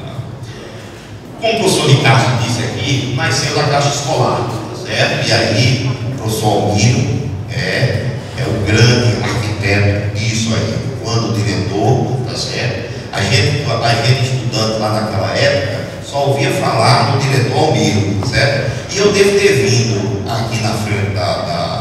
como o professor Ricardo disse aqui, nasceu da Caixa Escolar, tá certo? E aí, o professor Almiro é o grande arquiteto disso aí, quando diretor, tá certo? A gente estudante lá naquela época, só ouvia falar do diretor Almiro, tá certo? E eu devo ter vindo aqui na frente da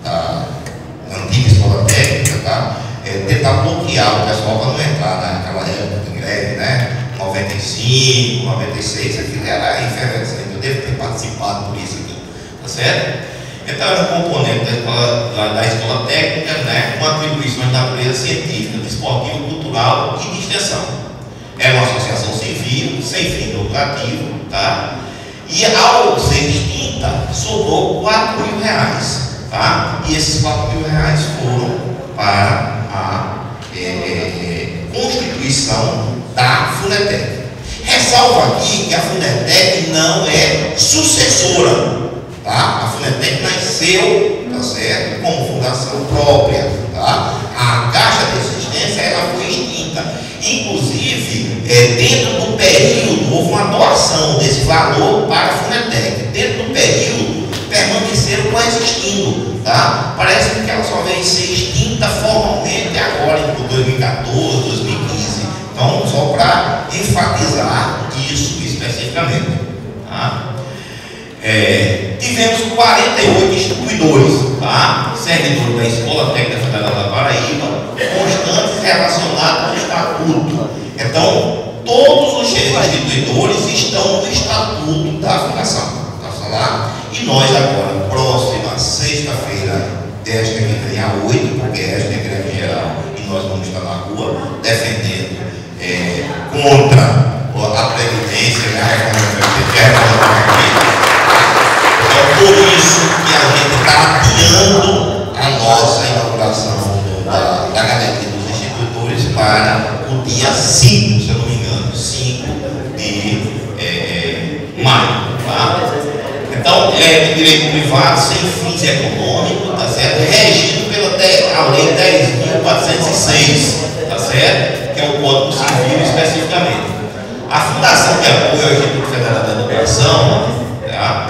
antiga escola técnica, tá? Tentar bloquear o pessoal para não entrar naquela época de greve, né? 95, 96, aquilo era efervescente. Eu devo ter participado por isso aqui, tá certo? Então era um componente da escola técnica, né? Com atribuições da natureza científica, desportiva, cultural e de extensão. Era uma associação civil, sem fim lucrativo, tá? E ao ser extinta, sobrou R$4.000. Tá? E esses R$4.000 foram para a constituição da Funetec. Ressalvo aqui que a Funetec não é sucessora, tá? A Funetec nasceu, tá certo, como fundação própria, tá? A Caixa de Assistência ela foi extinta. Inclusive, dentro do período, houve uma doação desse valor para a Funetec. Dentro do período, permaneceram coexistindo, tá? Parece que ela só veio ser extinta formalmente agora, em 2014, 2015. Então, só para enfatizar isso especificamente, tá? Tivemos 48 instituidores, tá? Servidores da Escola Técnica Federal da Paraíba, constantes relacionados ao estatuto. Então, todos os instituidores estão no estatuto da fundação. Está lá. E nós agora, próxima sexta-feira, desta que vem a 8, porque esta é greve geral, e nós vamos estar na rua defendendo contra a Previdência, a reforma da Previdência. É por isso que a gente está adiando a nossa inauguração da Galeria dos Instituidores para o dia 5, se eu não me engano, 5 de maio. Tá? Então, é de direito privado sem fins econômicos, tá certo? Regido pela Lei 10.406, tá certo? Que é o Código Civil especificamente. A Fundação de Apoio ao Instituto Federal da Educação, tá?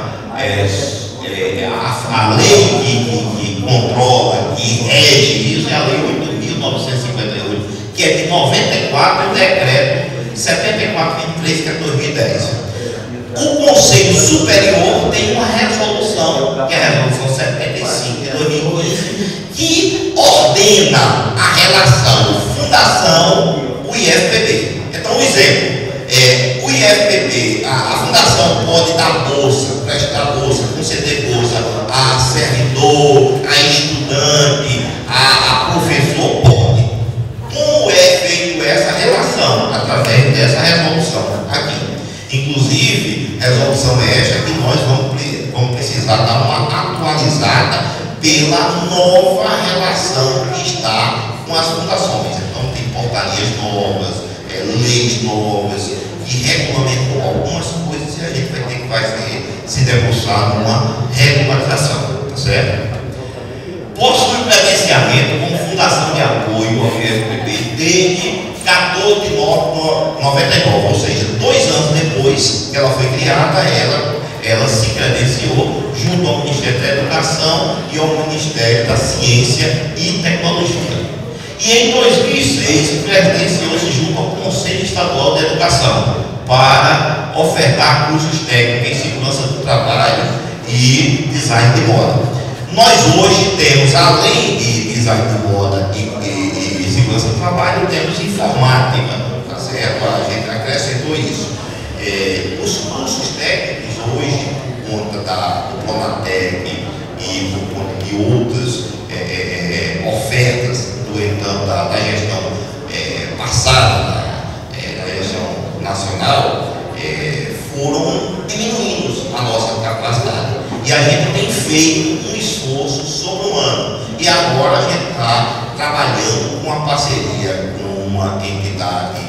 A lei que controla, que rege isso é a Lei 8.958, que é de 94 e o decreto 7423, que é de 2010. O Conselho Superior tem uma resolução, que é a Resolução 75 de 2015, que ordena a relação Fundação-o IFPB. Então, um exemplo. O IFPB, a fundação pode dar bolsa, prestar bolsa, conceder bolsa a servidor, a estudante, a professor, pode. Como é feita essa relação? Através dessa resolução aqui. Inclusive, resolução esta que nós vamos precisar dar uma atualizada pela nova relação que está com as fundações. Então, tem portarias novas, leis novas, que regulamentam algumas coisas e a gente vai ter que fazer, se debruçar numa regularização, tá certo? Possui credenciamento como Fundação de Apoio ao IFPB desde 14 de novembro de 99, ou seja, 2 anos depois que ela foi criada, ela se credenciou junto ao Ministério da Educação e ao Ministério da Ciência e Tecnologia. E em 2006, credenciou-se junto ao Conselho Estadual de Educação para ofertar cursos técnicos em segurança do trabalho e design de moda. Nós hoje temos, além de design de moda e segurança do trabalho, temos informática, tá certo? A gente acrescentou isso. Os cursos técnicos hoje, por conta do Pronatec e por conta de outras ofertas da gestão passada, da gestão nacional, foram diminuindo a nossa capacidade. E a gente tem feito um esforço sobre um ano. E agora a gente está trabalhando com uma parceria com uma entidade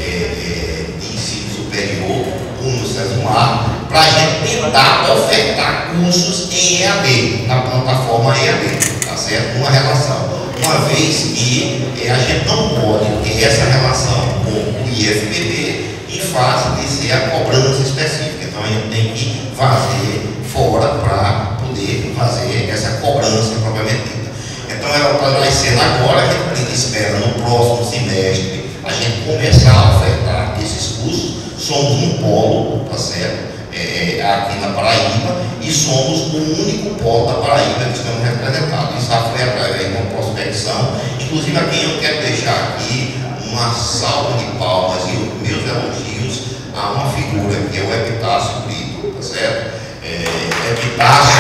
de ensino superior, como o SESMAR, para a gente tentar ofertar cursos em EAD, na plataforma EAD, tá certo? Uma relação. Uma vez que a gente não pode ter essa relação com o IFPB em fase de ser a cobrança específica. Então a gente tem que fazer fora para poder fazer essa cobrança propriamente dita. Então ela está nascendo agora, a gente espera no próximo semestre a gente começar a ofertar esses cursos. Somos um polo, tá certo? Aqui na Paraíba, e somos o único polo da Paraíba que estamos representados. Isso foi através de uma prospecção. Inclusive, a quem eu quero deixar aqui uma salva de palmas e os meus elogios a uma figura que é o Epitácio Brito, tá certo? Epitácio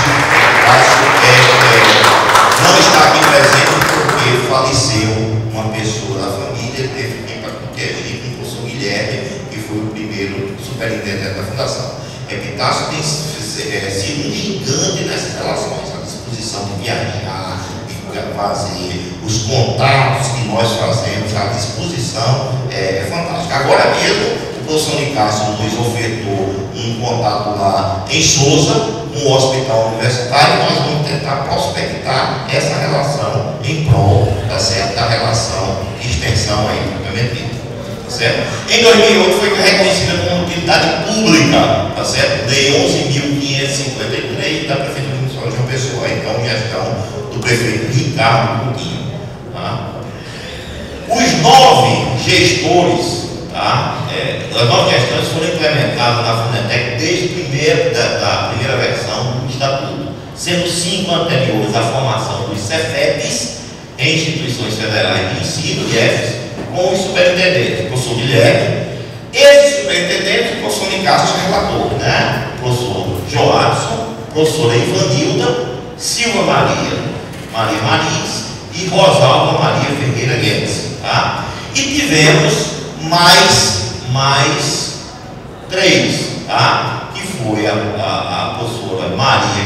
não está aqui presente porque faleceu uma pessoa da família, ele teve que ir para proteger com o professor Guilherme, que foi o primeiro superintendente da fundação. Epitácio tem sido um gigante nessas relações, a disposição de viajar, de fazer os contatos que nós fazemos, a disposição é fantástica. Agora mesmo, o professor Nicásio nos ofertou um contato lá em Souza, um hospital universitário, e nós vamos tentar prospectar essa relação em prol, tá certo, da relação de extensão aí, propriamente dita. Certo? Em 2008 foi reconhecida como utilidade pública, tá certo? Lei 11.553 da Prefeitura Municipal de João Pessoa, então gestão do prefeito Ricardo Coutinho. Tá? Os 9 gestores, tá? As 9 gestões foram implementadas na Funetec desde da primeira versão do Estatuto, sendo 5 anteriores à formação dos CEFEPs em instituições federais de ensino, IEFs, com os superintendentes, o professor Guilherme, Esse superintendente, o professor Nicásio relator, né? O professor Joadson, professora Ivanilda, Silva Maria Mariz e Rosalva Maria Ferreira Guedes, tá? E tivemos mais 3, tá? Que foi a professora Maria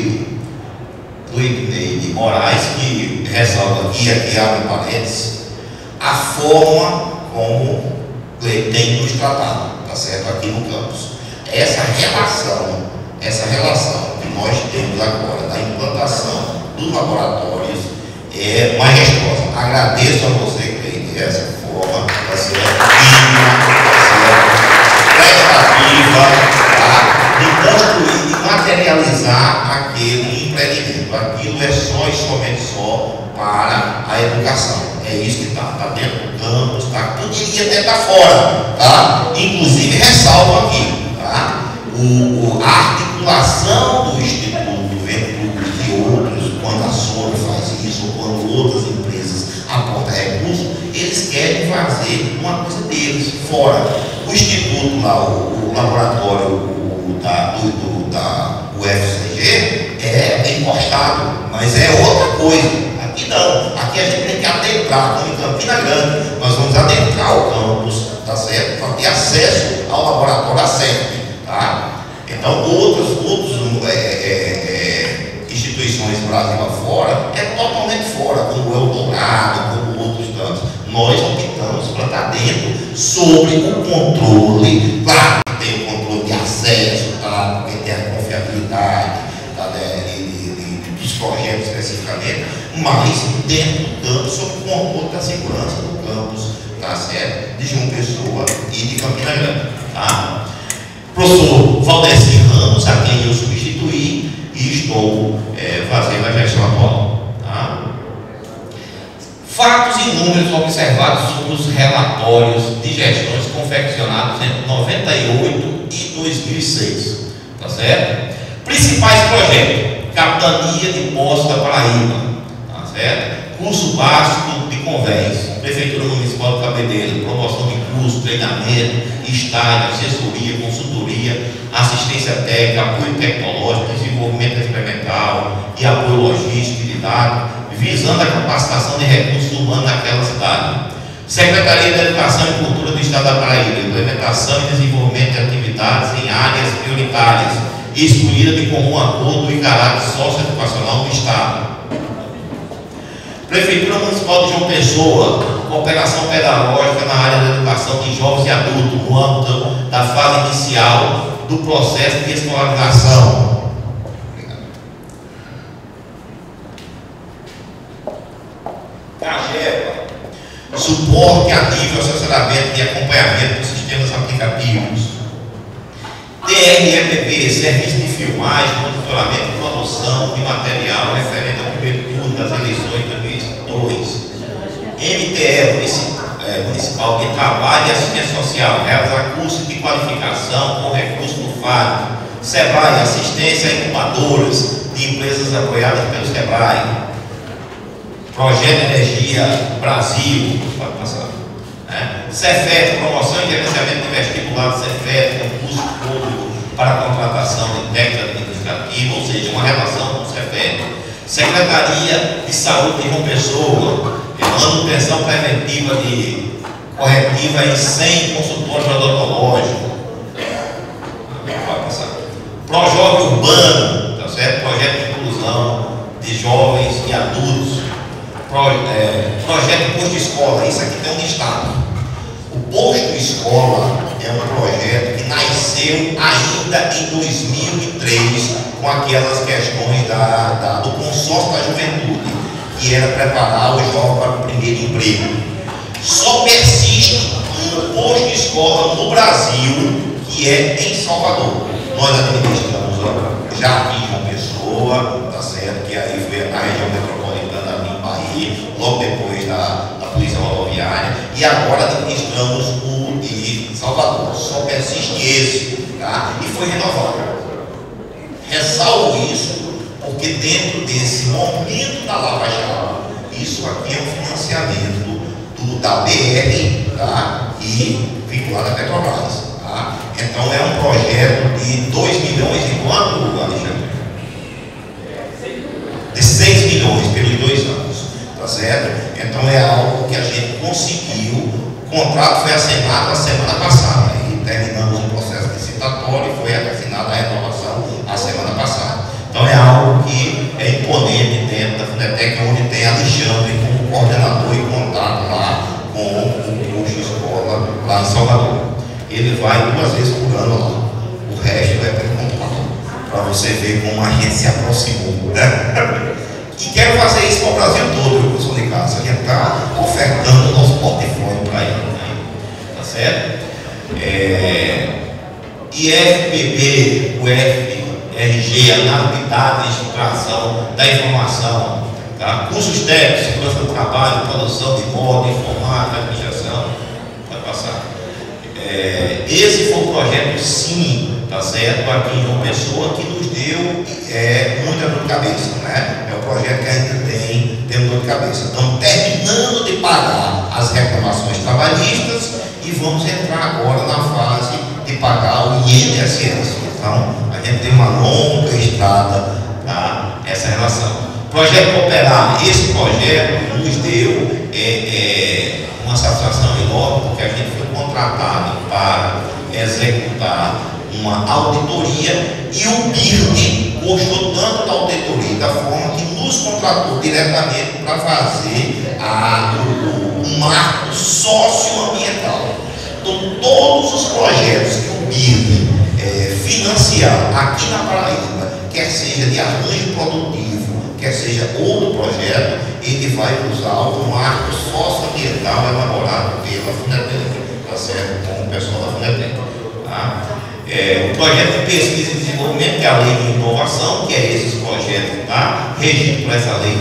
Cleide Moraes, que ressalva aqui abre parênteses, a forma como tem nos tratado, tá certo? Aqui no campus. Essa relação que nós temos agora da implantação dos laboratórios é majestosa. Agradeço a você, Cleide, essa forma, tá certo? Prestativa, tá? De construir, de materializar aquele empreendimento. Aquilo é só e somente só para a educação. É isso que está dentro do campus, poderia até estar fora, tá? Inclusive ressalvo aqui, tá? A articulação do Instituto Ventura e outros, quando a Sora faz isso, ou quando outras empresas aportam recursos, eles querem fazer uma coisa deles, fora. O Instituto lá, o laboratório da UFCG é encostado, mas é outra coisa. Aqui não, aqui a gente tem que adentrar, como em Campina Grande, nós vamos adentrar o campus, tá certo? Para ter acesso ao laboratório ACEP, tá? Então, outras instituições Brasil afora é totalmente fora, como o Eldorado, como outros tantos. Nós optamos para estar dentro sobre o controle, claro que tem o controle de acesso, tá? Porque tem a confiabilidade, tá? Dos projetos especificamente, mas dentro do campus, sob o controle da segurança do campus, tá certo? De João Pessoa e de Campina Grande, tá? Professor Valdeci Ramos, a quem eu substituí e estou fazendo a gestão atual, tá? Fatos e números observados sobre os relatórios de gestões confeccionados entre 98 e 2006, tá certo? Principais projetos: Capitania de Poços da Paraíba, tá certo? Curso básico de convés, Prefeitura Municipal de Cabedelo, promoção de curso, treinamento, estágio, assessoria, consultoria, assistência técnica, apoio tecnológico, desenvolvimento experimental e apoio logístico e didático, visando a capacitação de recursos humanos naquela cidade. Secretaria da Educação e Cultura do Estado da Paraíba, implementação e desenvolvimento de atividades em áreas prioritárias, escolhida de comum acordo e caráter socioeducacional do Estado. Prefeitura Municipal de João Pessoa, cooperação pedagógica na área da educação de jovens e adultos, no âmbito da fase inicial do processo de escolarização. CAGEPA, suporte ativo ao assessoramento e acompanhamento dos sistemas aplicativos. TRMP, serviço de filmagem, monitoramento e produção de material referente ao primeiro turno das eleições de 2002. MTE, Municipal de Trabalho e Assistência Social, realizar curso de qualificação com recurso do FAD. SEBRAE, assistência a incubadoras de empresas apoiadas pelo SEBRAE. Projeto Energia Brasil, pode passar. CEFET, promoção e gerenciamento de vestibular do CEFET, concurso público para a contratação de técnica administrativa, ou seja, uma relação com o CEFET. Secretaria de Saúde de João Pessoa, manutenção preventiva corretiva em 100 consultórios odontológicos. Projove Urbano, tá certo? Projeto de inclusão de jovens e adultos. Projeto Posto Escola, isso aqui tem um destaque. O Posto Escola é um projeto que nasceu ainda em 2003 com aquelas questões do consórcio da juventude, que era preparar o jovem para o primeiro emprego. Só persiste um posto escola no Brasil, que é em Salvador. Nós administramos já aqui em João Pessoa, tá certo? Que aí foi a região metropolitana ali em Bahia, logo depois da Polícia Rodoviária, e agora administramos o de Salvador. Só persiste esse, tá? E foi renovado. Ressalvo isso porque dentro desse momento da Lava Jato, isso aqui é um financiamento da BR tá? E vinculado à Petrobras. Tá? Então é um projeto de 2 milhões e quanto, Alexandre? De 6 milhões pelos 2 anos, tá certo? Então é algo que a gente conseguiu. O contrato foi assinado a semana passada e terminamos o processo licitatório e foi assinada a renovação a semana passada. Então é algo que é imponente dentro da Fundetec, onde tem Alexandre como coordenador e contato lá com o curso escola lá em Salvador. Ele vai 2 vezes por ano lá, o resto é pelo contato, para você ver como a gente se aproximou, né? E quero fazer isso para o Brasil todo, viu, professor de casa? A gente está ofertando o nosso portfólio para ele, né? Tá certo? IFPB, UFRG, Análise de Extração da Informação, tá? Cursos técnicos, segurança do trabalho, produção de moda, informática, administração, vai passar. Esse foi o projeto sim, tá certo? Aqui em João Pessoa, que nos deu muita dor de cabeça, né? É o projeto que ainda tem dor de cabeça. Estamos terminando de pagar as reclamações trabalhistas e vamos entrar agora na fase de pagar o INSS. Então, a gente tem uma longa estrada para essa relação. Projeto Cooperar, esse projeto nos deu uma satisfação enorme, porque a gente foi contratado para executar uma auditoria e o BIRD gostou tanto da auditoria da forma que nos contratou diretamente para fazer o marco socioambiental. Então, todos os projetos que o BIRD financiar aqui na Paraíba, quer seja de arranjo produtivo, quer seja outro projeto, ele vai usar o marco socioambiental elaborado pela Fundetec, tá certo? Com o pessoal da Fundetec. Tá? O projeto de pesquisa e desenvolvimento, que é a lei de inovação, que é esses projetos, tá? Regido por essa lei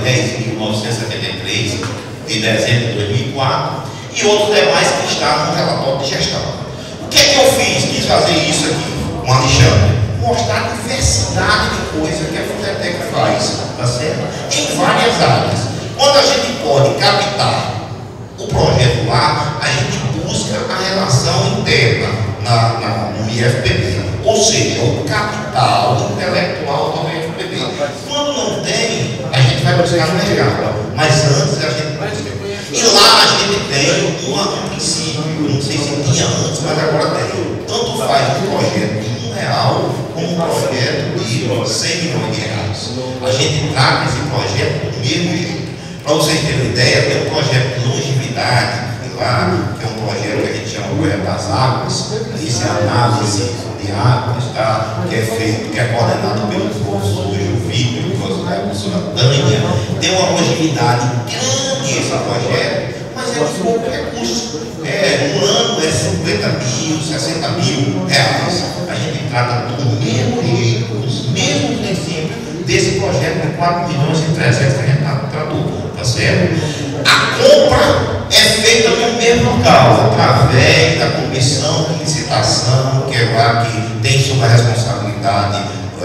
10.973, de dezembro de 2004, e outros demais que estão no relatório de gestão. O que é que eu fiz? Quis fazer isso aqui com o Alexandre. Mostrar a diversidade de coisas que a Fundetec faz, tá certo? Em várias áreas. Quando a gente pode captar o projeto lá, a gente busca a relação interna no IFPB, ou seja, o capital intelectual do IFPB. Quando não tem, a gente vai buscar no mercado, mas antes a gente busca. E lá a gente tem um princípio, não sei se tinha antes, mas agora tem. Tanto faz um projeto de R$1 como um projeto de 100 milhões de reais. A gente trata esse projeto do mesmo jeito. Para vocês terem uma ideia, tem um projeto de longevidade lá, que é um projeto que a gente chama de projeto das águas. Isso é análise de águas, tá? Que é feito, que é coordenado pelo professor Vitor e a professora Tânia. Tem uma longevidade grande esse projeto, mas é de pouco recurso. Um ano é 50 mil, 60 mil reais. A gente trata do mesmo jeito, os mesmos princípios desse projeto de 4 milhões e 300 que a gente tratou, tá certo? A compra é feita no mesmo local, através da comissão de licitação, que é lá que tem sob a responsabilidade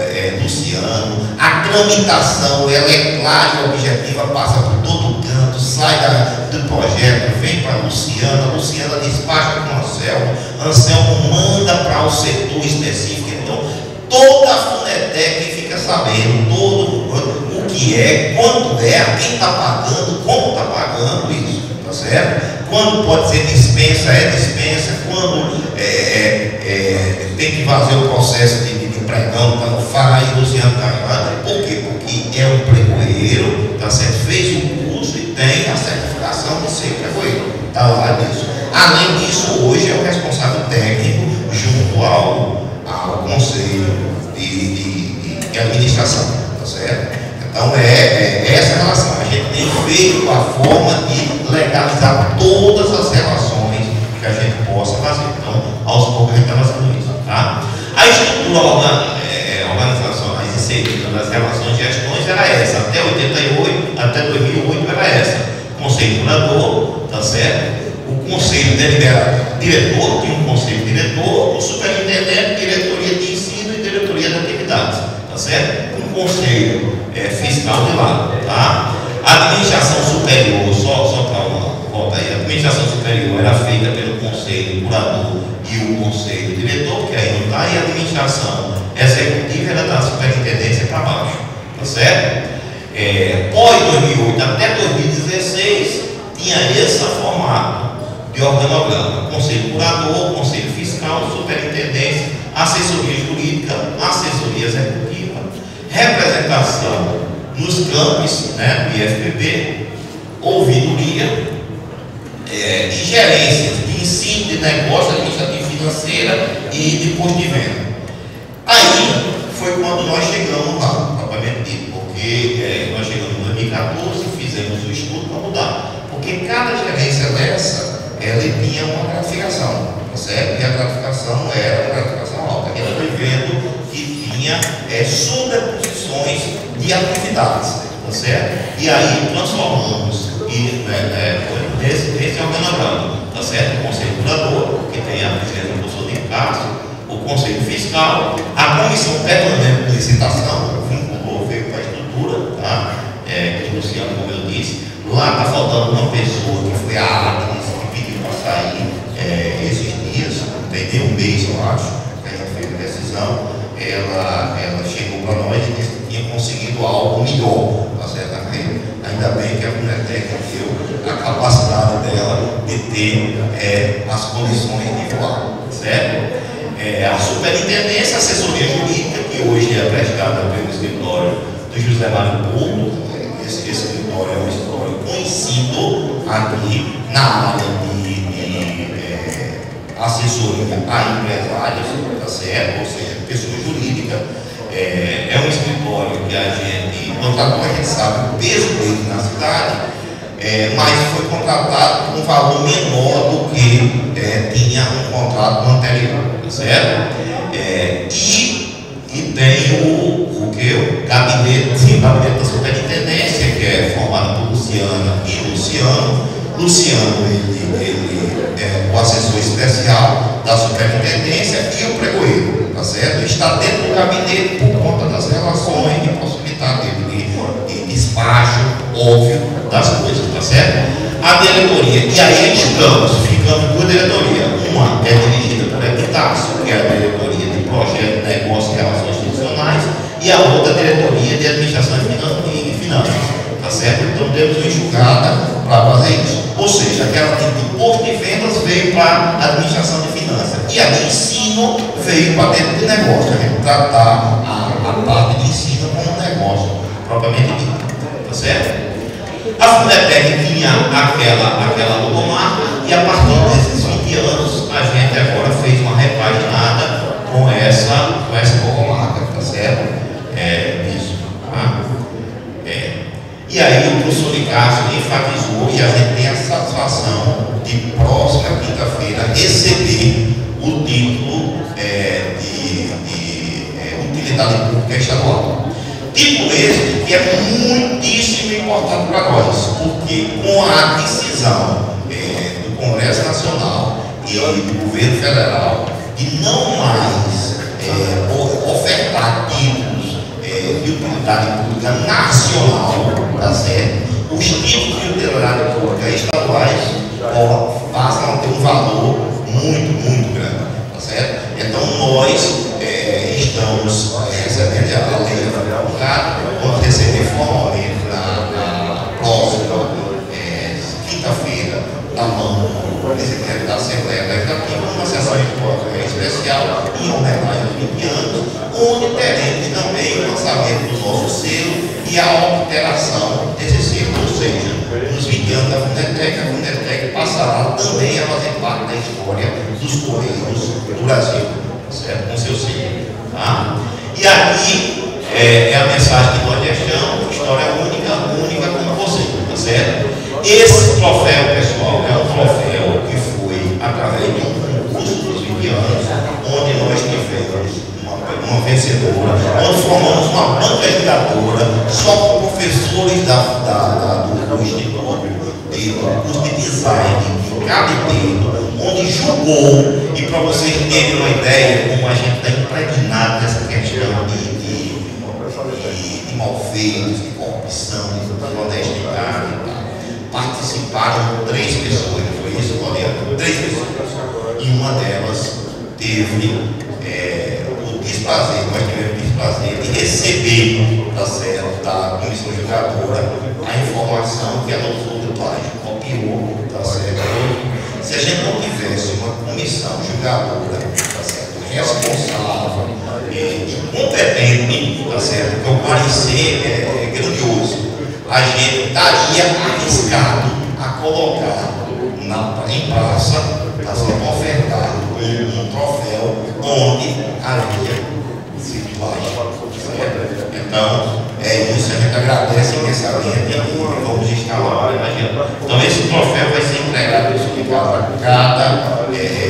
Luciano. A tramitação, ela é clara e objetiva, passa por todo canto, sai do projeto, vem para a Luciana despacha com o Anselmo manda para o setor específico. Então, toda a Fundetec fica sabendo o que é, quanto é, a quem está pagando, como está pagando isso, tá certo? Quando pode ser dispensa, quando tem que fazer o processo de pregão, então faz, Luciano está lá. Por quê? Porque é um pregoeiro, tá certo? Fez o curso e tem a certificação de ser pregoeiro, está lá disso. Além disso, hoje é o responsável técnico junto ao Conselho de Administração, tá certo? Então é essa relação. A gente tem feito a forma de legalizar todas as relações que a gente possa fazer. Então, aos poucos a gente está fazendo isso, tá? A estrutura organizacional inserida das relações de gestões era essa. Até 2008 era essa. Conselho curador, tá certo? O conselho diretor, tinha um conselho diretor, o superintendente, diretoria de ensino e diretoria de atividades, tá certo? Um conselho fiscal de lado, tá? A administração superior, só para volta aí. A administração superior era feita pelo conselho curador e o conselho diretor, que aí não está, e a administração executiva era da superintendência para baixo, tá certo? Pós 2008 até 2016 tinha esse formato de organograma: conselho curador, conselho fiscal, superintendência, assessoria jurídica, assessoria executiva, representação nos campos, né, do IFPB, ouvidoria e gerências de ensino, de negócio, administrativo, financeira e de imposto de venda. Aí foi quando nós chegamos lá, propriamente dito, porque nós chegamos em 2014 e fizemos o estudo para mudar, porque cada gerência dessa, ela tinha uma gratificação, tá certo? E a gratificação era uma gratificação alta, que ela foi vendo que tinha sobreposições de atividades, tá certo? E aí transformamos nesse organograma, tá certo? O conselho curador, que tem a presidência do professor de Cássio, o conselho fiscal, a comissão permanente de licitação, veio para a estrutura, tá? Que o Luciano, como eu disse, lá está faltando uma pessoa que foi a Agnes, que pediu para sair esses dias, não tem nem um mês, eu acho, que a gente fez a decisão. Ela chegou para nós e disse que tinha conseguido algo melhor, tá certo? Ainda bem que a Funetec deu a capacidade dela de ter as condições de voar, certo? A superintendência, a assessoria jurídica, que hoje é prestada pelo escritório do José Mário Porto. Esse escritório é um escritório conhecido aqui na área de assessoria a empresários, tá certo? Ou seja, pessoa jurídica. É um escritório que a gente, contratou, a gente sabe o peso dele na cidade, mas foi contratado com um valor menor do que tinha um contrato anterior, tá certo? E tem o gabinete da superintendência, que é formado por Luciana e Luciano. Luciano, ele é o assessor especial da superintendência e o pregoeiro, tá certo? Está dentro do gabinete por conta das relações, de possibilidade de despacho, óbvio, das coisas, tá certo? A diretoria, e aí ficamos duas diretorias. Uma é dirigida por Epitácio, que é a diretoria de projeto, negócio e relações institucionais, e a outra diretoria de administração e finanças, tá certo? Então temos uma enxugada para fazer isso. Ou seja, aquela tipo de posto de vendas veio para a administração de finanças e a de ensino veio para dentro de negócio, a gente tratar a parte de ensino como negócio propriamente dito, tá certo? A Funetec tinha aquela logomarca e a partir desses 20 anos a gente agora fez uma repaginada com essa logomarca, tá certo? Isso, tá? E aí o professor Cássio enfatizou e a gente tem a satisfação de próxima quinta-feira receber o título de utilidade pública estadual. Título esse que é muitíssimo importante para nós, porque com a decisão do Congresso Nacional e do Governo Federal de não mais ofertar títulos de utilidade pública nacional, tá certo? Os títulos de utilidade pública estaduais passam a ter um valor muito grande, tá certo? Então nós estamos recebendo a lei advogada, vamos receber formalmente na próxima quinta-feira da mão do presidente da Assembleia Legislativa uma sessão especial em homenagem aos 20 anos, onde teremos também o lançamento do nosso selo e a alteração desse selo, ou seja, nos 20 anos da Funetec, a Funetec passará também a fazer parte da história dos Correios do Brasil, certo? Com seu selo, tá? E aqui é a mensagem que nós deixamos: história única como você, tá certo? Esse troféu, pessoal, é um troféu que foi através de um concurso dos 20 anos, onde nós tivemos uma vencedora, onde formamos uma banca educadora só com professores do Instituto de Design de Cabedelo, onde julgou, e para vocês terem uma ideia como a gente está impregnado dessa questão de malfeitos, de corrupção, de honestidade e tal. participaram 3 pessoas, não foi isso, Claudiano? 3 pessoas. E uma delas teve o desprazer, nós tivemos o desprazer de receber, tá certo, da comissão julgadora a informação que ela usou do plágio, copiou, tá certo? Se a gente não tivesse uma comissão julgadora, tá certo, responsável e competente, tá certo, porque o parecer é grandioso, a gente estaria arriscado a colocar em praça, tá certo, ofertado um troféu onde havia sido plágio, certo? Então, é isso, a gente agradece imensamente e vamos estar lá. Então, esse troféu vai ser entregado para cada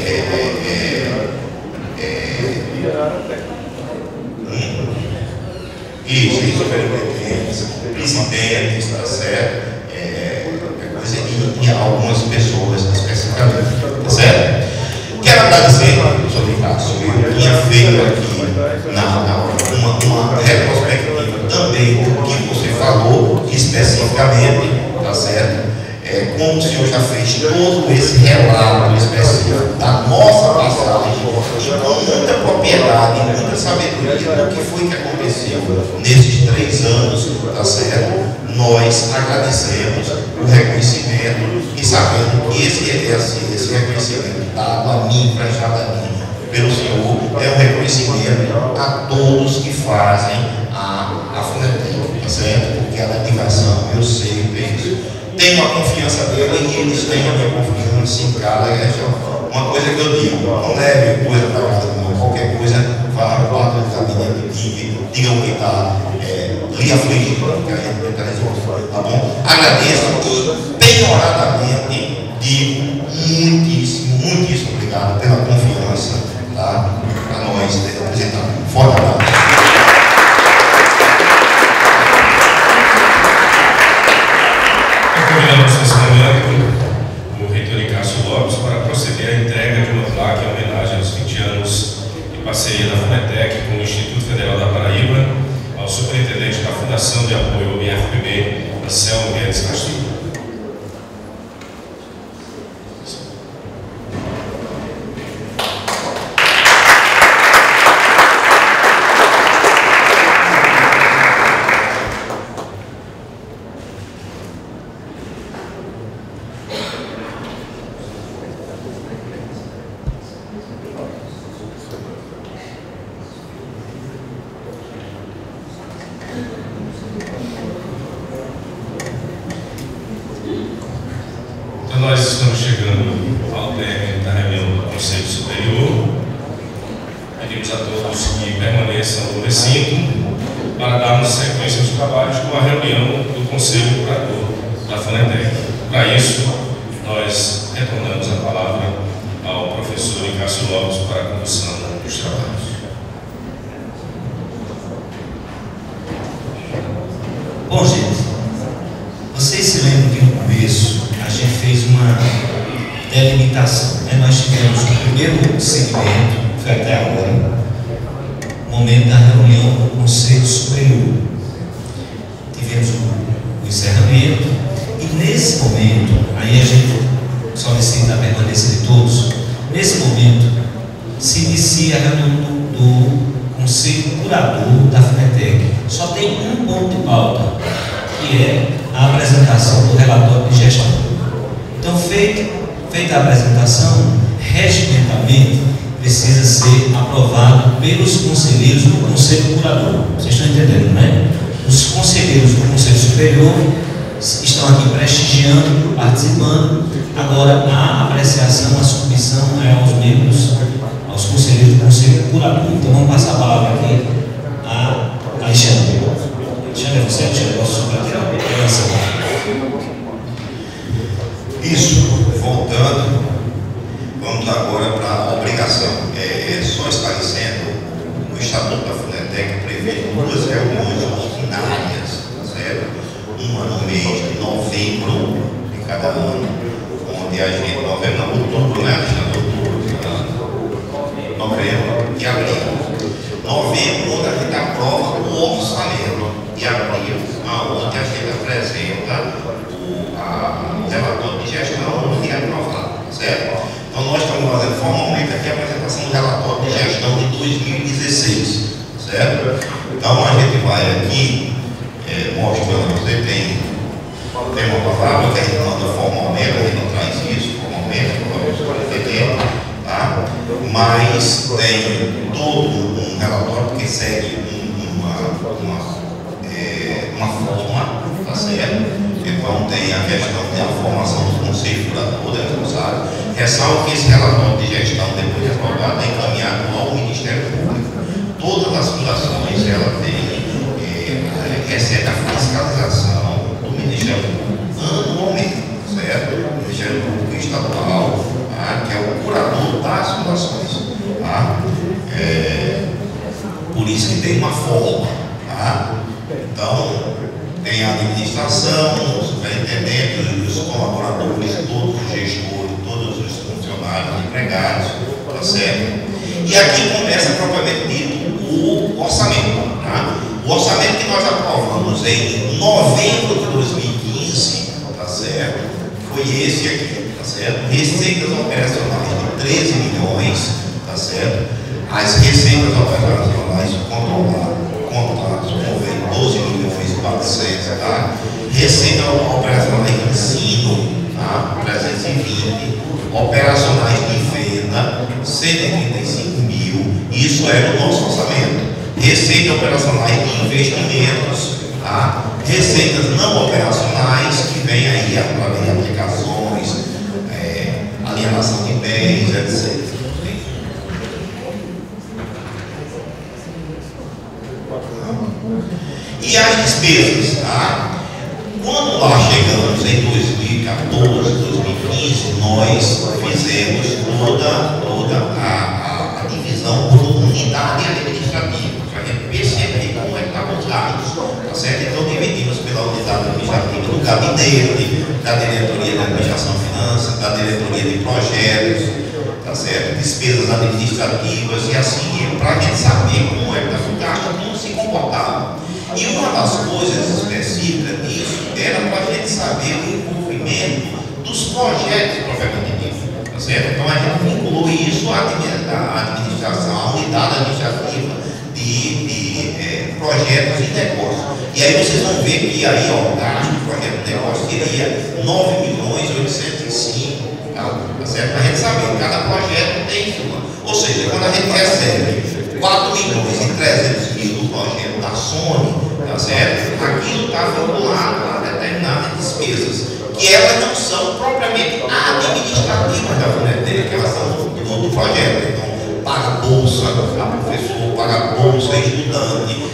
superintendentes, presidentes, tá certo? E algumas pessoas especificamente, tá certo? Quero agradecer, professor Ricardo, eu tinha feito aqui uma retrospectiva também do que você falou especificamente, tá certo? Como o senhor já fez todo esse relato específico da nossa passagem e com muita propriedade, muita sabedoria do que foi que aconteceu nesses 3 anos, tá certo? Nós agradecemos o reconhecimento e sabendo que esse reconhecimento dado a mim, prestado a mim, pelo senhor, é um reconhecimento a todos que fazem a FUNETEC, tá certo? Porque a dedicação, eu sei, tenho a confiança dela e eles têm a minha confiança em cada região. Uma coisa que eu digo, não leve coisa para casa, não. Qualquer coisa, vá para o lado do gabinete, diga o que está lhe afligindo, que a gente tenta resolver, tá bom? Agradeço e penhoradamente digo muitíssimo obrigado pela confiança, tá? Para nós apresentar. Forte abraço. Convidamos nesse momento o reitor Cássio Lopes para proceder à entrega de uma placa em homenagem aos 20 anos de parceria da FUNETEC com o Instituto Federal da Paraíba, ao superintendente da Fundação de Apoio ao IFPB, Anselmo Guedes Castilho. Nós estamos chegando ao término da reunião do Conselho Superior. Pedimos a todos que permaneçam no recinto para darmos sequência aos trabalhos com a reunião do Conselho Curador da FUNETEC. Para isso, nós retornamos a palavra ao professor Cássio Lopes para a condução dos trabalhos. Bom, gente, vocês se lembram que no começo a gente fez uma delimitação, né? Nós tivemos o primeiro segmento, que foi até agora, o momento da reunião do Conselho Superior. Tivemos o encerramento e nesse momento, aí a gente solicita a permanência de todos, nesse momento se inicia a reunião do Conselho Curador da FUNETEC. Só tem um ponto de pauta, que é a apresentação do relatório de gestão. Então, feita a apresentação, regimentalmente precisa ser aprovado pelos conselheiros do Conselho Curador. Vocês estão entendendo, né? Os conselheiros do Conselho Superior estão aqui prestigiando, participando. Agora, a apreciação, a submissão é aos membros, aos conselheiros do Conselho Curador. Então, vamos passar a palavra aqui a Alexandre. Alexandre, você é o nosso secretário. Isso, voltando, vamos agora para a obrigação. Só esclarecendo, o Estatuto da FUNETEC prevê 2 reuniões ordinárias, certo? Uma no mês de novembro de cada ano, onde a gente, outubro, né? Novembro e abril. Novembro, onde a gente aprova o orçamento, e abril, onde a gente apresenta vai aqui, mostrando, você tem uma palavra que a gente manda formalmente, a gente não traz isso formalmente, para entender, tá? Mas tem todo um relatório que segue uma forma, tá certo? Então tem a questão da formação do Conselho Curador, da responsável. Ressalvo que esse relatório de gestão, depois de aprovado, é encaminhado ao Ministério Público. Todas as fundações, ela recebe a fiscalização do Ministério Público anualmente, certo? O Ministério Público Estadual, tá? Que é o curador das fundações, tá? Por isso que tem uma forma, tá? Então, tem a administração, o superintendente, os colaboradores, todos os gestores, todos os funcionários, empregados, tá certo? E aqui começa propriamente dito o orçamento, tá? O orçamento que nós aprovamos em novembro de 2015, tá certo? Foi esse aqui, tá certo? Receitas operacionais de 13 milhões, tá certo? As receitas operacionais contadas com 12 milhões e 400, tá? Receita operacionais de ensino, tá? 320, operacionais de venda, 135 mil, isso era o nosso orçamento. Receita operacionais de investimentos, tá? Receitas não operacionais, que vem aí através de aplicações, alienação de bens, etc. E as despesas, tá? Quando lá chegamos em 2014, 2015, nós fizemos toda a divisão por unidade administrativa, para a gente perceber como é que estavam os gastos, tá certo? Então dividimos pela unidade administrativa do gabinete, da diretoria de administração e finanças, da diretoria de projetos, tá certo? Despesas administrativas e assim, para a gente saber como é que estava o gasto, como se comportava. E uma das coisas específicas disso era para a gente saber o envolvimento dos projetos propriamente dito, tá certo? Então a gente vinculou isso à administração, à unidade administrativa de projetos e negócios. E aí vocês vão ver que aí, ó, o gasto do projeto de negócio seria 9.805.000, tá certo? Para a gente saber, cada projeto tem uma. Ou seja, quando a gente recebe 4.300.000 do projeto da Sony, tá certo? Aquilo está vinculado a determinadas despesas, que elas não são propriamente administrativas da Fundetel, que elas são do projeto. Então, paga bolsa a professor, paga bolsa a estudante,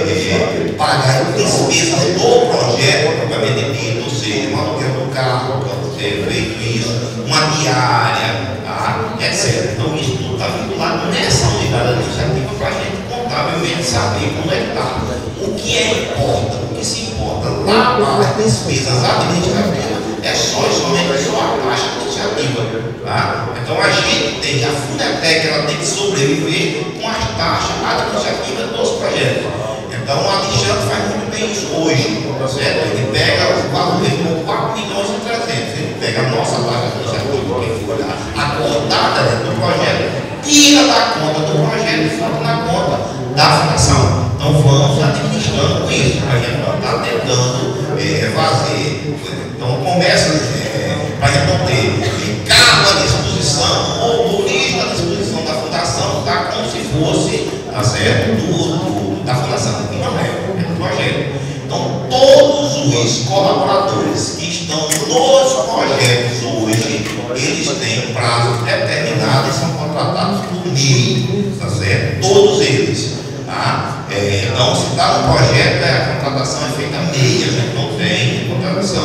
paga despesas do projeto propriamente dito, ou seja, um aluguel do carro, para ter feito isso, uma diária, tá? Etc. Então, isso tudo está vinculado nessa unidade administrativa para a gente contabilmente saber como é que está. O que o que se importa lá para as despesas administrativas é somente a taxa administrativa, tá? Então a gente tem, a Fundetec, ela tem que sobreviver com as taxas administrativas dos projetos. Então o Alexandre faz muito bem isso hoje, tá certo? Ele pega o valor de 4.300.000, ele pega a nossa taxa administrativa, que foi acordada dentro do projeto, tira da conta do projeto e bota na conta da fundação. Então vamos administrando isso, a gente está tentando fazer. Então começa para a gente não ter carro à disposição ou motorista à disposição da fundação, está como se fosse, tá certo, da fundação, e não é do projeto. Então todos os colaboradores que estão nos projetos hoje, eles têm prazos determinados e são contratados por mês, tá certo? Todos eles. Tá? Então, se está no projeto, a contratação é feita meia, a gente não tem contratação.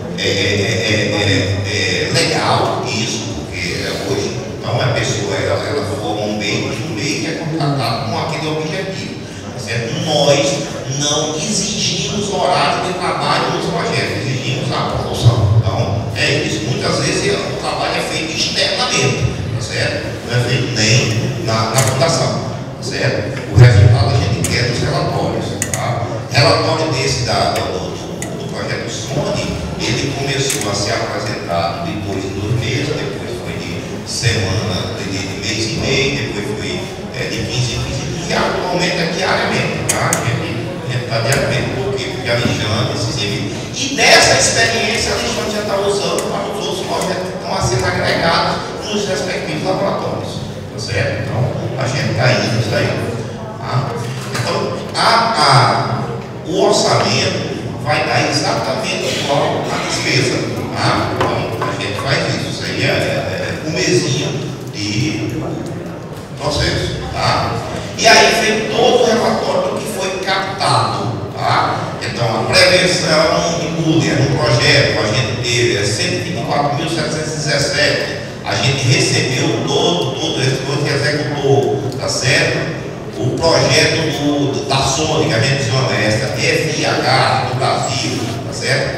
Legal isso, porque hoje, então a pessoa ela forma um meio que é contratado com aquele objetivo. Tá certo? Nós não exigimos horário de trabalho nos projetos, exigimos a produção. Então, é isso. Muitas vezes o trabalho é feito externamente, tá certo? Não é feito nem na fundação. Certo? O resultado a gente quer dos relatórios. Tá? Relatório desse do projeto Sony, ele começou a ser apresentado depois de 2 meses, depois foi de semana, de mês e meio, depois foi de 15 em 15 dias, e atualmente é diariamente. Tá? A gente de alimento. Por quê? Porque a Alexandre se serviu. E dessa experiência, a Alexandre já está usando para os outros projetos que estão a ser agregados nos respectivos laboratórios. Tá certo? Então, a gente está indo isso aí. Tá? Então, o orçamento vai dar exatamente igual à despesa. Tá? Então, a gente faz isso. Isso aí é um mesinho de processo. Tá? E aí vem todo o relatório do que foi captado. Tá? Então, a prevenção de bullying no projeto, a gente teve 124.717. A gente recebeu todo esse coisa que executou, tá certo? O projeto da Sony, que a gente desonesta, FIH do Brasil, tá certo?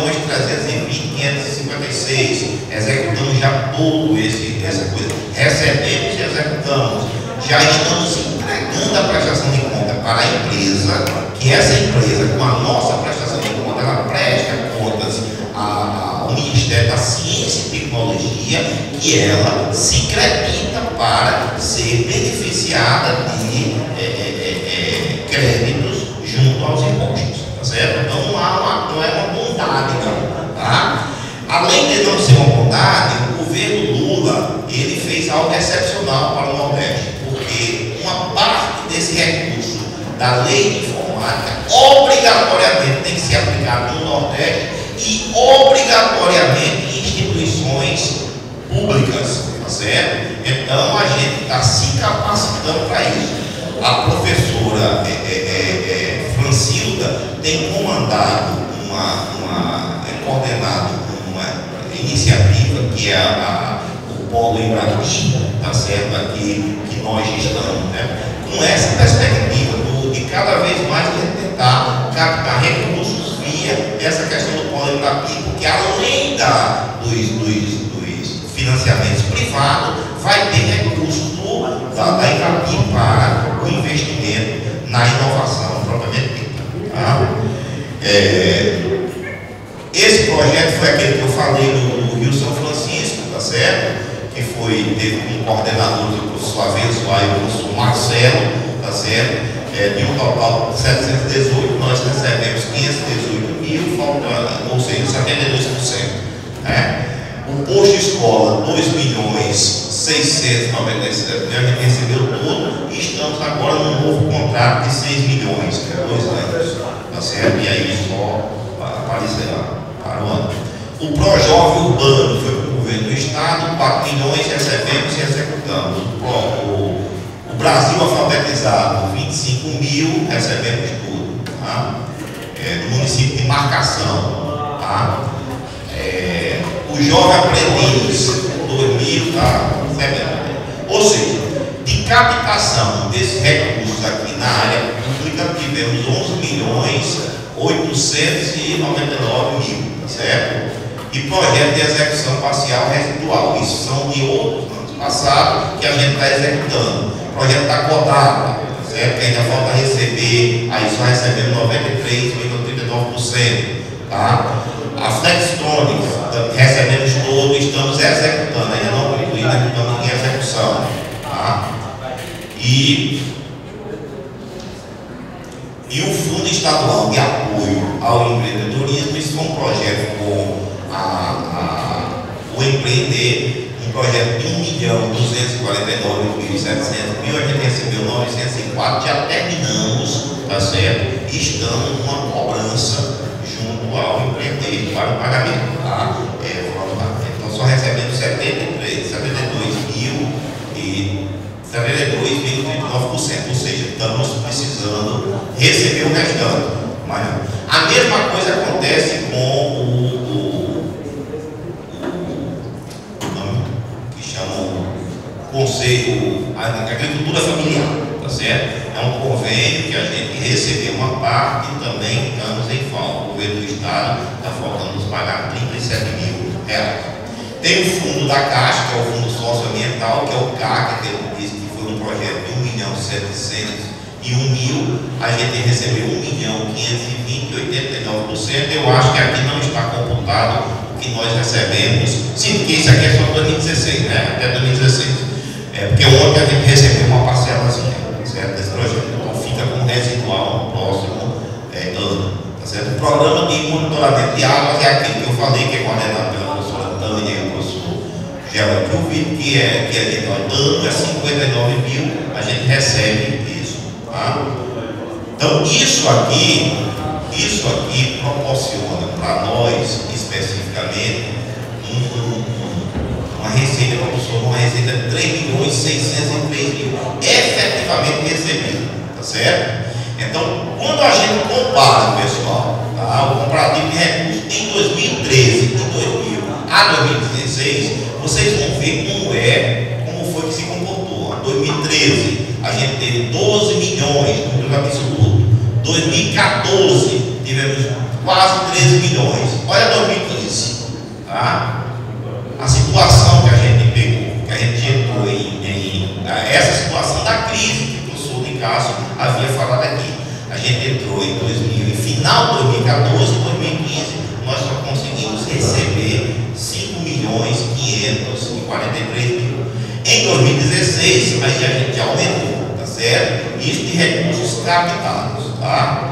4.320.556. Executamos já todo essa coisa. Recebemos e executamos. Já estamos entregando a prestação de conta para a empresa, que essa empresa, com a nossa prestação de conta, ela presta contas ao Ministério da Ciência e Tecnologia, que ela se acredita para ser beneficiada de créditos junto aos impostos, tá certo? Então não é uma bondade, não, tá? Além de não ser uma bondade, o governo Lula, ele fez algo excepcional para o Nordeste, porque uma parte desse recurso da lei de informática obrigatoriamente tem que ser aplicado no Nordeste e obrigatoriamente em instituições públicas, tá certo? Então a gente está se capacitando para isso. A professora Francilda tem comandado coordenado uma iniciativa que é o Polo Embrapi, tá certo? Aqui que nós estamos, né? Com essa perspectiva de cada vez mais tentar captar recursos via essa questão do Polo Embrapi, porque além dos financiamentos privados, vai ter recursos da Embrapi para o investimento na inovação propriamente dita. Tá? Esse projeto foi aquele que eu falei no Rio São Francisco, tá certo? Que teve um coordenador do professor Abençoar e o professor Marcelo, tá certo? De um total de 718, nós recebemos 518 mil, faltando, ou seja, 72%. Né? O posto escola, 2.697.000, a gente recebeu todo e estamos agora num novo contrato de 6 milhões, que é 2 anos. Tá certo? E aí só aparecerá para o ano. O Projovem Urbano foi para o governo do Estado, 4 milhões recebemos e executamos. O Brasil Alfabetizado, 25 mil, recebemos tudo. Tá? No município de Marcação. Tá? O Jovem Aprendiz, 2.000, tá? Ou seja, de captação desses recursos aqui na área pública, tivemos 11.899.000, certo? E projeto de execução parcial residual. Isso são de outros anos passados que a gente está executando. O projeto está cotado, certo? Que ainda falta receber, aí só recebemos 93,39%. Tá? A Flextronics, recebemos todo, estamos executando, ainda não concluído, estamos em execução. Tá? E o Fundo Estadual de Apoio ao Empreendedorismo, isso foi um projeto com o Empreender, um projeto de 1.249.700.000, a gente recebeu 904, já terminamos, tá certo? E estamos numa cobrança junto ao Empreender para o pagamento. Tá? Então só recebemos 72,39%, ou seja, estamos precisando receber o restante. Mas a mesma coisa acontece com o que chama o Conselho da Agricultura Familiar, tá certo? É um convênio que a gente recebeu uma parte e também estamos em falta. O governo do Estado está faltando nos pagar R$37 mil. Tem o fundo da Caixa, que é o Fundo Socioambiental, que é o CAC, que eu disse que foi um projeto de 1.701.000. A gente recebeu 1.520.89%. Eu acho que aqui não está computado o que nós recebemos. Sim, porque isso aqui é só 2016, né? Até 2016. Porque ontem a gente recebeu uma parcelazinha, certo? Desse projeto. Então fica com residual no próximo certo? O programa de monitoramento de águas é aquele que eu falei, que é coordenado pela professora Tânia e o professor Geraldo Provito, que é de ano é 59 mil, a gente recebe isso. Tá? Então, isso aqui proporciona para nós, especificamente, uma receita, uma receita de 3.603.000 efetivamente recebida, tá certo? Então, quando a gente compara, pessoal, tá, o comparativo de recursos em 2013 e 2000 a 2016, vocês vão ver como foi que se comportou. Em 2013, a gente teve 12 milhões no número absoluto. 2014, tivemos quase 13 milhões. Olha 2015, tá? A situação que a gente pegou, que a gente entrou essa situação da crise que o professor Nicasso havia falado aqui. A gente entrou em 2000, em final de 2014 e 2015, nós só conseguimos receber 5.543.000. Em 2016, aí a gente aumentou, tá certo? Isso de recursos captados, tá?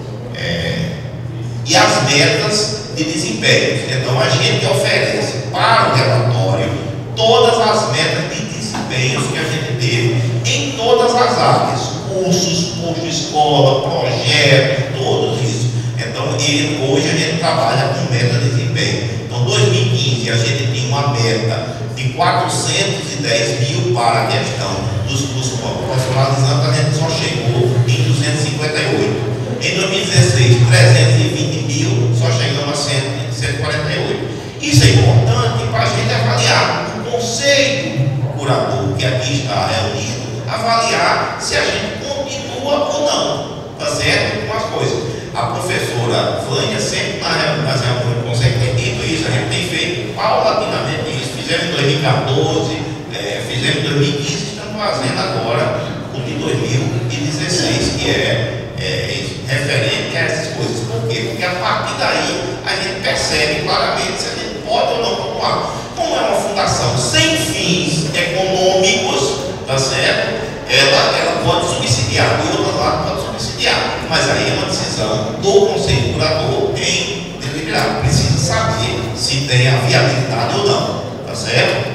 E as metas de desempenho. Então a gente oferece para o relatório todas as metas de desempenho que a gente teve em todas as áreas, cursos, posto escola, projetos, todos isso. Então hoje a gente trabalha com meta de desempenho. Então 2015 a gente tinha uma meta de 410.000 para a questão dos cursos profissionalizantes, a gente só chegou em 258. Em 2016, 320.000, só chegamos a 148. Isso é importante para a gente avaliar o conselho curador que aqui está reunido, avaliar se a gente continua ou não, tá certo? Com as coisas. A professora Vânia sempre nas reuniões do conselho tem dito isso, a gente tem feito paulatinamente isso. Fizemos em 2014, fizemos em 2015, estamos fazendo agora o de 2016, que é referente a essas coisas. Por quê? Porque a partir daí a gente percebe claramente se a gente pode ou não continuar. Como é uma fundação sem fins econômicos, tá certo? Ela pode subsidiar, de outro lado pode subsidiar, mas aí é uma decisão do conselho curador em deliberar. Precisa saber se tem a viabilidade ou não, tá certo?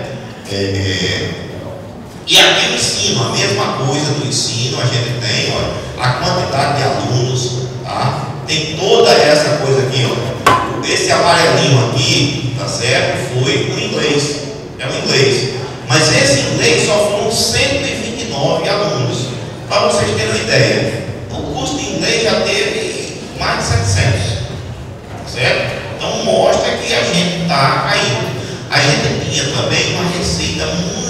E aqui o ensino, a mesma coisa do ensino, a gente tem, olha, a quantidade de alunos, tá? Tem toda essa coisa aqui, ó. Esse amarelinho aqui, tá certo? Foi o inglês, é o inglês. Mas esse inglês só foram 129 alunos. Para vocês terem uma ideia, o curso de inglês já teve mais de 700, tá certo? Então mostra que a gente está caindo. A gente tinha também uma receita muito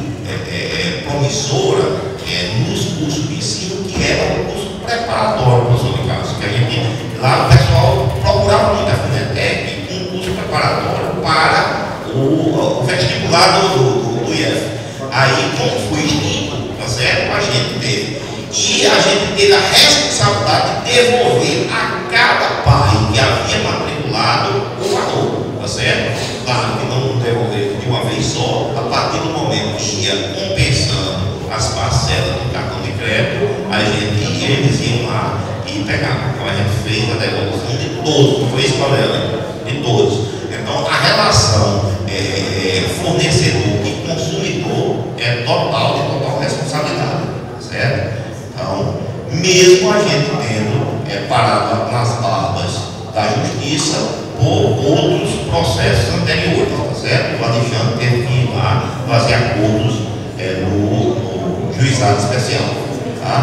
promissora nos cursos de ensino, que era o curso preparatório, professor Nicasso, que a gente, lá o pessoal procurava muito a FUNETEC, um curso preparatório para o vestibular do IF. Aí, como foi extinto, tá certo? A gente teve. E a gente teve a responsabilidade de devolver a cada pai que havia matriculado o valor, tá certo? Claro que não devolver de uma vez só, a partir do momento que ia compensando as parcelas do cartão de crédito, eles iam lá e pegavam. Então a gente fez a devolução de todos, não foi isso, Paulo? De todos. Então a relação fornecedor e consumidor é total, de total responsabilidade, certo? Então, mesmo a gente tendo parado nas barbas da justiça por outros processos anteriores, tá certo? O Alexandre teve que ir lá fazer acordos no juizado especial, tá?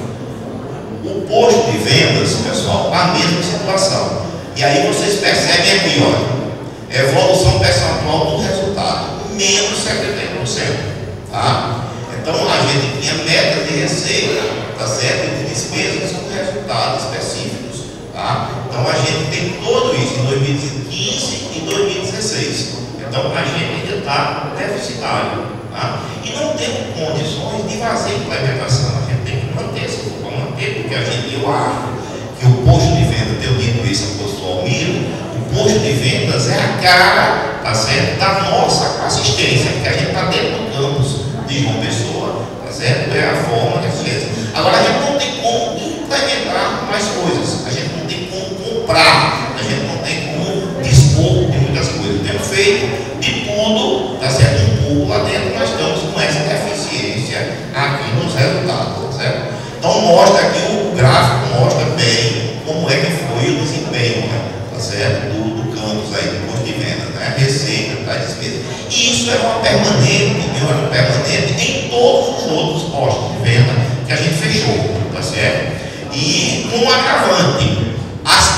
O posto de vendas, pessoal, a mesma situação. E aí vocês percebem aqui, olha, evolução percentual do resultado, menos 71%, tá? Então a gente tinha metas de receita, tá certo? De despesas com resultados específicos, tá? Então a gente tem tudo isso em 2015 e 2016. Então a gente ainda está deficitário, tá? E não temos condições de fazer implementação. A gente tem que manter esse porque a gente, eu acho que o posto de venda, tenho dito isso ao professor Almiro, o posto de vendas é a cara, tá certo, da nossa assistência, porque a gente está dentro do campus de João Pessoa, tá certo? É a forma de assistência. Agora a gente não tem como implementar mais coisas, a gente não tem como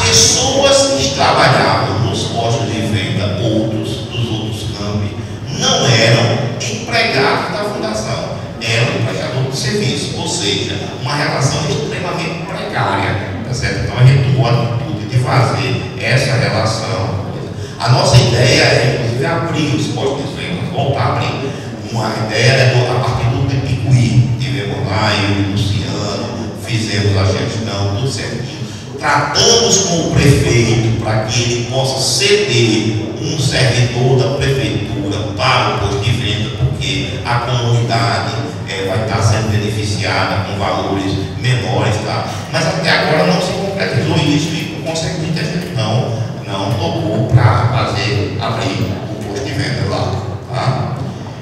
pessoas que trabalhavam nos postos de venda, dos outros campos, não eram empregados da fundação, eram empregadores de serviço, ou seja, uma relação extremamente precária, tá certo? Então a gente tomou a atitude de fazer essa relação. A nossa ideia é, inclusive, abrir os postos de venda, voltar a abrir. Uma ideia é a partir do Picuí, tivemos lá, eu e o Luciano, fizemos a gestão, tudo certinho. Tratamos com o prefeito para que ele possa ceder um servidor da prefeitura para o posto de venda, porque a comunidade vai estar sendo beneficiada com valores menores, tá? Mas até agora não se concretizou isso e, por consequente, a gente não tocou para abrir o posto de venda lá, tá?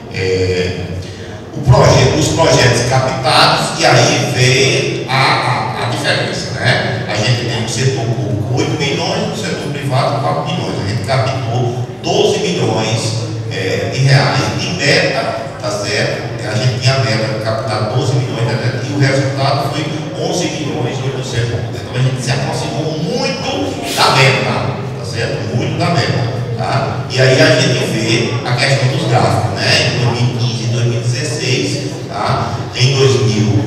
Os projetos captados, e aí vem a diferença, né? A gente tem no setor público 8 milhões, no setor privado 4 milhões. A gente captou 12 milhões de reais de meta, tá certo? A gente tinha a meta de captar 12 milhões de reais e o resultado foi 11 milhões e 800. Então a gente se aproximou muito da meta, tá certo? Muito da meta, tá? E aí a gente vê a questão dos gráficos, né? Em 2015 e 2016, tá? Em 2000,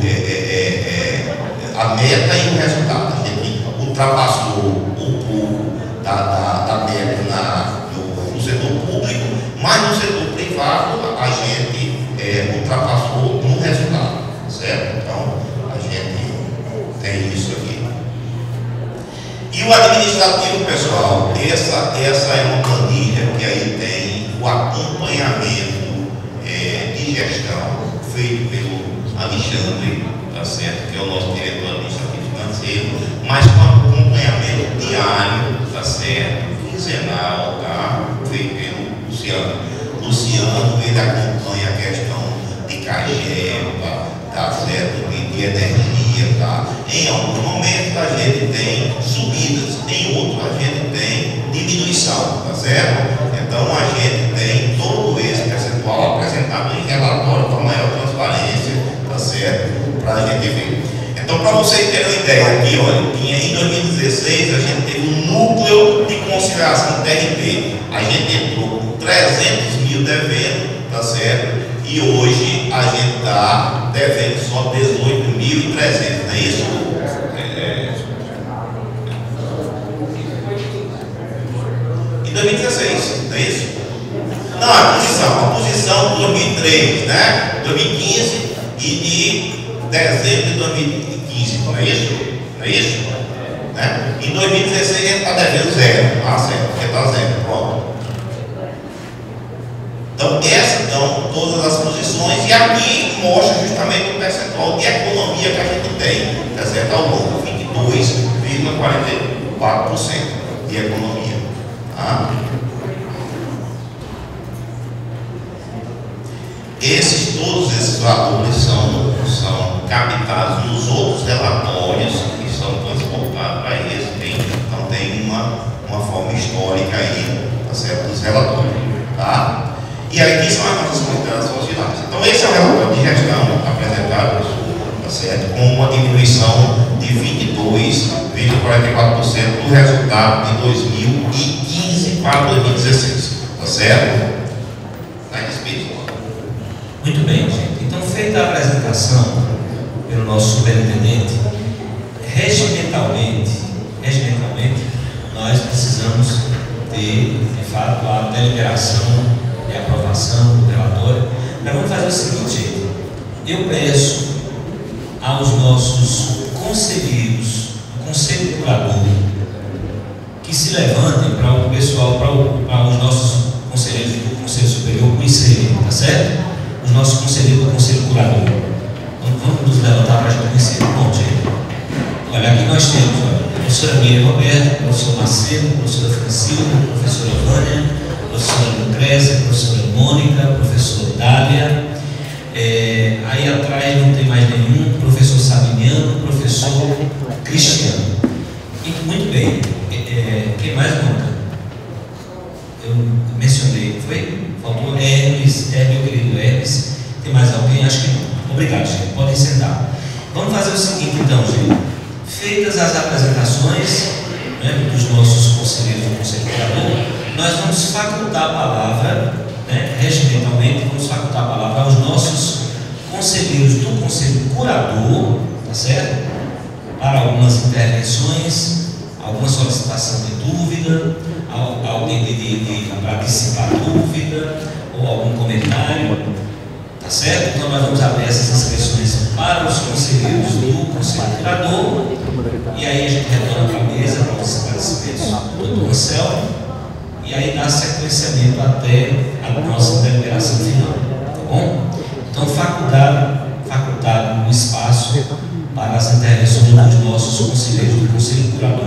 a meta e o resultado. A gente ultrapassou um pouco da meta no setor público, mas no setor privado a gente ultrapassou no resultado, certo? Então a gente tem isso aqui. E o administrativo, pessoal, essa é uma planilha que aí tem o acompanhamento de gestão feito pelo Alexandre, tá certo? Que é o nosso diretor administrativo financeiro, mas com acompanhamento diário, tá certo? Quinzenal, tá? Feito pelo Luciano. Luciano, ele acompanha a questão de CAGEPA, tá certo? De energia, tá? Em alguns momentos a gente tem subidas, em outros a gente tem diminuição, tá certo? Então a gente tem todo esse percentual apresentado em relatório para maior transparência, tá certo? Para a gente ver. Então, para vocês terem uma ideia aqui, olha, em 2016 a gente teve um núcleo de conciliação TRT. A gente entrou com 300 mil devendo, tá certo? E hoje a gente está devendo só 18.300, não é isso? Em 2016, não é isso? Não, a posição de 2003, né? 2015 e de dezembro de 2015, não é isso? Não é isso? Né? Em 2016 a gente está devendo zero, ah, certo, porque está zero, pronto. Então, essas são todas as posições, e aqui mostra justamente o percentual de economia que a gente tem, tá certo? Ao longo, 22,44% de economia. Tá? Todos esses valores são captados nos outros relatórios que são transportados para eles. Então tem uma forma histórica aí, tá certo? Dos relatórios. Tá? E aqui são as nossas considerações finais. Então esse é o relatório de gestão apresentado, tá certo? Com uma diminuição de 22,44% do resultado de 2015 para 2016. Tá certo? Muito bem, gente. Então, feita a apresentação pelo nosso superintendente, regimentalmente, nós precisamos ter, de fato, a deliberação e aprovação do relatório. Mas vamos fazer o seguinte: eu peço aos nossos conselheiros, do Conselho Curador, que se levantem para o pessoal, para os nossos conselheiros do Conselho Superior conhecerem, tá certo? Os nossos conselheiros do Conselho Curador. Então vamos nos levantar para a gente conhecer. Bom, gente, olha, aqui nós temos a professora Miriam Roberto, professor Macedo, professora Francilda, professora Vânia, professora Lucrécia, professora Mônica, professor Dália. Aí atrás não tem mais nenhum, professor Sabiniano, professor Cristiano. E muito bem, quem mais, Mônica? Eu mencionei, foi? Faltou Hermes, meu querido Hermes. Tem mais alguém? Acho que não. Obrigado, gente. Podem sentar. Vamos fazer o seguinte, então, gente. Feitas as apresentações, né, dos nossos conselheiros do Conselho Curador, nós vamos facultar a palavra, né, regimentalmente, vamos facultar a palavra aos nossos conselheiros do Conselho Curador, tá certo? Para algumas intervenções, alguma solicitação de dúvida, alguém para dissipar dúvida, ou algum comentário, tá certo? Então nós vamos abrir essas inscrições para os conselheiros do Conselho Curador, e aí a gente retorna para a mesa para os esclarecimentos do Dr. Anselmo, e aí dá sequenciamento até a nossa deliberação final, tá bom? Então facultado o espaço para as intervenções dos nossos conselheiros do Conselho Curador.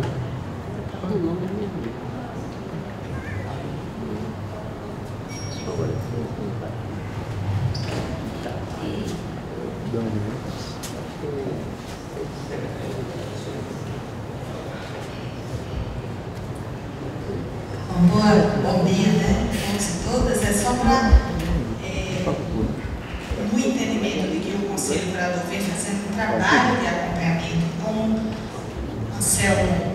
Bom dia, né? Todos e todas. É só para no entendimento de que o Conselho Curador vem fazendo um trabalho de acompanhamento, como o Anselmo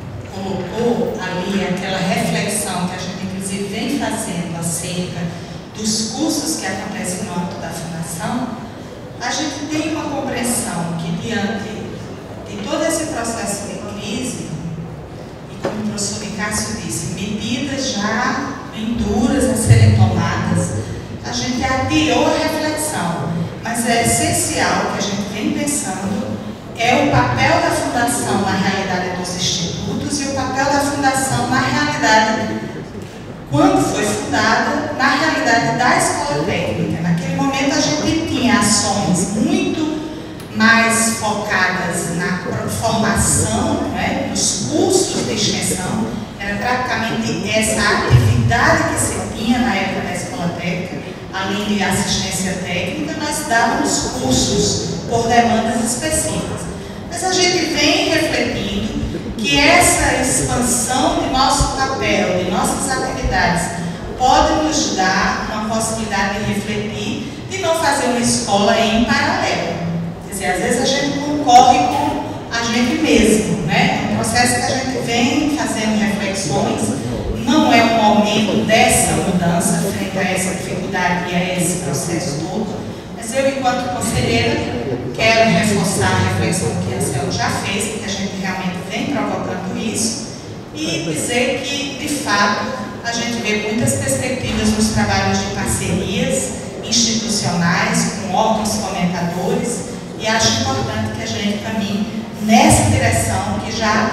colocou ali aquela reflexão que a gente inclusive vem fazendo acerca dos cursos que acontecem no âmbito da Fundação, a gente tem uma compreensão que diante de todo esse processo de crise, como o professor Cássio disse, medidas já bem duras a serem tomadas, a gente adiou a reflexão, mas é essencial que a gente vem pensando é o papel da Fundação na realidade dos institutos e o papel da Fundação na realidade, quando foi fundada, na realidade da escola técnica. Naquele momento a gente tinha ações muito mais focadas na formação, né, nos cursos de extensão, era praticamente essa atividade que se tinha na época da escola técnica, além de assistência técnica, nós dávamos cursos por demandas específicas. Mas a gente vem refletindo que essa expansão de nosso papel, de nossas atividades, pode nos dar uma possibilidade de refletir, de não fazer uma escola em paralelo. Quer dizer, às vezes a gente concorre com a gente mesmo, né? É um processo que a gente vem fazendo reflexões, não é um momento dessa mudança frente a essa dificuldade e a esse processo todo, mas eu, enquanto conselheira, quero reforçar a reflexão que a Anselmo já fez, porque a gente realmente vem provocando isso, e dizer que, de fato, a gente vê muitas perspectivas nos trabalhos de parcerias institucionais, com órgãos fomentadores, e acho importante que a gente caminhe nessa direção que já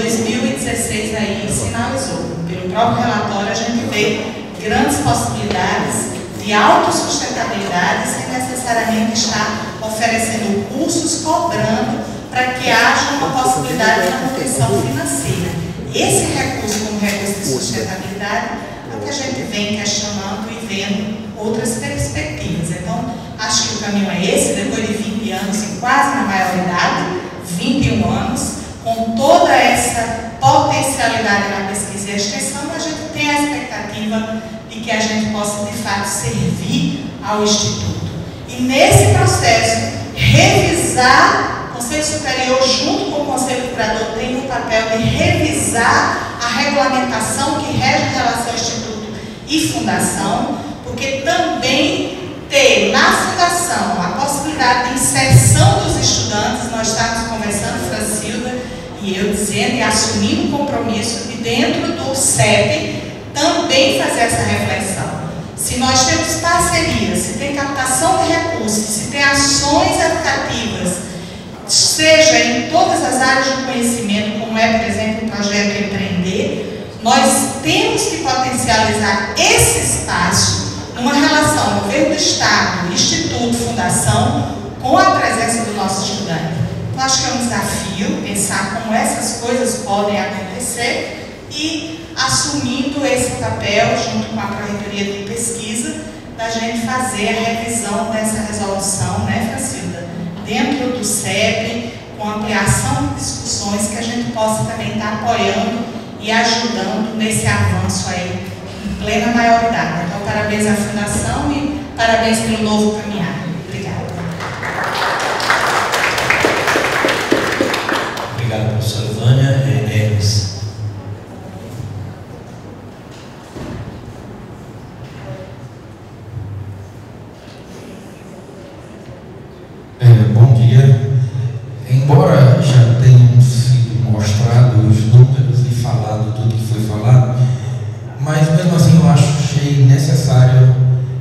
2016 aí sinalizou. Pelo próprio relatório a gente vê grandes possibilidades de autossustentabilidade sem necessariamente estar oferecendo cursos, cobrando para que haja uma possibilidade de manutenção financeira. Esse recurso como recurso de sustentabilidade é o que a gente vem questionando e vendo outras perspectivas. Então, acho que o caminho é esse, depois de 20 anos e quase na maioridade, 21 anos, com toda essa potencialidade na pesquisa e extensão, a gente tem a expectativa de que a gente possa, de fato, servir ao Instituto. E nesse processo, revisar, o Conselho Superior, junto com o Conselho Curador, tem o papel de revisar a regulamentação que rege a relação Instituto e Fundação, porque também ter na Fundação a possibilidade de inserção dos estudantes, nós estávamos conversando, Francilda e eu dizendo e assumindo o compromisso de dentro do CEP também fazer essa reflexão. Se nós temos parcerias, se tem captação de recursos, se tem ações educativas, seja em todas as áreas de conhecimento, como é, por exemplo, o projeto Empreender, nós temos que potencializar esse espaço numa relação governo do Estado, Instituto, Fundação, com a presença do nosso estudante. Então, acho que é um desafio pensar como essas coisas podem acontecer e assumindo esse papel, junto com a Pró-Reitoria de Pesquisa, da gente fazer a revisão dessa resolução, né, Francilda? Dentro do CEP, com ampliação de discussões, que a gente possa também estar apoiando e ajudando nesse avanço aí, em plena maioridade. Então, parabéns à Fundação e parabéns pelo novo caminhar. Obrigada. Obrigado, professor. professora Vânia Hermes. Bom dia. Embora já tenham sido mostrados os números e falado tudo que foi falado, mas mesmo assim eu achei necessário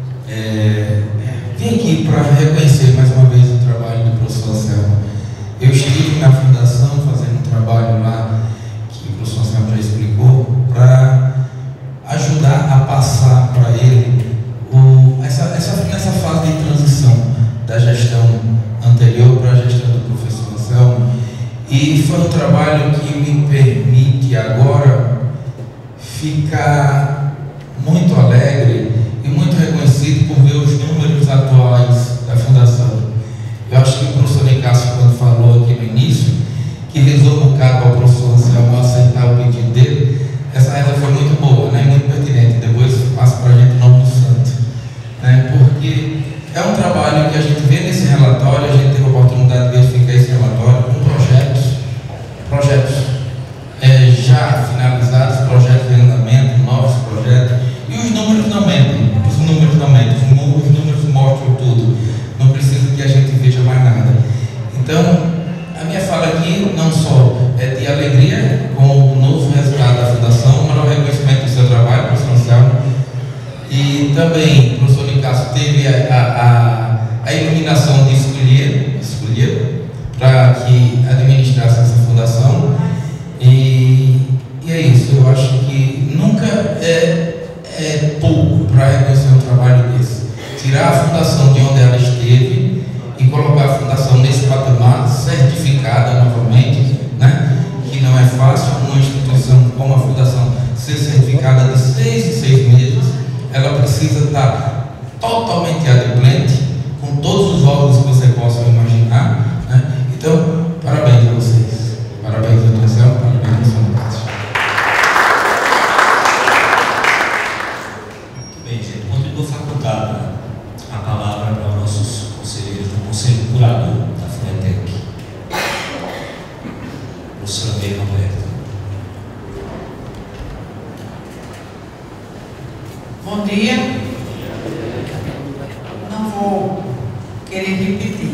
vir aqui para reconhecer mais uma vez o trabalho do professor Anselmo. Eu estive na fundação fazendo um trabalho lá, que o professor Anselmo já explicou, para ajudar a passar para ele essa fase de transição da gestão anterior para a gestão do professor Anselmo. E foi um trabalho que me permite agora ficar muito alegre e muito reconhecido por ver os números atuais da Fundação. Eu acho que o professor Nicásio, quando falou aqui no início, que rezou um bocado para o professor Anselmo aceitar o pedido dele, essa reza foi muito boa, né? Muito pertinente. Depois passa para a gente o nome do santo, né? Porque é um trabalho que a gente vê nesse relatório, a gente teve a oportunidade de verificar esse relatório com projetos já finalizados, projetos em andamento, novos projetos, e os números não mentem, os números mostram tudo, não precisa que a gente veja mais nada. Então, a minha fala aqui não só é de alegria com o novo resultado da Fundação, mas o reconhecimento do seu trabalho, professor Anselmo, e também o professor Nicásio teve a iluminação de escolher para que administrasse essa fundação, e é isso. Eu acho que nunca é pouco para reconhecer um trabalho desse. Tirar a fundação de onde ela esteve e colocar a fundação nesse patamar, certificada novamente, né? Que não é fácil uma instituição como a fundação ser certificada de 6 em 6 meses. Ela precisa estar totalmente adimplente, com todos os órgãos que você possa imaginar, né? Então, parabéns a vocês. Parabéns, doutor Anselmo, parabéns, professor Nicásio. Muito bem, gente. Continua facultada a palavra para os nossos conselheiros do Conselho Curador da FUNETEC. Professora Meire Roberta. Bom dia. Não vou querer repetir.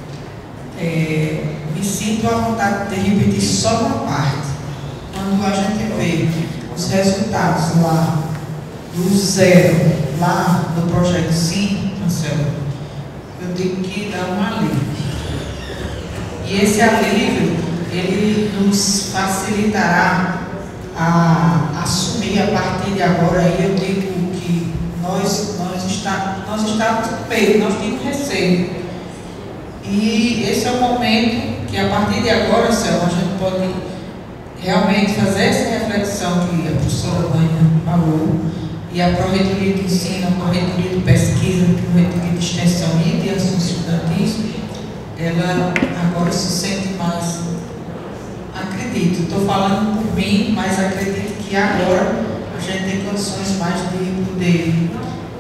Me sinto à vontade de repetir só uma parte. Quando a gente vê os resultados lá do zero, lá do projeto Sim, Marcelo, eu digo que dá um alívio. E esse alívio, ele nos facilitará a assumir a partir de agora. Aí eu digo que nós estávamos com medo, nós tínhamos receio. E esse é o momento que, a partir de agora, Céu, a gente pode realmente fazer essa reflexão que a professora Vânia falou, e a Pró-Reitoria de Ensino, a Pró-Reitoria de Pesquisa, a Pró-Reitoria de Extensão e de Ações Estudantis, ela agora se sente mais, acredito, estou falando por mim, mas acredito que agora a gente tem condições mais de poder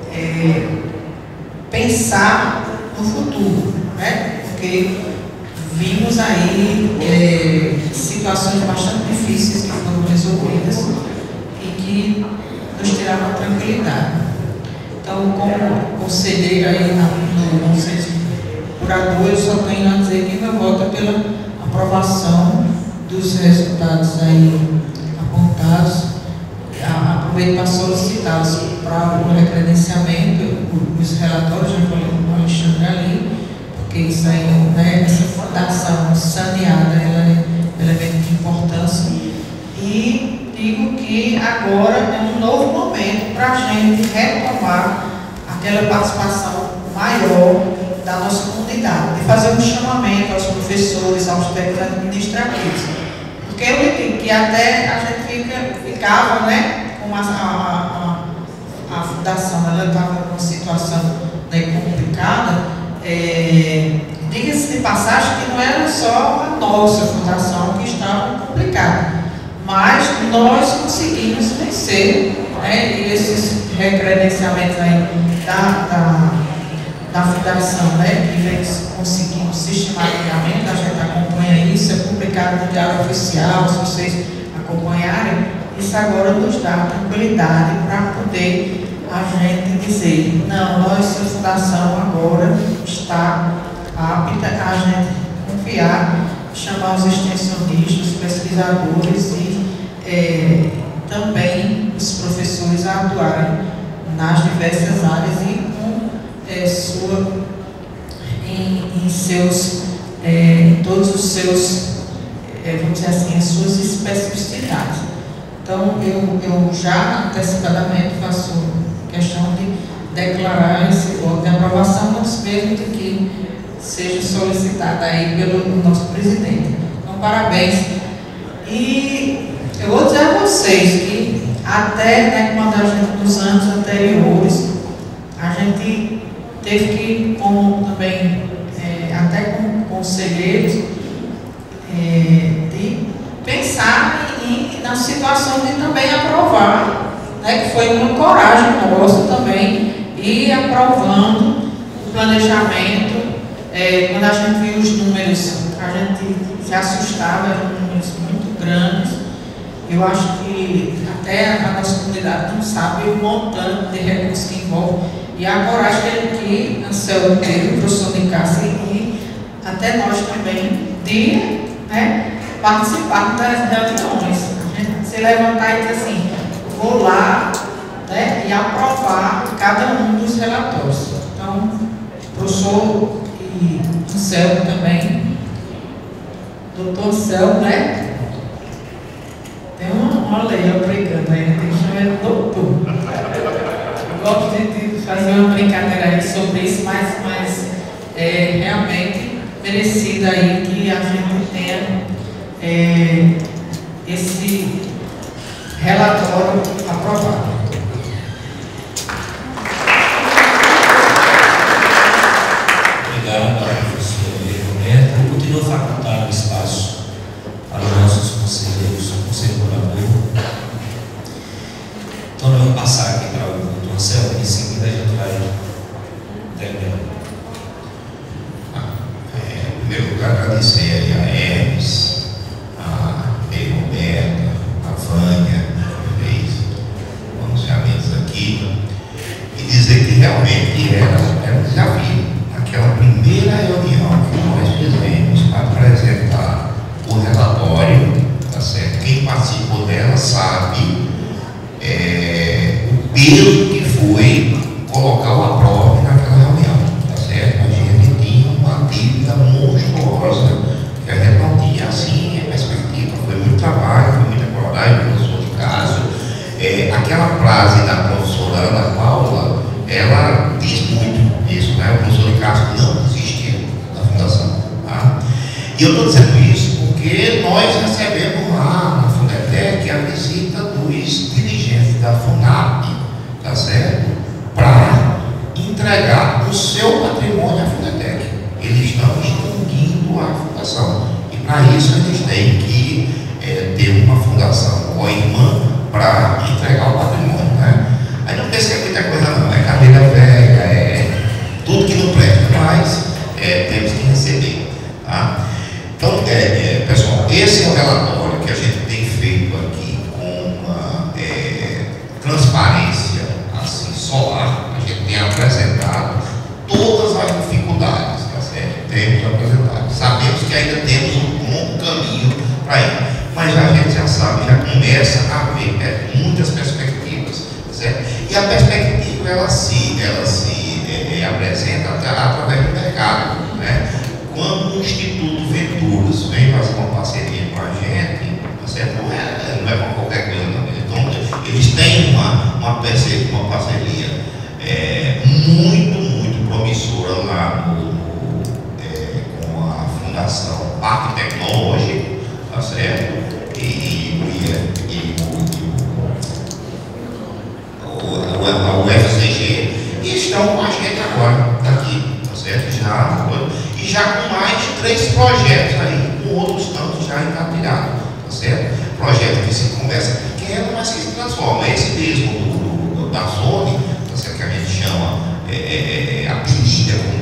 pensar no futuro, né? Porque vimos aí situações bastante difíceis que foram resolvidas e que nos tiraram a tranquilidade. Então, como conselheira aí no Conselho Curador, eu só tenho a dizer que meu voto é pela aprovação dos resultados aí apontados. Aproveito para solicitá-los para o recredenciamento, os relatórios, já falei com o Alexandre ali, porque isso aí, né, essa fundação saneada, ela é elemento de importância. E digo que agora é um novo momento para a gente retomar aquela participação maior da nossa comunidade, de fazer um chamamento aos professores, aos técnicos administrativos. Porque eu digo que até a gente ficava, né, com a fundação, ela estava numa situação, né, complicada. Diga-se de passagem que não era só a nossa fundação que estava complicada, mas nós conseguimos vencer, né, e esses recredenciamentos aí da da Fundação, né, que vem conseguindo sistematicamente, a gente acompanha isso, é publicado no Diário Oficial, se vocês acompanharem, isso agora nos dá tranquilidade para poder a gente dizer, não, nossa fundação agora está apta a gente confiar, chamar os extensionistas, os pesquisadores e também os professores a atuarem nas diversas áreas e com em seus, todos os seus, vamos dizer assim, as suas especificidades. Então, eu já antecipadamente faço questão de declarar esse voto de aprovação, antes mesmo de que seja solicitada aí pelo nosso presidente. Então, parabéns. E eu vou dizer a vocês que até, né, quando a gente, nos anos anteriores, a gente teve que, como também, até como conselheiros, de pensar na situação de também aprovar, né, que foi uma coragem nossa também, ir aprovando o planejamento. Quando a gente viu os números, a gente se assustava, eram números muito grandes. Eu acho que até a nossa comunidade não sabe o montante de recursos que envolve e a coragem que Anselmo teve, o professor de Cássio e até nós também, de, né, participar das reuniões. A gente se levantar e dizer assim, vou lá, né, e aprovar cada um dos relatórios. Então, o professor e Anselmo também, doutor Anselmo, né? Tem uma lei obrigando aí, tem que chamar ele doutor. Eu gosto de fazer uma brincadeira aí sobre isso, mas realmente merecida aí que a gente tenha esse relatório aprovado. Obrigado, professor Roberto. Eu continuo facultando o espaço para os nossos conselheiros, o conselho morador. Então, nós vamos passar aqui para o doutor Anselmo, e em seguida a gente vai terminar. Em primeiro lugar, agradecer aí a Hermes, a Roberta, a Vânia, que fez o anunciamento aqui, e dizer que realmente era um desafio. Aquela primeira reunião que nós fizemos para apresentar o relatório, tá certo? Quem participou dela sabe o peso que foi colocar o APROV naquela reunião, tá certo? A gente tinha uma dívida monstruosa que a gente não tinha assim em perspectiva. Foi muito trabalho, foi muita coragem do professor de caso. Aquela frase da professora Ana Paula, ela diz muito isso, né? O professor de caso não desistiu da fundação, tá? E eu estou dizendo isso porque nós recebemos lá na Fundetec a visita dos dirigentes da FUNAP, tá certo? Para entregar o seu patrimônio à Fundetec. Eles estão extinguindo a fundação. E para isso eles têm que ter uma fundação co-irmã para entregar o patrimônio, né? Aí não pensa que é muita coisa não, é cadeira velha, tudo que não presta, mas temos que receber, tá? Então, pessoal, esse é o relatório que a gente tem feito aqui com uma transparência assim, solar. A gente tem apresentado todas as dificuldades, tá certo? Temos apresentado. Sabemos que ainda temos um longo caminho para ir, mas a gente já sabe, já começa a ver muitas perspectivas, tá certo? E a perspectiva, ela se apresenta através do mercado, né? Quando o Instituto Venturas vem fazer uma parceria com a gente, tá certo? Não é com qualquer coisa, não. Então, eles têm uma parceria muito promissora lá com a Fundação Parque Tecnológico, tá certo? O UFCG, e estão com a gente agora, aqui, tá certo? Já com mais de 3 projetos aí, com outros tantos já engatilhados, tá certo? Projeto que se começa pequeno, mas que se transforma. Esse mesmo da Sony, tá certo? Que a gente chama, apelida como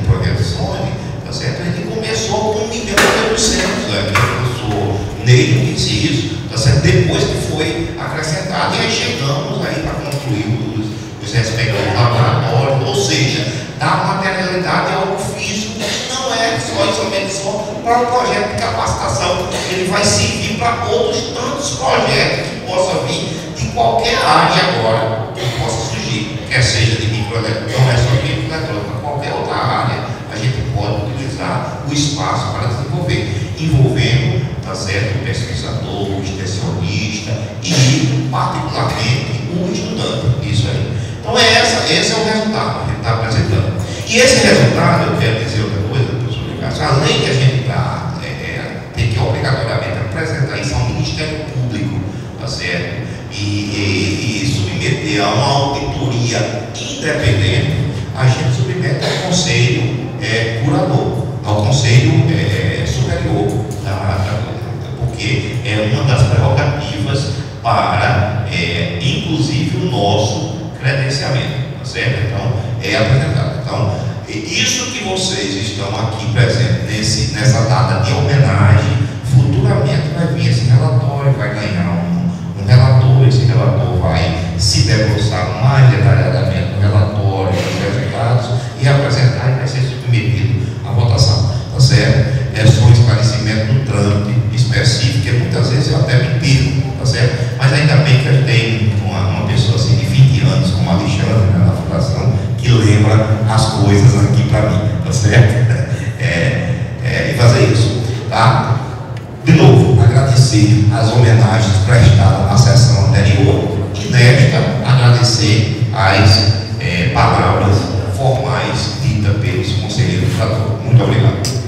e aí chegamos aí para concluir os respectivos laboratórios, ou seja, dar materialidade a algo físico que não é somente para o projeto de capacitação, ele vai servir para outros tantos projetos que possam vir de qualquer área agora que possa surgir, quer seja de microeletrônica, não é só de microeletrônica, qualquer outra área, a gente pode utilizar o espaço para desenvolver, envolvendo, tá certo, o pesquisador, o extensionista e, particularmente, o estudante. Isso aí. Então, esse é o resultado que a gente está apresentando. E esse resultado, eu quero dizer outra coisa, professor Ricardo, além de a gente ter que obrigatoriamente apresentar isso ao Ministério Público, tá certo? E submeter a uma auditoria independente, a gente submete ao Conselho Curador, ao Conselho Superior porque é uma das prerrogativas para, inclusive, o nosso credenciamento, tá certo? Então, é apresentado. Então, isso que vocês estão aqui presentes nessa data de homenagem, futuramente vai vir esse relatório, vai ganhar um relator, esse relator vai se debruçar mais detalhadamente no relatório, nos resultados, e apresentar e vai ser submetido à votação, tá certo? É só um esclarecimento do trâmite específico, que muitas vezes eu até me perco, tá certo? Mas ainda bem que eu tenho uma pessoa assim de 20 anos, como a Alexandre, né, na fundação, que lembra as coisas aqui para mim, tá certo? E fazer isso, tá? De novo, agradecer as homenagens prestadas na sessão anterior e nesta, agradecer as palavras formais ditas pelos conselheiros do Trator. Muito obrigado.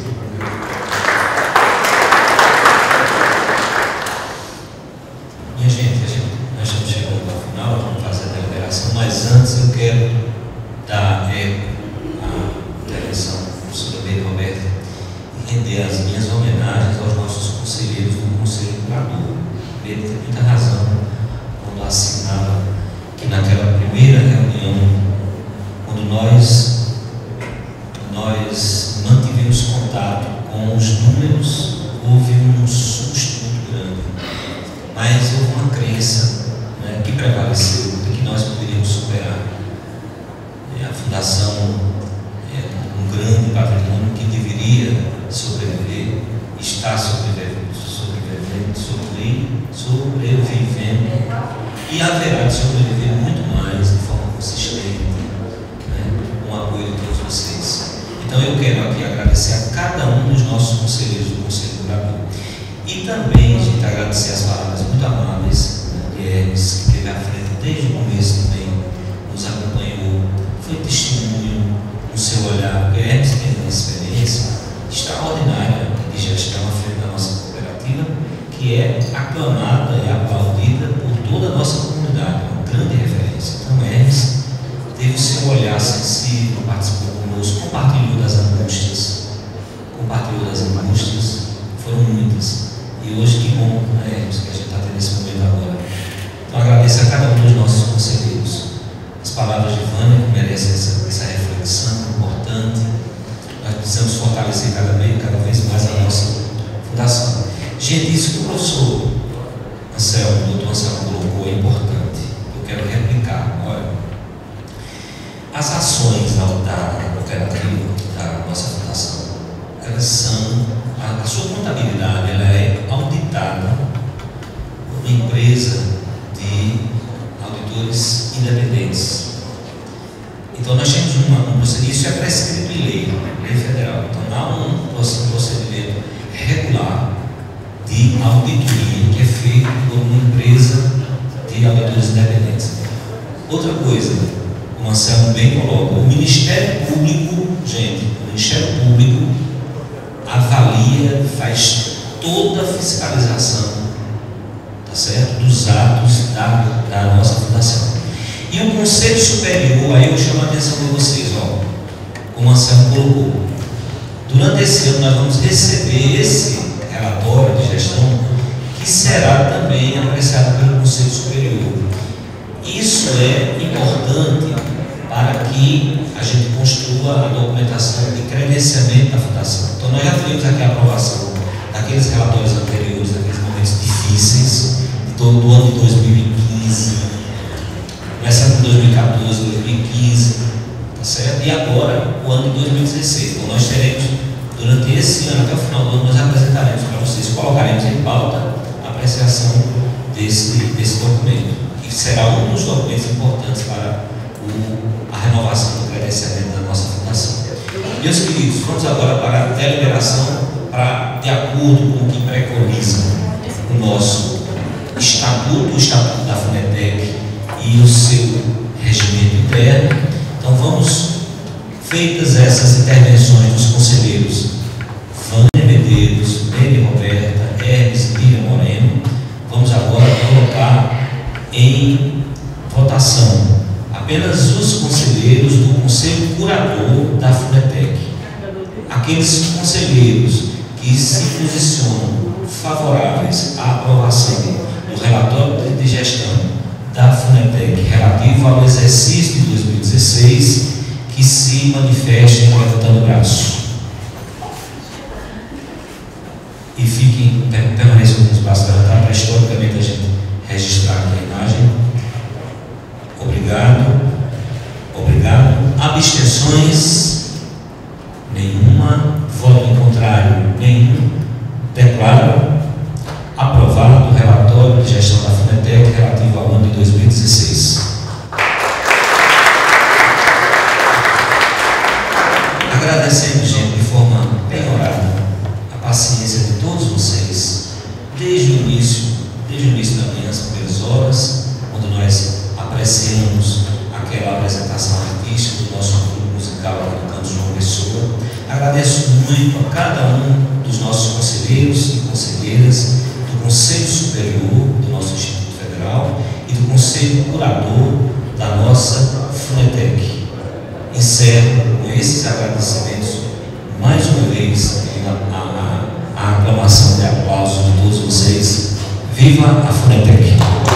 Minha gente, nós estamos chegando ao final, vamos fazer a deliberação, mas antes eu quero dar eco à intervenção do professor Beto Roberto e render as minhas homenagens aos nossos conselheiros do Conselho Curador. Ele tem muita razão quando assinala que naquela primeira reunião, quando nós mantivemos contato com os números, houve um susto muito grande, mas houve uma crença, né, que prevaleceu de que nós poderíamos superar. A Fundação é um grande patrimônio que deveria sobreviver, está sobrevivendo e haverá de sobreviver muito mais de forma consistente, né, com o apoio de todos vocês. Então eu quero aqui agradecer a cada um dos nossos conselheiros do Conselho Curador e também, gente, agradecer as palavras muito amáveis, né, que esteve à frente desde o começo também, nos acompanhou, foi testemunho no seu olhar, porque Hermes tem uma experiência extraordinária de gestão à frente da nossa cooperativa, que é aclamada e aplaudida por toda a nossa comunidade, uma grande referência. Então, Hermes teve o seu olhar sensível, participou conosco, compartilhou das angústias, foram muitas. E hoje, que bom, né, Hermes, que a gente está tendo esse momento agora. Então, agradeço a cada um dos nossos conselheiros. As palavras de Vânia que merecem essa reflexão importante. Nós precisamos fortalecer cada vez mais a nossa fundação. Gente, isso que o professor Anselmo, o doutor Anselmo colocou é importante. Eu quero replicar. Olha, as ações da cooperativa, da nossa fundação, elas são, a sua contabilidade, ela é auditada por uma empresa de auditores independentes. Então nós temos um procedimento, isso é prescrito em lei federal. Então há um procedimento regular de auditoria que é feito por uma empresa de auditores independentes. Outra coisa, como o Anselmo bem coloca, o Ministério Público, gente, o Ministério Público avalia, faz toda a fiscalização, tá certo, dos atos da nossa fundação. E o Conselho Superior, aí eu chamo a atenção de vocês, ó, como o Anselmo colocou, durante esse ano nós vamos receber esse relatório de gestão que será também apreciado pelo Conselho Superior. Isso é importante para que a gente construa a documentação de credenciamento da fundação. Então nós já tivemos aqui a aprovação daqueles relatórios anteriores, daqueles momentos difíceis de do ano de 2015, começando em 2014, 2015, tá certo? E agora o ano de 2016. Então nós teremos, durante esse ano, até o final do ano, nós apresentaremos para vocês, colocaremos em pauta a apreciação desse documento, que será um dos documentos importantes para a renovação do credenciamento da nossa fundação. Meus queridos, vamos agora para a deliberação, de acordo com o que preconiza o nosso estatuto, o estatuto da FUNETEC e o seu regimento interno. Então vamos, feitas essas intervenções dos conselheiros Vânia Medeiros, Nery Roberta, Hermes e Miriam Moreno, vamos agora colocar em votação apenas os conselheiros do Conselho Curador da FUNETEC. Aqueles conselheiros que se posicionam favoráveis à aprovação do relatório de gestão da FUNETEC relativo ao exercício de 2016, que se manifestem levantando o braço. E fiquem, permaneçam com os braços levantados para historicamente a gente registrar a imagem. Obrigado. Obrigado. Abstenções? Nenhuma. Voto em contrário? Nenhum. Declaro aprovado o relatório de gestão da FUNETEC relativo ao ano de 2016. Agradecemos, gente, de forma bem-humorada, a paciência de todos vocês, desde o início da manhã, às primeiras horas, quando nós apreciamos aquela apresentação artística do nosso grupo musical aqui no Canto João Pessoa. Agradeço muito a cada um dos nossos conselheiros e conselheiras do Conselho Superior do nosso Instituto Federal e do Conselho Curador da nossa FUNETEC. Encerro com esses agradecimentos, mais uma vez, a aclamação de aplausos de todos vocês. Viva a FUNETEC!